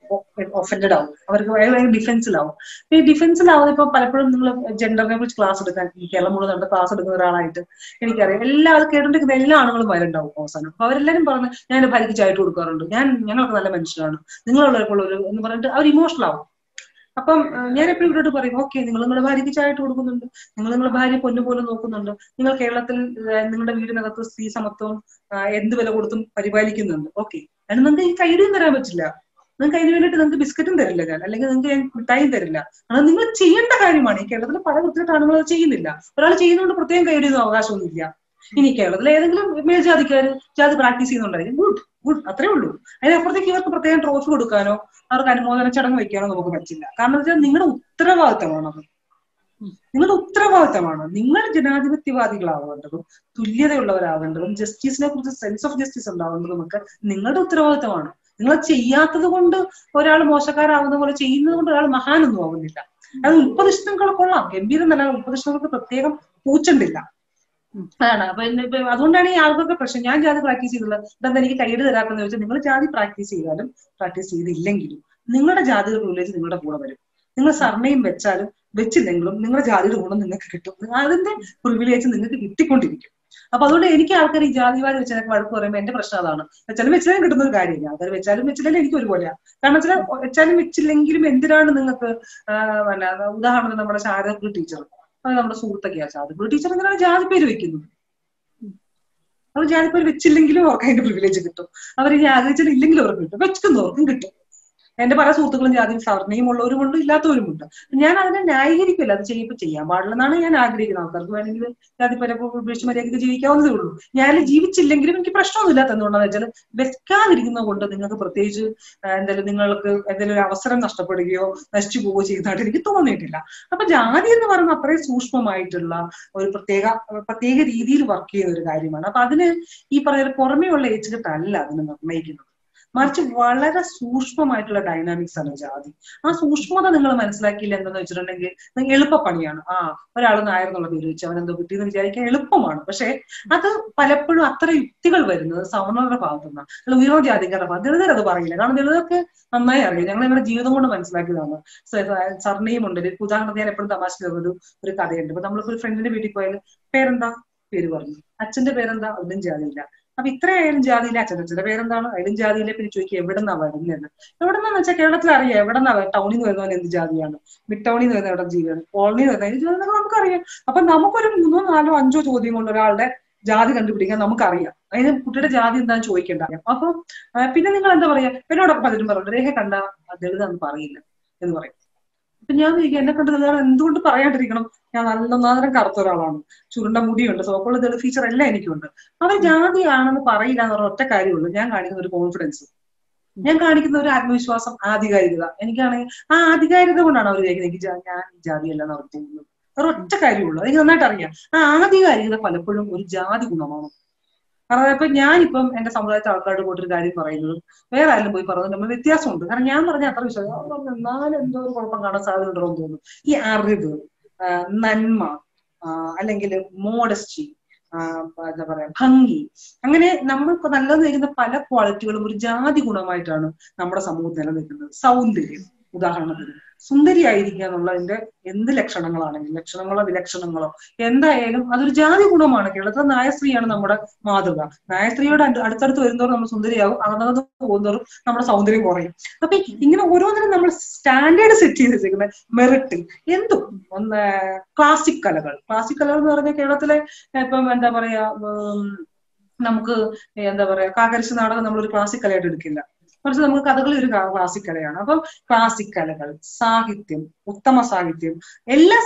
ഒഫൻഡഡ് ആവും, അവർക്ക് ഭയങ്കര ഡിഫെൻസിലാവും. ഈ ഡിഫെൻസിലാവുന്ന ഇപ്പൊ പലപ്പോഴും നിങ്ങൾ ജെൻഡറിനെ കുറിച്ച് ക്ലാസ് എടുക്കാൻ ഈ കേരളം മുഴുവൻ നമ്മുടെ ക്ലാസ് എടുക്കുന്ന ഒരാളായിട്ട് എനിക്കറിയാം. എല്ലാവരും കേട്ടോണ്ടിരിക്കുന്ന എല്ലാ ആണുങ്ങളും വരണ്ടാവും അവസാനം. അപ്പൊ അവരെല്ലാരും പറഞ്ഞു, ഞാൻ എന്റെ ഭാര്യയ്ക്ക് ചായട്ട് കൊടുക്കാറുണ്ട്, ഞങ്ങൾക്ക് നല്ല മനുഷ്യരാണ്, നിങ്ങളുള്ളപ്പോൾ ഒരു എന്ന് പറഞ്ഞിട്ട് അവർ ഇമോഷണൽ ആവും. അപ്പം ഞാൻ എപ്പോഴും ഇവരോട് പറയും, ഓക്കെ, നിങ്ങൾ നിങ്ങളുടെ ഭാര്യയ്ക്ക് ചായട്ട് കൊടുക്കുന്നുണ്ട്, നിങ്ങൾ നിങ്ങളുടെ ഭാര്യ പൊന്നുപോലെ നോക്കുന്നുണ്ട്, നിങ്ങൾ കേരളത്തിൽ നിങ്ങളുടെ വീടിനകത്ത് സ്ത്രീ സമത്വം എന്ത് വില കൊടുത്തും പരിപാലിക്കുന്നുണ്ട്, ഓക്കെ. അതിന് നിങ്ങൾക്ക് ഈ കൈഡിയും തരാൻ പറ്റില്ല, നിങ്ങൾക്ക് അതിന് വേണ്ടിയിട്ട് നിങ്ങൾക്ക് ബിസ്ക്കറ്റും തരില്ല ഞാൻ, അല്ലെങ്കിൽ നിങ്ങൾക്ക് ഞാൻ മിഠായും തരില്ല. അത് നിങ്ങൾ ചെയ്യേണ്ട കാര്യമാണ്. ഈ കേരളത്തിൽ പല വൃത്തിയായിട്ട് ആണുങ്ങൾ അത് ചെയ്യുന്നില്ല. ഒരാൾ ചെയ്യുന്നതുകൊണ്ട് പ്രത്യേകം കൈഡിയൊന്നും അവകാശമൊന്നുമില്ല. ഇനി കേരളത്തിൽ ഏതെങ്കിലും മേൽജാതിക്കാർ ജാതി പ്രാക്ടീസ് ചെയ്യുന്നുണ്ടായിരിക്കും, ഗുഡ്, അത്രേ ഉള്ളൂ. അതിനപ്പുറത്തേക്ക് ഇവർക്ക് പ്രത്യേകം ട്രോഫി കൊടുക്കാനോ അവർക്ക് അനുമോദന ചടങ്ങ് വെക്കാനോ നമുക്ക് പറ്റില്ല. കാരണം എന്താ വെച്ചാൽ നിങ്ങളുടെ ഉത്തരവാദിത്തമാണത്, നിങ്ങളുടെ ഉത്തരവാദിത്തമാണ്. നിങ്ങൾ ജനാധിപത്യവാദികളാവേണ്ടതും തുല്യതയുള്ളവരാവേണ്ടതും ജസ്റ്റിസിനെ കുറിച്ച് സെൻസ് ഓഫ് ജസ്റ്റിസ് ഉണ്ടാവേണ്ടതും ഒക്കെ നിങ്ങളുടെ ഉത്തരവാദിത്തമാണ്. നിങ്ങൾ ചെയ്യാത്തത് കൊണ്ട് ഒരാൾ മോശക്കാരാവുന്ന പോലെ ചെയ്യുന്നത് കൊണ്ട് ഒരാൾ മഹാനൊന്നും ആവുന്നില്ല. അത് ഉൽപ്പതിഷ്ണങ്ങൾ കൊള്ളാം, ഗംഭീരം തന്നെ, ഉൽപ്പതിഷ്ണങ്ങൾക്ക് പ്രത്യേകം പൂച്ചണ്ടില്ല. അതാണ്. അപ്പൊ അതുകൊണ്ടാണ് ഈ ആൾക്കൊക്കെ പ്രശ്നം. ഞാൻ ജാതി പ്രാക്ടീസ് ചെയ്തിട്ടുള്ളത് ഇതെന്താ എനിക്ക് കൈയ്യട് തരാമെന്ന് ചോദിച്ചാൽ, നിങ്ങൾ ജാതി പ്രാക്ടീസ് ചെയ്താലും പ്രാക്ടീസ് ചെയ്തില്ലെങ്കിലും നിങ്ങളുടെ ജാതിയുടെ പ്രിവിലേജ് നിങ്ങളുടെ കൂടെ വരും. നിങ്ങൾ സർനെയും വെച്ചാലും വെച്ചില്ലെങ്കിലും നിങ്ങളുടെ ജാതിയുടെ ഗുണം നിങ്ങൾക്ക് കിട്ടും. അതിന്റെ പ്രിവിലേജ് നിങ്ങൾക്ക് കിട്ടിക്കൊണ്ടിരിക്കും. അപ്പൊ അതുകൊണ്ട് എനിക്ക് ആൾക്കാർ ഈ ജാതിവാദി വെച്ചതിനൊക്കെ വഴക്ക് പറയുമ്പോൾ എന്റെ പ്രശ്നം അതാണ്. വെച്ചാലും വെച്ചാലും കിട്ടുന്ന ഒരു കാര്യമില്ല. ആൾക്കാർ വെച്ചാലും വെച്ചില്ലെങ്കിലും എനിക്ക് ഒരുപോലെയാണ്. കാരണം വെച്ചാൽ വെച്ചാലും വെച്ചില്ലെങ്കിലും എന്തിനാണ് നിങ്ങൾക്ക് ഉദാഹരണത്തിന് നമ്മുടെ ശാരദ ടീച്ചർ, അത് നമ്മുടെ സുഹൃത്തൊക്കെയാ ശാരദ ടീച്ചർ, എന്തിനാണ് ജാതി പേര് വെക്കുന്നത്? അവർ ജാതിപ്പേര് വെച്ചില്ലെങ്കിലും അവർക്ക് അതിന്റെ പ്രിവിലേജ് കിട്ടും. അവർ ഇനി ആഗ്രഹിച്ചാലും ഇല്ലെങ്കിലും അവർക്ക് കിട്ടും, വെക്കുന്നവർക്കും കിട്ടും. എന്റെ പല സുഹൃത്തുക്കളും ജാതി സാധനയും ഉള്ളവരുമുണ്ട്, ഇല്ലാത്തവരുമുണ്ട്. ഞാൻ അതിനെ ന്യായീകരിക്കില്ല, അത് ചെയ്യാൻ പാടില്ലെന്നാണ് ഞാൻ ആഗ്രഹിക്കുന്നത്. ആൾക്കാർക്ക് വേണമെങ്കിൽ ജാതിപ്പേരെ ഉപേക്ഷിച്ച് മര്യാദയ്ക്ക് ജീവിക്കാവുന്നതേ ഉള്ളൂ. ഞാൻ ജീവിച്ചില്ലെങ്കിലും എനിക്ക് പ്രശ്നമൊന്നുമില്ല. എന്തുകൊണ്ടാന്ന് വെച്ചാൽ വെക്കാതിരിക്കുന്നത് കൊണ്ട് നിങ്ങൾക്ക് പ്രത്യേകിച്ച് നിങ്ങൾക്ക് എന്തെങ്കിലും ഒരു അവസരം നഷ്ടപ്പെടുകയോ നശിച്ചു പോവുകയോ ചെയ്യുന്നതായിട്ട് എനിക്ക് തോന്നിയിട്ടില്ല. അപ്പൊ ജാതി എന്ന് പറയുന്നത് അത്രയും സൂക്ഷ്മമായിട്ടുള്ള ഒരു പ്രത്യേക രീതിയിൽ വർക്ക് ചെയ്യുന്ന ഒരു കാര്യമാണ്. അപ്പൊ അതിന് ഈ പറയുന്ന പുറമേ ഉള്ള ഏജ് കെട്ടല്ല അതിനെ നിർണ്ണയിക്കുന്നത്. മറിച്ച് വളരെ സൂക്ഷ്മമായിട്ടുള്ള ഡൈനാമിക്സ് ആണ് ജാതി. ആ സൂക്ഷ്മത നിങ്ങൾ മനസ്സിലാക്കിയില്ല എന്താന്ന് വെച്ചിട്ടുണ്ടെങ്കിൽ നിങ്ങൾ എളുപ്പപ്പണിയാണ്. ഒരാൾ നായർ എന്നുള്ള പേര് വെച്ച് അവൻ എന്തോ കിട്ടിയെന്ന് വിചാരിക്കാൻ എളുപ്പമാണ്. പക്ഷെ അത് പലപ്പോഴും അത്ര യുക്തികൾ വരുന്നത് സവർണറുടെ ഭാഗത്തു നിന്നാണ്, അല്ല ഉയർന്ന ജാതിക്കാരുടെ ഭാഗത്ത്. ദളിതർ അത് പറയില്ല, കാരണം ദളിതൊക്കെ നന്നായി അറിയാം. ഞങ്ങൾ ഞങ്ങളുടെ ജീവിതം കൊണ്ട് മനസ്സിലാക്കിയതാണ്. സർനെയും ഉണ്ട്. ഉദാഹരണത്തിന് ഞാൻ എപ്പോഴും തമാശ ഒരു കഥയുണ്ട്. ഇപ്പൊ നമ്മളിപ്പോ ഒരു ഫ്രണ്ടിന്റെ വീട്ടിൽ പോയാൽ പേരെന്താ, പേര് പറഞ്ഞു. അച്ഛന്റെ പേരെന്താ, അതിലും ജാതിയില്ല. അപ്പൊ ഇത്രയായാലും ജാതിയില്ല. അച്ഛൻ്റെ പേരെന്താണ്, അതിലും ജാതിയില്ല. പിന്നെ ചോദിക്കുക എവിടെന്നാ വരുന്നത്. എവിടെന്നാന്ന് വെച്ചാൽ കേരളത്തിൽ അറിയാം എവിടെന്നാ. ടൗണിൽ നിന്ന് വരുന്നവൻ എന്ത് ജാതിയാണ്, മിഡ് ടൗണിൽ നിന്ന് വരുന്ന എവിടെ ജീവിയാണ്, കോളനിയിൽ വരുന്ന എന്ത് ജാതി നമുക്കറിയാം. അപ്പൊ നമുക്കൊരു 3, 4, 5 ചോദ്യം കൊണ്ട് ഒരാളുടെ ജാതി കണ്ടുപിടിക്കാൻ നമുക്കറിയാം. അതിന് കുട്ടിയുടെ ജാതി എന്താന്ന് ചോദിക്കേണ്ട. അപ്പൊ പിന്നെ നിങ്ങൾ എന്താ പറയാ, എന്നോടൊക്കെ പലരും പറഞ്ഞു രേഖ കണ്ട ദളിതാന്ന് പറയില്ല എന്ന് പറയും. അപ്പൊ ഞാൻ ചോദിക്കുക എന്നെ കണ്ട് ദളിതാണ് എന്തുകൊണ്ട് പറയാണ്ടിരിക്കണം, ഞാൻ നല്ലൊന്നാതരം കറുത്ത ഒരാളാണ്, ചുരുണ്ട മുടിയുണ്ട്, സോപ്പുള്ള ദളിത് ഫീച്ചർ എല്ലാം എനിക്കുണ്ട്. അവർ ജാതിയാണെന്ന് പറയില്ല എന്ന് പറഞ്ഞ ഒറ്റ കാര്യമുള്ളൂ. ഞാൻ കാണിക്കുന്ന ഒരു കോൺഫിഡൻസ്, ഞാൻ കാണിക്കുന്ന ഒരു ആത്മവിശ്വാസം, ആധികാരികത. എനിക്കാണെങ്കിൽ ആ ആധികാരികത കൊണ്ടാണ് അവർ എനിക്ക് ഞാൻ ജാതിയല്ല എന്ന് അവർ തോന്നുന്നത്. ഒരൊറ്റ കാര്യമുള്ളൂ, എനിക്ക് നന്നായിട്ട് അറിയാം. ആ ആധികാരികത പലപ്പോഴും ഒരു ജാതി ഗുണമാണ്. കാരണം ഇപ്പൊ ഞാനിപ്പം എന്റെ സമുദായത്തെ ആൾക്കാരോട് പോയിട്ടൊരു കാര്യം പറയുന്നത് വേറെ ആരും പോയി പറയുന്നത് നമ്മൾ വ്യത്യാസമുണ്ട്. കാരണം ഞാൻ പറഞ്ഞ അത്ര വിശ്വാസം എന്നാലും എന്തോ ഒരു കുഴപ്പം കാണാൻ സാധ്യത ഉണ്ടോ എന്ന് തോന്നുന്നു. ഈ അറിവ്, നന്മ, അല്ലെങ്കിൽ മോഡസ്റ്റി, എന്താ പറയാ ഭംഗി, അങ്ങനെ നമ്മൾക്ക് നല്ലത് നിൽക്കുന്ന പല ക്വാളിറ്റികളും ഒരു ജാതി ഗുണമായിട്ടാണ് നമ്മുടെ സമൂഹത്തിൽ നിലനിൽക്കുന്നത്. സൗന്ദര്യം, ഉദാഹരണത്തിന് സുന്ദരിയായിരിക്കുക എന്നുള്ളതിന്റെ എന്ത് ലക്ഷണങ്ങളാണെങ്കിലും, ലക്ഷണങ്ങളോ വിലക്ഷണങ്ങളോ എന്തായാലും അതൊരു ജാതി ഗുണമാണ്. കേരളത്തിലെ നായസ്ത്രീയാണ് നമ്മുടെ മാതൃക. നായസ്ത്രീയോട് അടുത്തടുത്ത് വരുന്നവർ നമ്മൾ സുന്ദരിയാവും, അകന്നത് പോകുന്നവരും നമ്മുടെ സൗന്ദര്യം കുറയും. അപ്പൊ ഇങ്ങനെ ഓരോന്നിനും നമ്മൾ സ്റ്റാൻഡേർഡ് സെറ്റ് ചെയ്ത് വെച്ചിരിക്കുന്നത് മെറിറ്റ് എന്തും. ഒന്ന് ക്ലാസിക് കലകൾ എന്ന് പറഞ്ഞാൽ കേരളത്തിലെ ഇപ്പം എന്താ പറയാ, നമുക്ക് എന്താ പറയാ കാക്കരശ്ശി നാടകം നമ്മളൊരു ക്ലാസിക് കലയായിട്ട് എടുക്കില്ല, മറിച്ച് നമുക്ക് കഥകളി ഒരു ക്ലാസിക് കലയാണ്. അപ്പം ക്ലാസിക് കലകൾ, സാഹിത്യം, ഉത്തമ സാഹിത്യം, എല്ലാ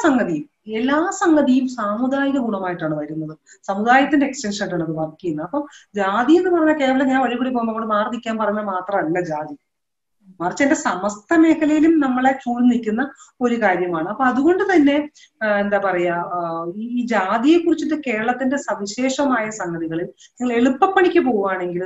സംഗതിയും സാമുദായിക ഗുണമായിട്ടാണ് വരുന്നത്. സമുദായത്തിന്റെ എക്സ്റ്റൻഷൻ ആയിട്ടാണ് അത് വർക്ക് ചെയ്യുന്നത്. അപ്പം ജാതി എന്ന് പറഞ്ഞാൽ കേവലം ഞാൻ വഴി കൂടി പോകുമ്പോൾ മാറി നിൽക്കാൻ പറഞ്ഞാൽ മാത്രമല്ല ജാതി, മറിച്ച് എന്റെ സമസ്ത മേഖലയിലും നമ്മളെ ചൂഴ്ന്നു നിൽക്കുന്ന ഒരു കാര്യമാണ്. അപ്പൊ അതുകൊണ്ട് തന്നെ എന്താ പറയാ, ഈ ജാതിയെ കുറിച്ചിട്ട് കേരളത്തിന്റെ സവിശേഷമായ സംഗതികളിൽ നിങ്ങൾ എളുപ്പപ്പണിക്ക് പോവുകയാണെങ്കിൽ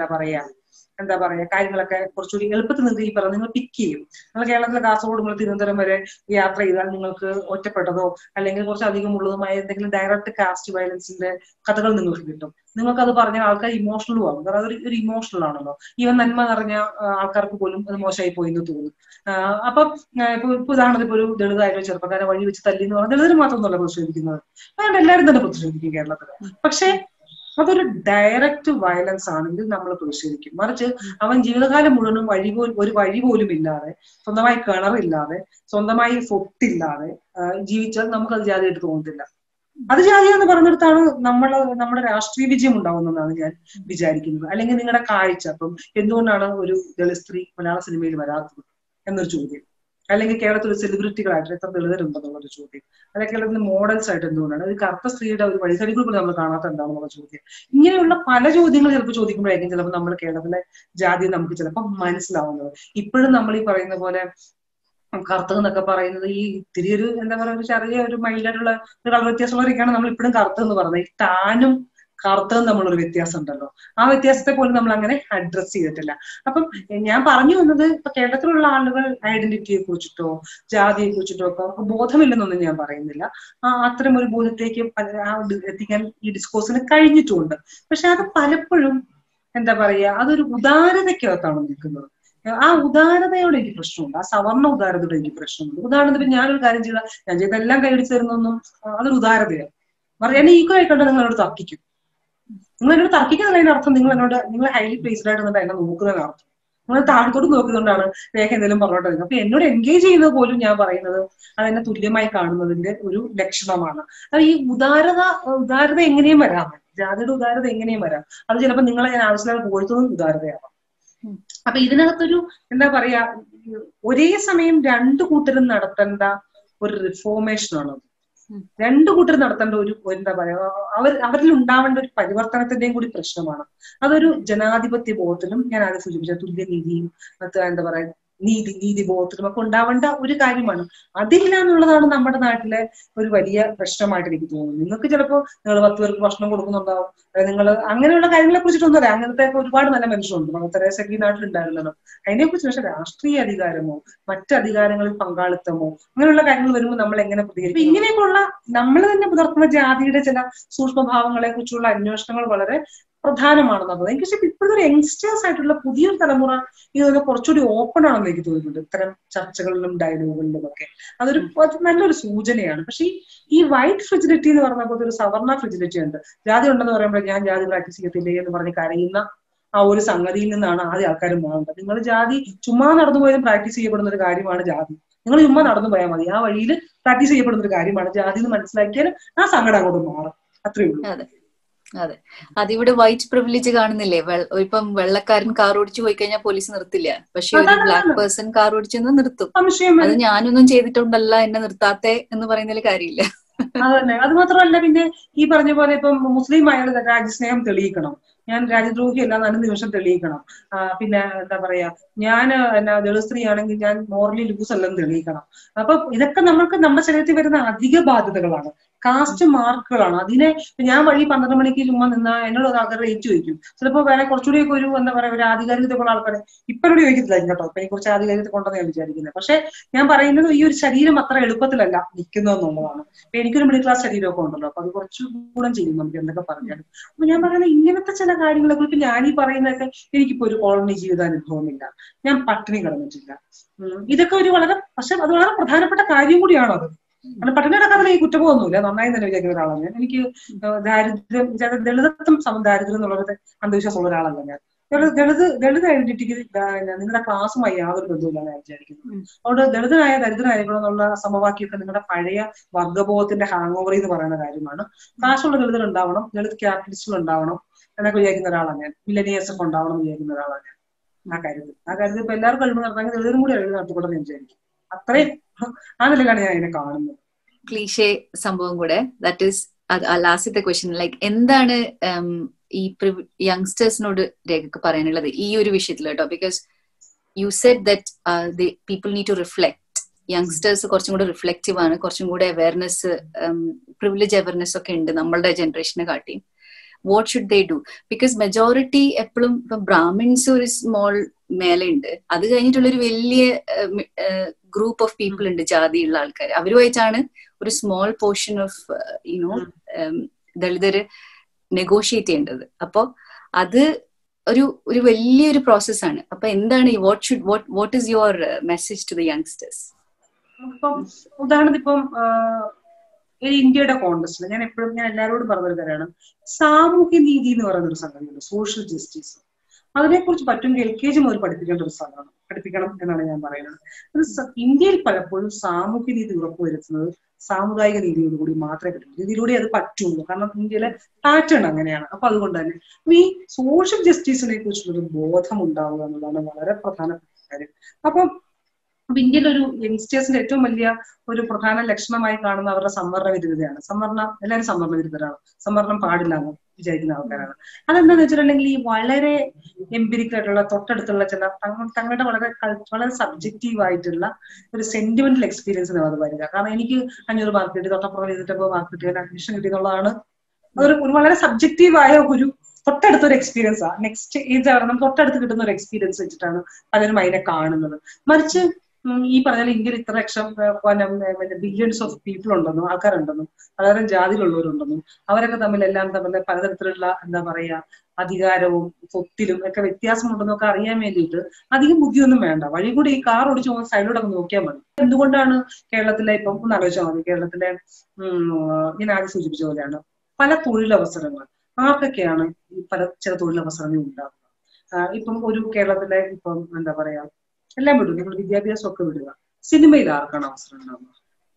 എന്താ പറയാ കാര്യങ്ങളൊക്കെ കുറച്ചുകൂടി എളുപ്പത്തിൽ നിങ്ങൾക്ക് ഈ പറഞ്ഞ നിങ്ങൾ പിക്ക് ചെയ്യും. നിങ്ങൾ കേരളത്തിലെ കാസർഗോഡ് മുതൽ തിരുവനന്തപുരം വരെ യാത്ര ചെയ്താൽ നിങ്ങൾക്ക് ഒറ്റപ്പെട്ടതോ അല്ലെങ്കിൽ കുറച്ചധികം ഉള്ളതുമായ എന്തെങ്കിലും ഡയറക്റ്റ് കാസ്റ്റ് വയലൻസിന്റെ കഥകൾ നിങ്ങൾക്ക് കിട്ടും. നിങ്ങൾക്ക് അത് പറഞ്ഞാൽ ആൾക്കാർ ഇമോഷണലും ആകും. കാരണം അതൊരു ഇമോഷണൽ ആണല്ലോ. ഈവൻ നന്മ നിറഞ്ഞ ആൾക്കാർക്ക് പോലും അത് മോശമായി പോയി എന്ന് തോന്നും. അപ്പം ഇപ്പൊ ഉദാഹരണത്തിന് ഇപ്പൊ ഒരു ദളിതായിട്ട് ചെറുപ്പക്കാരെ വഴി വെച്ച് തല്ലി എന്ന് പറഞ്ഞാൽ ദളിതർ മാത്രമൊന്നുമല്ല പ്രതിഷേധിക്കുന്നത്, അതുകൊണ്ട് എല്ലാവരും തന്നെ പ്രതിഷേധിക്കും കേരളത്തിൽ. പക്ഷെ അതൊരു ഡയറക്റ്റ് വയലൻസ് ആണെങ്കിൽ നമ്മൾ പ്രതിഷേധിക്കും. മറിച്ച് അവൻ ജീവിതകാലം മുഴുവനും ഒരു വഴി പോലും ഇല്ലാതെ, സ്വന്തമായി കിണറില്ലാതെ, സ്വന്തമായി സ്വത്തില്ലാതെ ജീവിച്ചാൽ നമുക്കത് ജാതിയായിട്ട് തോന്നത്തില്ല. അത് ജാതി എന്ന് പറഞ്ഞെടുത്താണ് നമ്മുടെ രാഷ്ട്രീയ വിജയം ഉണ്ടാവുന്നതെന്നാണ് ഞാൻ വിചാരിക്കുന്നത്. അല്ലെങ്കിൽ നിങ്ങളുടെ കാഴ്ച, ഇപ്പം എന്തുകൊണ്ടാണ് ഒരു ദളിത് സ്ത്രീ മലയാള സിനിമയിൽ വരാത്തത് എന്നൊരു ചോദ്യം, അല്ലെങ്കിൽ കേരളത്തിൽ സെലിബ്രിറ്റികളായിട്ട് എത്ര ദളിതരുണ്ടെന്നുള്ളൊരു ചോദ്യം, അല്ലെങ്കിൽ കേരളത്തിൽ മോഡൽസ് ആയിട്ട് എന്തുകൊണ്ടാണ് ഒരു കറുത്ത സ്ത്രീയുടെ ഒരു വഴിസൈഡിൽ കൂടി നമ്മൾ കാണാത്ത എന്താണെന്നുള്ള ചോദ്യം. ഇങ്ങനെയുള്ള പല ചോദ്യങ്ങൾ ചിലപ്പോൾ ചോദിക്കുമ്പോഴായിരിക്കും ചിലപ്പോൾ നമ്മൾ കേരളത്തിലെ ജാതി നമുക്ക് ചിലപ്പോൾ മനസ്സിലാവുന്നത്. ഇപ്പോഴും നമ്മൾ ഈ പറയുന്ന പോലെ കറുത്തതെന്നൊക്കെ പറയുന്നത് ഈ ഇത്തിരി ഒരു എന്താ പറയുക, ഒരു ചെറിയ ഒരു മൈൽഡായിട്ടുള്ള ഒരു കളർ വ്യത്യാസമുള്ളവരൊക്കെയാണ് നമ്മൾ ഇപ്പോഴും കറുത്തതെന്ന് പറയുന്നത്. ഈ ടാനും കറുത്തതും തമ്മിലൊരു വ്യത്യാസം ഉണ്ടല്ലോ, ആ വ്യത്യാസത്തെ പോലും നമ്മൾ അങ്ങനെ അഡ്രസ് ചെയ്തിട്ടില്ല. അപ്പം ഞാൻ പറഞ്ഞു വന്നത്, ഇപ്പൊ കേരളത്തിലുള്ള ആളുകൾ ഐഡന്റിറ്റിയെ കുറിച്ചിട്ടോ ജാതിയെ കുറിച്ചിട്ടോ ഒക്കെ ബോധമില്ലെന്നൊന്നും ഞാൻ പറയുന്നില്ല. അത്തരം ഒരു ബോധത്തേക്ക് എത്തിക്കാൻ ഈ ഡിസ്കോഴ്സിന് കഴിഞ്ഞിട്ടുമുണ്ട്. പക്ഷെ അത് പലപ്പോഴും എന്താ പറയാ, അതൊരു ഉദാരതയ്ക്കകത്താണ് നിൽക്കുന്നത്. ആ ഉദാരതയോടെ എനിക്ക് പ്രശ്നമുണ്ട്, ആ സവർണ ഉദാരതയോടെ എനിക്ക് പ്രശ്നമുണ്ട്. ഉദാഹരണത്തിന് ഞാനൊരു കാര്യം ഞാൻ ചെയ്തെല്ലാം കൈയടിച്ചു തരുന്നൊന്നും അതൊരു ഉദാരതയാണ്. എന്നെ ഈക്വൽ ആയിക്കൊണ്ട് നിങ്ങളോട് തർക്കിക്കും. നിങ്ങൾ എന്നോട് തർക്കിക്കുന്നതിന്റെ അർത്ഥം നിങ്ങൾ ഹൈലി പ്ലേസ്ഡ് ആയിട്ട് എന്നെ നോക്കുന്നതിന് അർത്ഥം. നിങ്ങൾ താഴത്തോട്ട് നോക്കിയതുകൊണ്ടാണ് രേഖ എന്തെങ്കിലും പറഞ്ഞോട്ട് വരുന്നത്. അപ്പൊ എന്നോട് എൻഗേജ് ചെയ്യുന്നത് പോലും ഞാൻ പറയുന്നത് അതെന്നെ തുല്യമായി കാണുന്നതിന്റെ ഒരു ലക്ഷണമാണ്. അത് ഈ ഉദാരത എങ്ങനെയും വരാം, ജാതിയുടെ ഉദാരത എങ്ങനെയും വരാം. അത് ചിലപ്പോൾ നിങ്ങളെ ഞാൻ ആവശ്യമില്ലാതെ പോഴ്ത്തുന്നതും ഉദാരതയാവാം. അപ്പൊ ഇതിനകത്തൊരു എന്താ പറയാ, ഒരേ സമയം രണ്ടു കൂട്ടരും നടത്തേണ്ട ഒരു റിഫോർമേഷനാണത്. രണ്ടു കൂട്ടരും നടത്തേണ്ട ഒരു എന്താ പറയാ, അവരിൽ ഉണ്ടാവേണ്ട ഒരു പരിവർത്തനത്തിന്റെയും കൂടി പ്രശ്നമാണ്. അതൊരു ജനാധിപത്യ ബോധത്തിലും ഞാൻ ആദ്യം സൂചിപ്പിച്ച തുല്യനീതിയും എന്താ പറയാ നീതിബോധത്തിലും ഒക്കെ ഉണ്ടാവേണ്ട ഒരു കാര്യമാണ്. അതില്ല എന്നുള്ളതാണ് നമ്മുടെ നാട്ടിലെ ഒരു വലിയ പ്രശ്നമായിട്ട് എനിക്ക് തോന്നുന്നു. നിങ്ങൾക്ക് ചിലപ്പോൾ നിങ്ങൾ 10 പേർക്ക് ഭക്ഷണം കൊടുക്കുന്നുണ്ടാവും, നിങ്ങൾ അങ്ങനെയുള്ള കാര്യങ്ങളെ കുറിച്ചിട്ടൊന്നും അറിയാം. അങ്ങനത്തെ ഒരുപാട് നല്ല മനുഷ്യരുണ്ട്, മദർ തെരേസ ഈ നാട്ടിലുണ്ടായിരുന്നല്ലോ. അതിനെക്കുറിച്ച് പക്ഷെ രാഷ്ട്രീയ അധികാരമോ മറ്റ് അധികാരങ്ങളിൽ പങ്കാളിത്തമോ അങ്ങനെയുള്ള കാര്യങ്ങൾ വരുമ്പോൾ നമ്മൾ എങ്ങനെ പ്രതികരിക്കും? ഇങ്ങനെയൊക്കെയുള്ള നമ്മൾ തന്നെ പുലർത്തുന്ന ജാതിയുടെ ചില സൂക്ഷ്മഭാവങ്ങളെ കുറിച്ചുള്ള അന്വേഷണങ്ങൾ വളരെ പ്രധാനമാണെന്നുള്ളത് എനിക്ക്. പക്ഷെ ഇപ്പോഴത്തെ ഒരു യങ്സ്റ്റേഴ്സ് ആയിട്ടുള്ള പുതിയൊരു തലമുറ ഇതൊക്കെ കുറച്ചുകൂടി ഓപ്പൺ ആണെന്ന് എനിക്ക് തോന്നുന്നുണ്ട്, ഇത്തരം ചർച്ചകളിലും ഡയലോഗുകളിലും ഒക്കെ. അതൊരു നല്ലൊരു സൂചനയാണ്. പക്ഷെ ഈ വൈറ്റ് ഫ്രിജിഡിറ്റി എന്ന് പറഞ്ഞപ്പോൾ ഒരു സവർണ ഫ്രിജിഡിറ്റി ഉണ്ട്. ജാതി ഉണ്ടെന്ന് പറയുമ്പോൾ ഞാൻ ജാതി പ്രാക്ടീസ് ചെയ്യത്തില്ലേ എന്ന് പറഞ്ഞ് കരയുന്ന ആ ഒരു സംഗതിയിൽ നിന്നാണ് ആദ്യം ആൾക്കാർ മാറുന്നത്. നിങ്ങൾ ജാതി ചുമ്മാ നടന്നു പോയാലും പ്രാക്ടീസ് ചെയ്യപ്പെടുന്ന ഒരു കാര്യമാണ് ജാതി. നിങ്ങൾ ചുമ്മാ നടന്നു പോയാൽ മതി, ആ വഴിയിൽ പ്രാക്ടീസ് ചെയ്യപ്പെടുന്ന ഒരു കാര്യമാണ് ജാതി എന്ന് മനസ്സിലാക്കിയാൽ ആ സങ്കടം അങ്ങോട്ട് മാറും. അത്രയേ ഉള്ളൂ. അതെ, അതിവിടെ വൈറ്റ് പ്രിവിലേജ് കാണുന്നില്ലേ? ഇപ്പം വെള്ളക്കാരൻ കാർ ഓടിച്ചു പോയി കഴിഞ്ഞാൽ പോലീസ് നിർത്തില്ല, പക്ഷെ ഒരു ബ്ലാക്ക് പേഴ്സൺ കാർ ഓടിച്ചെന്ന് നിർത്തും. അത് ഞാനൊന്നും ചെയ്തിട്ടുണ്ടല്ല എന്നെ നിർത്താത്തെ എന്ന് പറയുന്നതിൽ കാര്യമില്ല. അതന്നെ. അത് മാത്രമല്ല, പിന്നെ ഈ പറഞ്ഞ പോലെ ഇപ്പം മുസ്ലിം അയാൾ രാജ്യസ്നേഹം തെളിയിക്കണം, ഞാൻ രാജ്യദ്രോഹി അല്ല എന്ന് നിമിഷം തെളിയിക്കണം. പിന്നെ എന്താ പറയാ, ഞാൻ ദളിത് സ്ത്രീ ആണെങ്കിൽ ഞാൻ മോറലി ലൂസ് അല്ലെന്ന് തെളിയിക്കണം. അപ്പൊ ഇതൊക്കെ നമ്മൾക്ക് നമ്മുടെ ശരീരത്തിൽ വരുന്ന അധിക ബാധ്യതകളാണ്, കാസ്റ്റ് മാർക്കുകളാണ്. അതിനെ ഞാൻ വഴി 12 മണിക്ക് ചുമ്മാ നിന്നാ എന്നോട് ആൾക്കാർ റേറ്റ് ചോദിക്കും. ചിലപ്പോൾ വേറെ കുറച്ചുകൂടിയൊക്കെ ഒരു എന്താ പറയാ ഒരു ആധികാരികതയുള്ള ആൾക്കാരെ ഇപ്പോഴോട് ചോദിക്കത്തില്ലായിരിക്കും കേട്ടോ, ഇപ്പൊ കുറച്ച് ആധികാരികത കൊണ്ടെന്ന് ഞാൻ വിചാരിക്കുന്നത്. പക്ഷെ ഞാൻ പറയുന്നത് ഈ ഒരു ശരീരം അത്ര എളുപ്പത്തിലല്ല നിൽക്കുന്നതെന്നുള്ളതാണ്. ഇപ്പൊ എനിക്കൊരു മിഡിൽ ക്ലാസ് ശരീരമൊക്കെ ഉണ്ടല്ലോ, അപ്പൊ അത് കുറച്ച് ഗുണം ചെയ്യും നമുക്ക് എന്തൊക്കെ പറഞ്ഞാലും. അപ്പൊ ഞാൻ പറയുന്നത് ഇങ്ങനത്തെ ചില കാര്യങ്ങളെ കുറിച്ച് ഞാൻ ഈ പറയുന്നതൊക്കെ എനിക്കിപ്പോ ഒരു കോളനി ജീവിതാനുഭവമില്ല, ഞാൻ പട്ടിണി കിടന്നിട്ടില്ല. ഇതൊക്കെ ഒരു പക്ഷെ അത് വളരെ പ്രധാനപ്പെട്ട കാര്യം കൂടിയാണോ അത്? കാരണം പട്ടിണി കിടക്കാതെ ഈ കുറ്റബോധമൊന്നുമില്ല, നന്നായി തന്നെ വിചാരിക്കുന്ന ഒരാളാണ് ഞാൻ. എനിക്ക് ദാരിദ്ര്യം ദളിതത്വം സമം ദാരിദ്ര്യം എന്നുള്ളത് അന്ധവിശ്വാസമുള്ള ഒരാളല്ല ഞാൻ. ദളിത് ഐഡന്റിറ്റിക്ക് നിങ്ങളുടെ ക്ലാസ്സുമായി യാതൊരു ബന്ധവുമില്ല ഞാൻ വിചാരിക്കുന്നു. അതുകൊണ്ട് ദളിതനായ ദരിദ്രനായിരിക്കണം എന്നുള്ള സമവാക്യമൊക്കെ നിങ്ങളുടെ പഴയ വർഗ്ഗബോധത്തിന്റെ ഹാങ് ഓവർ എന്ന് പറയുന്ന കാര്യമാണ്. കാശുള്ള ദളിതർ ഉണ്ടാവണം, ദളിത് ക്യാപിറ്റലിസ്റ്റുകൾ ഉണ്ടാവണം എന്നൊക്കെ വിചാരിക്കുന്ന ഒരാളാണ് ഞാൻ. മില്ലനിയേഴ്സ് ഒക്കെ ഉണ്ടാവണം എന്ന് വിചാരിക്കുന്ന ഒരാളാണ് ഞാൻ. ആ കാര്യത്തിൽ ഇപ്പൊ എല്ലാവർക്കും കഴിവ് നടത്താമെങ്കിൽ ദളിതരും കൂടി കഴിവ് നടത്തിക്കൊണ്ടെന്ന് വിചാരിക്കും. അത്രയും ആ നിലയിലാണ് ഞാൻ അതിനെ കാണുന്നത്. ക്ലീഷേ സംഭവം കൂടെ, ദാറ്റ് ഈസ് ലാസ്റ്റത്തെ ക്വസ്റ്റ്യൻ, ലൈക്ക് എന്താണ് ഈ യങ്സ്റ്റേഴ്സിനോട് രേഖക്ക് പറയാനുള്ളത് ഈ ഒരു വിഷയത്തിൽ കേട്ടോ? Because you said that people need to reflect. Youngsters കുറച്ചും കൂടെ റിഫ്ലെക്റ്റീവ് ആണ്, കുറച്ചും കൂടെ അവയർനെസ്, പ്രിവിലേജ് അവയർനെസ് ഒക്കെ ഉണ്ട് നമ്മളുടെ ജനറേഷനെ കാട്ടിയും. What should they do? Because majority എപ്പോഴും ഇപ്പം ബ്രാഹ്മിൻസ് ഒരു സ്മോൾ മേലുണ്ട്, അത് കഴിഞ്ഞിട്ടുള്ളൊരു വലിയ ഗ്രൂപ്പ് ഓഫ് പീപ്പിൾ ഉണ്ട്, ജാതിയുള്ള ആൾക്കാർ. അവരുമായിട്ടാണ് ഒരു സ്മോൾ പോർഷൻ ഓഫ് യുനോ ദളിതര് നെഗോഷിയേറ്റ് ചെയ്യേണ്ടത്. അപ്പോ അത് ഒരു വലിയൊരു പ്രോസസ്സാണ്. അപ്പൊ എന്താണ് what is your message to the youngsters? ഉദാഹരണത്തിന് ഇപ്പം ഇന്ത്യയുടെ കോൺടെസ്റ്റിൽ ഞാൻ എല്ലാവരോടും പറഞ്ഞൊരു കാര്യമാണ്, സാമൂഹ്യ നീതി എന്ന് പറയുന്ന ഒരു സംഗതിയുണ്ട്, സോഷ്യൽ ജസ്റ്റിസ്. അതിനെക്കുറിച്ച് പറ്റുമെങ്കിൽ LKG മുതൽ പഠിപ്പിക്കേണ്ട ഒരു സ്ഥലമാണ്, പഠിപ്പിക്കണം എന്നാണ് ഞാൻ പറയുന്നത്. അത് ഇന്ത്യയിൽ പലപ്പോഴും സാമൂഹ്യ നീതി ഉറപ്പുവരുത്തുന്നത് സാമുദായിക നീതിയോടുകൂടി മാത്രമേ പറ്റുള്ളൂ. നീതിയിലൂടെ അത് പറ്റുള്ളൂ, കാരണം ഇന്ത്യയിലെ പാറ്റേൺ അങ്ങനെയാണ്. അപ്പൊ അതുകൊണ്ട് തന്നെ ഈ സോഷ്യൽ ജസ്റ്റിസിനെ കുറിച്ചുള്ളൊരു ബോധം ഉണ്ടാവുക എന്നുള്ളതാണ് വളരെ പ്രധാനപ്പെട്ട കാര്യം. അപ്പം ഇന്ത്യയിലെ ഒരു യങ്സ്റ്റേഴ്സിന്റെ ഏറ്റവും വലിയ ഒരു പ്രധാന ലക്ഷണമായി കാണുന്ന അവരുടെ സംവരണ വിരുദ്ധതയാണ്. എല്ലാവരും സംവരണ വിരുദ്ധരാണ്, സംവരണം പാടില്ല എന്ന് വിചാരിക്കുന്ന ആൾക്കാരാണ്. അതെന്താന്ന് വെച്ചിട്ടുണ്ടെങ്കിൽ ഈ വളരെ എംപിരിക്കായിട്ടുള്ള തൊട്ടടുത്തുള്ള ചില തങ്ങളുടെ വളരെ സബ്ജക്റ്റീവ് ആയിട്ടുള്ള ഒരു സെന്റിമെന്റൽ എക്സ്പീരിയൻസ് അത് വരിക. കാരണം എനിക്ക് 500 മാർക്ക് കിട്ടി, തൊട്ടപ്പുറം 250 മാർക്ക് കിട്ടി, അഡ്മിഷൻ കിട്ടി എന്നുള്ളതാണ് ഒരു വളരെ സബ്ജക്റ്റീവായ ഒരു തൊട്ടടുത്തൊരു എക്സ്പീരിയൻസ് ആണ്. നെക്സ്റ്റ് ഏജ് ആണ് നമുക്ക് തൊട്ടടുത്ത് കിട്ടുന്ന ഒരു എക്സ്പീരിയൻസ് വെച്ചിട്ടാണ് പലരും അതിനെ കാണുന്നത്. മറിച്ച് ഈ പറഞ്ഞാൽ ഇന്ത്യയിൽ ഇത്ര ലക്ഷം ബില്യൺസ് ഓഫ് പീപ്പിൾ ഉണ്ടെന്നും ആൾക്കാരുണ്ടെന്നും പലതരം ജാതിയിലുള്ളവരുണ്ടെന്നും അവരൊക്കെ തമ്മിൽ പലതരത്തിലുള്ള എന്താ പറയാ അധികാരവും സ്വത്തിലും ഒക്കെ വ്യത്യാസമുണ്ടെന്നും ഒക്കെ അറിയാൻ വേണ്ടിയിട്ട് അധികം ബുദ്ധിയൊന്നും വേണ്ട. വഴി കൂടി ഈ കാർ ഓടിച്ചു പോകുന്ന സൈഡിലൂടെ ഒക്കെ നോക്കിയാൽ മതി. എന്തുകൊണ്ടാണ് കേരളത്തിലെ ഇപ്പം ഒന്ന് ആലോചിച്ചാൽ മതി, കേരളത്തിലെ ഞാൻ ആദ്യം സൂചിപ്പിച്ച പോലെയാണ് പല തൊഴിലവസരങ്ങൾ. ആർക്കൊക്കെയാണ് ഈ ചില തൊഴിലവസരങ്ങൾ ഉണ്ടാകുക? ഇപ്പം ഒരു കേരളത്തിലെ ഇപ്പം എന്താ പറയാ എല്ലാം വിടുക, നിങ്ങൾ വിദ്യാഭ്യാസം ഒക്കെ വിടുക, സിനിമയിൽ ആർക്കാണ് അവസരം ഉണ്ടാവുക?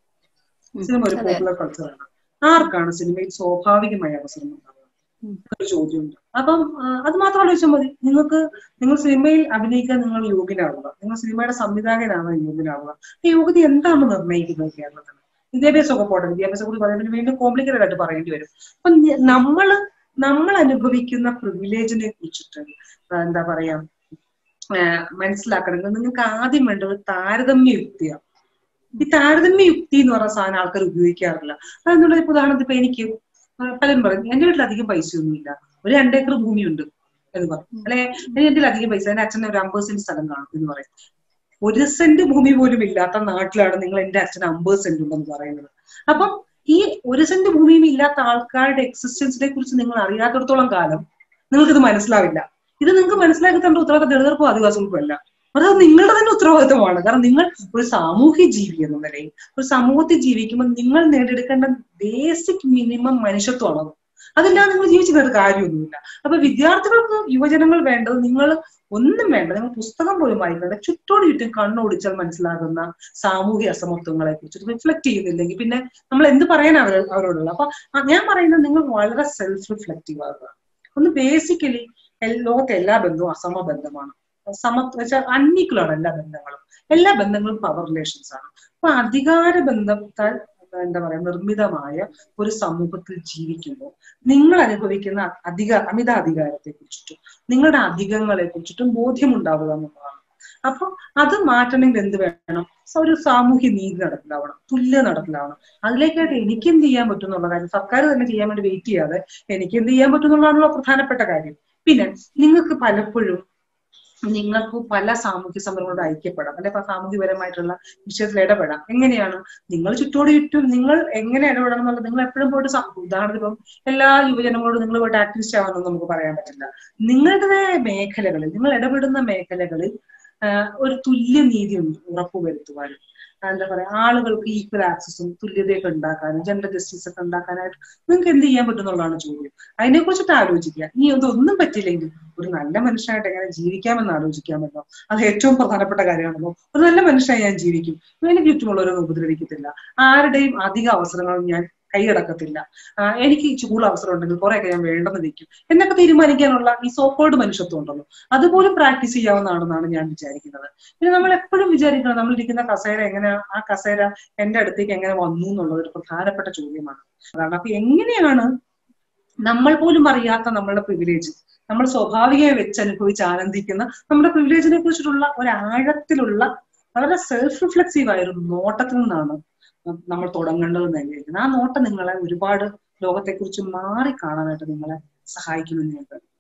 സിനിമ ഒരു പോപ്പുലർ കൾച്ചറാണ്. ആർക്കാണ് സിനിമയിൽ സ്വാഭാവികമായ അവസരം ഉണ്ടാവുക? ഒരു ചോദ്യമുണ്ട്. അപ്പം അത് മാത്രം ആലോചിച്ചാൽ മതി. നിങ്ങൾ സിനിമയിൽ അഭിനയിക്കാൻ നിങ്ങൾ യോഗ്യനാവുക, നിങ്ങൾ സിനിമയുടെ സംവിധായകനാണ് യോഗ്യനാവുക. ഈ യോഗ്യത എന്താണ് നിർണ്ണയിക്കുന്നത് കേരളത്തിൽ? വിദ്യാഭ്യാസം ഒക്കെ പോട്ടെ, വിദ്യാഭ്യാസം കൂടി പറയുന്നതിന് വീണ്ടും കോംപ്ലിക്കേറ്റഡ് ആയിട്ട് പറയേണ്ടി വരും. അപ്പൊ നമ്മൾ അനുഭവിക്കുന്ന പ്രിവിലേജിനെ കുറിച്ചിട്ട് എന്താ പറയാ മനസ്സിലാക്കണമെങ്കിൽ നിങ്ങൾക്ക് ആദ്യം വേണ്ട ഒരു താരതമ്യ യുക്തിയാണ്. ഈ താരതമ്യ യുക്തി എന്ന് പറഞ്ഞ സാധനം ആൾക്കാർ ഉപയോഗിക്കാറില്ല. അതെന്നുള്ള ഇപ്പൊ ഉദാഹരണത്തിന് ഇപ്പൊ എനിക്ക് പലരും പറയും എന്റെ വീട്ടിൽ അധികം പൈസയൊന്നുമില്ല, ഒരു 2 ഏക്കർ ഭൂമിയുണ്ട് എന്ന് പറയും, അല്ലെ എന്റെ വീട്ടിൽ അധികം പൈസ, എന്റെ അച്ഛന് ഒരു 50 സെന്റ് സ്ഥലം കാണും എന്ന് പറയും. 1 സെന്റ് ഭൂമി പോലും ഇല്ലാത്ത നാട്ടിലാണ് നിങ്ങൾ എന്റെ അച്ഛന് 50 സെന്റ് ഉണ്ടെന്ന് പറയുന്നത്. അപ്പം ഈ 1 സെന്റ് ഭൂമിയും ഇല്ലാത്ത ആൾക്കാരുടെ എക്സിസ്റ്റൻസിനെ കുറിച്ച് നിങ്ങൾ അറിയാത്തിടത്തോളം കാലം നിങ്ങൾക്കിത് മനസ്സിലാവില്ല. ഇത് നിങ്ങൾക്ക് മനസ്സിലാക്കി തന്റെ ഉത്തരവാദിത്തം ദളിതർക്കും ആദിവാസികൾക്കും അല്ല, അത് നിങ്ങളുടെ തന്നെ ഉത്തരവാദിത്തമാണ്. കാരണം നിങ്ങൾ ഒരു സാമൂഹ്യ ജീവി എന്ന നിലയിൽ ഒരു സമൂഹത്തിൽ ജീവിക്കുമ്പോൾ നിങ്ങൾ നേടിയെടുക്കേണ്ട ബേസിക് മിനിമം മനുഷ്യത്വമാണത്. അതില്ലാതെ നിങ്ങൾ ജീവിച്ചിട്ട് കാര്യമൊന്നുമില്ല. അപ്പൊ വിദ്യാർത്ഥികൾക്ക്, യുവജനങ്ങൾ വേണ്ടത് നിങ്ങൾ ഒന്നും വേണ്ട, നിങ്ങൾ പുസ്തകം പോലും വായിക്കേണ്ട, ചുറ്റോട് ചുറ്റും കണ്ണോടിച്ചാൽ മനസ്സിലാകുന്ന സാമൂഹ്യ അസമത്വങ്ങളെ കുറിച്ച് റിഫ്ലക്ട് ചെയ്യുന്നില്ലെങ്കിൽ പിന്നെ നമ്മൾ എന്ത് പറയാനാ അവരോടുള്ളത്. അപ്പൊ ഞാൻ പറയുന്നത് നിങ്ങൾ വളരെ സെൽഫ് റിഫ്ലക്റ്റീവ് ആകുക. ഒന്ന് ബേസിക്കലി ലോകത്തെ എല്ലാ ബന്ധവും അസമബന്ധമാണ്. അൺഈക്വലാണ് എല്ലാ ബന്ധങ്ങളും പവർ റിലേഷൻസ് ആണ്. അപ്പൊ അധികാര ബന്ധത്താൽ എന്താ പറയാ നിർമ്മിതമായ ഒരു സമൂഹത്തിൽ ജീവിക്കുമ്പോൾ നിങ്ങൾ അനുഭവിക്കുന്ന അമിത അധികാരത്തെ കുറിച്ചിട്ടും നിങ്ങളുടെ അധികങ്ങളെ കുറിച്ചിട്ടും ബോധ്യമുണ്ടാവുക എന്നുള്ളതാണ്. അപ്പൊ അത് മാറ്റണമെങ്കിൽ എന്ത് വേണം? ഒരു സാമൂഹ്യ നീതി നടപ്പിലാവണം, തുല്യ നടപ്പിലാവണം. അതിലേക്കായിട്ട് എനിക്ക് എന്ത് ചെയ്യാൻ പറ്റും എന്നുള്ള കാര്യം സർക്കാർ തന്നെ ചെയ്യാൻ വേണ്ടി വെയിറ്റ് ചെയ്യാതെ എനിക്ക് എന്ത് ചെയ്യാൻ പറ്റും എന്നുള്ളതാണല്ലോ പ്രധാനപ്പെട്ട കാര്യം. പിന്നെ നിങ്ങൾക്ക് പല സാമൂഹ്യ സംരംഭങ്ങളോട് ഐക്യപ്പെടാം, അല്ലെ സാമൂഹ്യപരമായിട്ടുള്ള വിഷയത്തിൽ ഇടപെടാം. എങ്ങനെയാണ്? നിങ്ങൾ ചുറ്റോട് ചുറ്റും നിങ്ങൾ എങ്ങനെ ഇടപെടണം എന്നുള്ളത് നിങ്ങൾ എപ്പോഴും പോയിട്ട് ഉദാഹരണത്തിന് ഇപ്പം എല്ലാ യുവജനങ്ങളോടും നിങ്ങൾ പോയിട്ട് ആക്ടിവിസ്റ്റ് ആവാനൊന്നും നമുക്ക് പറയാൻ പറ്റില്ല. നിങ്ങളുടെ മേഖലകളിൽ, നിങ്ങൾ ഇടപെടുന്ന മേഖലകളിൽ ഒരു തുല്യനീതി ഉറപ്പുവരുത്തുവാനും എന്താ പറയാ ആളുകൾക്ക് ഈക്വൽ ആക്സസും തുല്യതയൊക്കെ ഉണ്ടാക്കാനും ജെൻഡർ ജസ്റ്റിസ് ഒക്കെ ഉണ്ടാക്കാനായിട്ട് നിങ്ങൾക്ക് എന്ത് ചെയ്യാൻ പറ്റും എന്നുള്ളതാണ് ചോദ്യം. അതിനെ കുറിച്ചിട്ട് ആലോചിക്കുക. ഇനി ഇതൊന്നും പറ്റില്ലെങ്കിൽ ഒരു നല്ല മനുഷ്യനായിട്ട് എങ്ങനെ ജീവിക്കാമെന്ന് ആലോചിക്കാമല്ലോ. അത് ഏറ്റവും പ്രധാനപ്പെട്ട കാര്യമാണല്ലോ. ഒരു നല്ല മനുഷ്യനായി ഞാൻ ജീവിക്കും, എനിക്ക് ചുറ്റുമുള്ളവരൊന്നും ഉപദ്രവിക്കത്തില്ല, ആരുടെയും അധിക അവസരങ്ങളും ഞാൻ കൈയടക്കത്തില്ല, എനിക്ക് കൂടുതൽ അവസരം ഉണ്ടെങ്കിൽ കുറെയൊക്കെ ഞാൻ വേണ്ടെന്ന് വെക്കും എന്നൊക്കെ തീരുമാനിക്കാനുള്ള ഈ സോക്കോൾഡ് മനുഷ്യത്വം ഉണ്ടല്ലോ, അതുപോലും പ്രാക്ടീസ് ചെയ്യാവുന്നതാണെന്നാണ് ഞാൻ വിചാരിക്കുന്നത്. പിന്നെ നമ്മൾ എപ്പോഴും വിചാരിക്കണം നമ്മളിരിക്കുന്ന കസേര എങ്ങനെ, ആ കസേര എന്റെ അടുത്തേക്ക് എങ്ങനെ വന്നു എന്നുള്ളത് ഒരു പ്രധാനപ്പെട്ട ചോദ്യമാണ്. അതാണ്. അപ്പൊ എങ്ങനെയാണ് നമ്മൾ പോലും അറിയാത്ത നമ്മളുടെ പ്രിവിലേജ്, നമ്മൾ സ്വാഭാവികമായി വെച്ചനുഭവിച്ച് ആനന്ദിക്കുന്ന നമ്മുടെ പ്രിവിലേജിനെ കുറിച്ചിട്ടുള്ള ഒരു ആഴത്തിലുള്ള വളരെ സെൽഫ് റിഫ്ലെക്സീവ് ആയ ഒരു നോട്ടത്തിൽ നിന്നാണ് നമ്മൾ തുടങ്ങേണ്ടതെന്ന് ഞാൻ. ആ നോട്ടം നിങ്ങളെ ഒരുപാട് ലോകത്തെക്കുറിച്ച് മാറി കാണാനായിട്ട് നിങ്ങളെ സഹായിക്കുമെന്ന് ഞാൻ കരുതുന്നു.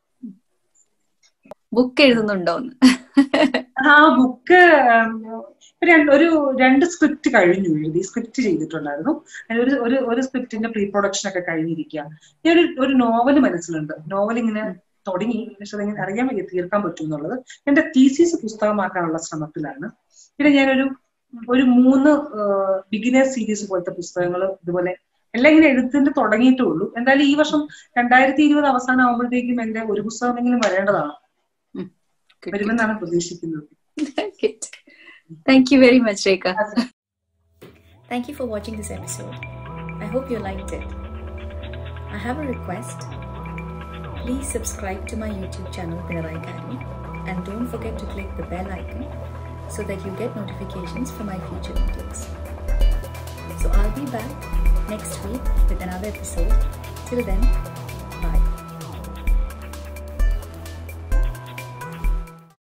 ബുക്ക് എഴുതുന്നുണ്ടോന്ന്? ആ ബുക്ക് ഒരു 2 സ്ക്രിപ്റ്റ് കഴിഞ്ഞു എഴുതി, സ്ക്രിപ്റ്റ് ചെയ്തിട്ടുണ്ടായിരുന്നു. ഒരു സ്ക്രിപ്റ്റിന്റെ പ്രീ പ്രൊഡക്ഷൻ ഒക്കെ കഴിഞ്ഞിരിക്കുക. ഞാൻ ഒരു നോവല് മനസ്സിലുണ്ട്. നോവൽ ഇങ്ങനെ തുടങ്ങി, പക്ഷെ അതെങ്ങനെ അറിയാൻ വയ്യ തീർക്കാൻ പറ്റും എന്നുള്ളത്. എന്റെ തീസിസ് പുസ്തകമാക്കാനുള്ള ശ്രമത്തിലാണ്. പിന്നെ ഞാനൊരു 3 ബിഗിനേഴ്സ് സീരീസ് പോലത്തെ പുസ്തകങ്ങൾ ഇതുപോലെ എല്ലാം ഇങ്ങനെ എഴുത്തിന്റെ തുടങ്ങിയിട്ടേ ഉള്ളൂ. എന്തായാലും ഈ വർഷം 2020 അവസാനം ആകുമ്പോഴത്തേക്കും എന്റെ ഒരു പുസ്തകമെങ്കിലും വരേണ്ടതാണ്, വരുമെന്നാണ് പ്രതീക്ഷിക്കുന്നത്. Thank you very much, Rekha. Thank you for watching this episode. I hope you liked it. I have a request. Please subscribe to my YouTube channel Pinarai Kari and don't forget to click the bell icon so that you get notifications for my future videos. So I'll be back next week with another episode. Till then,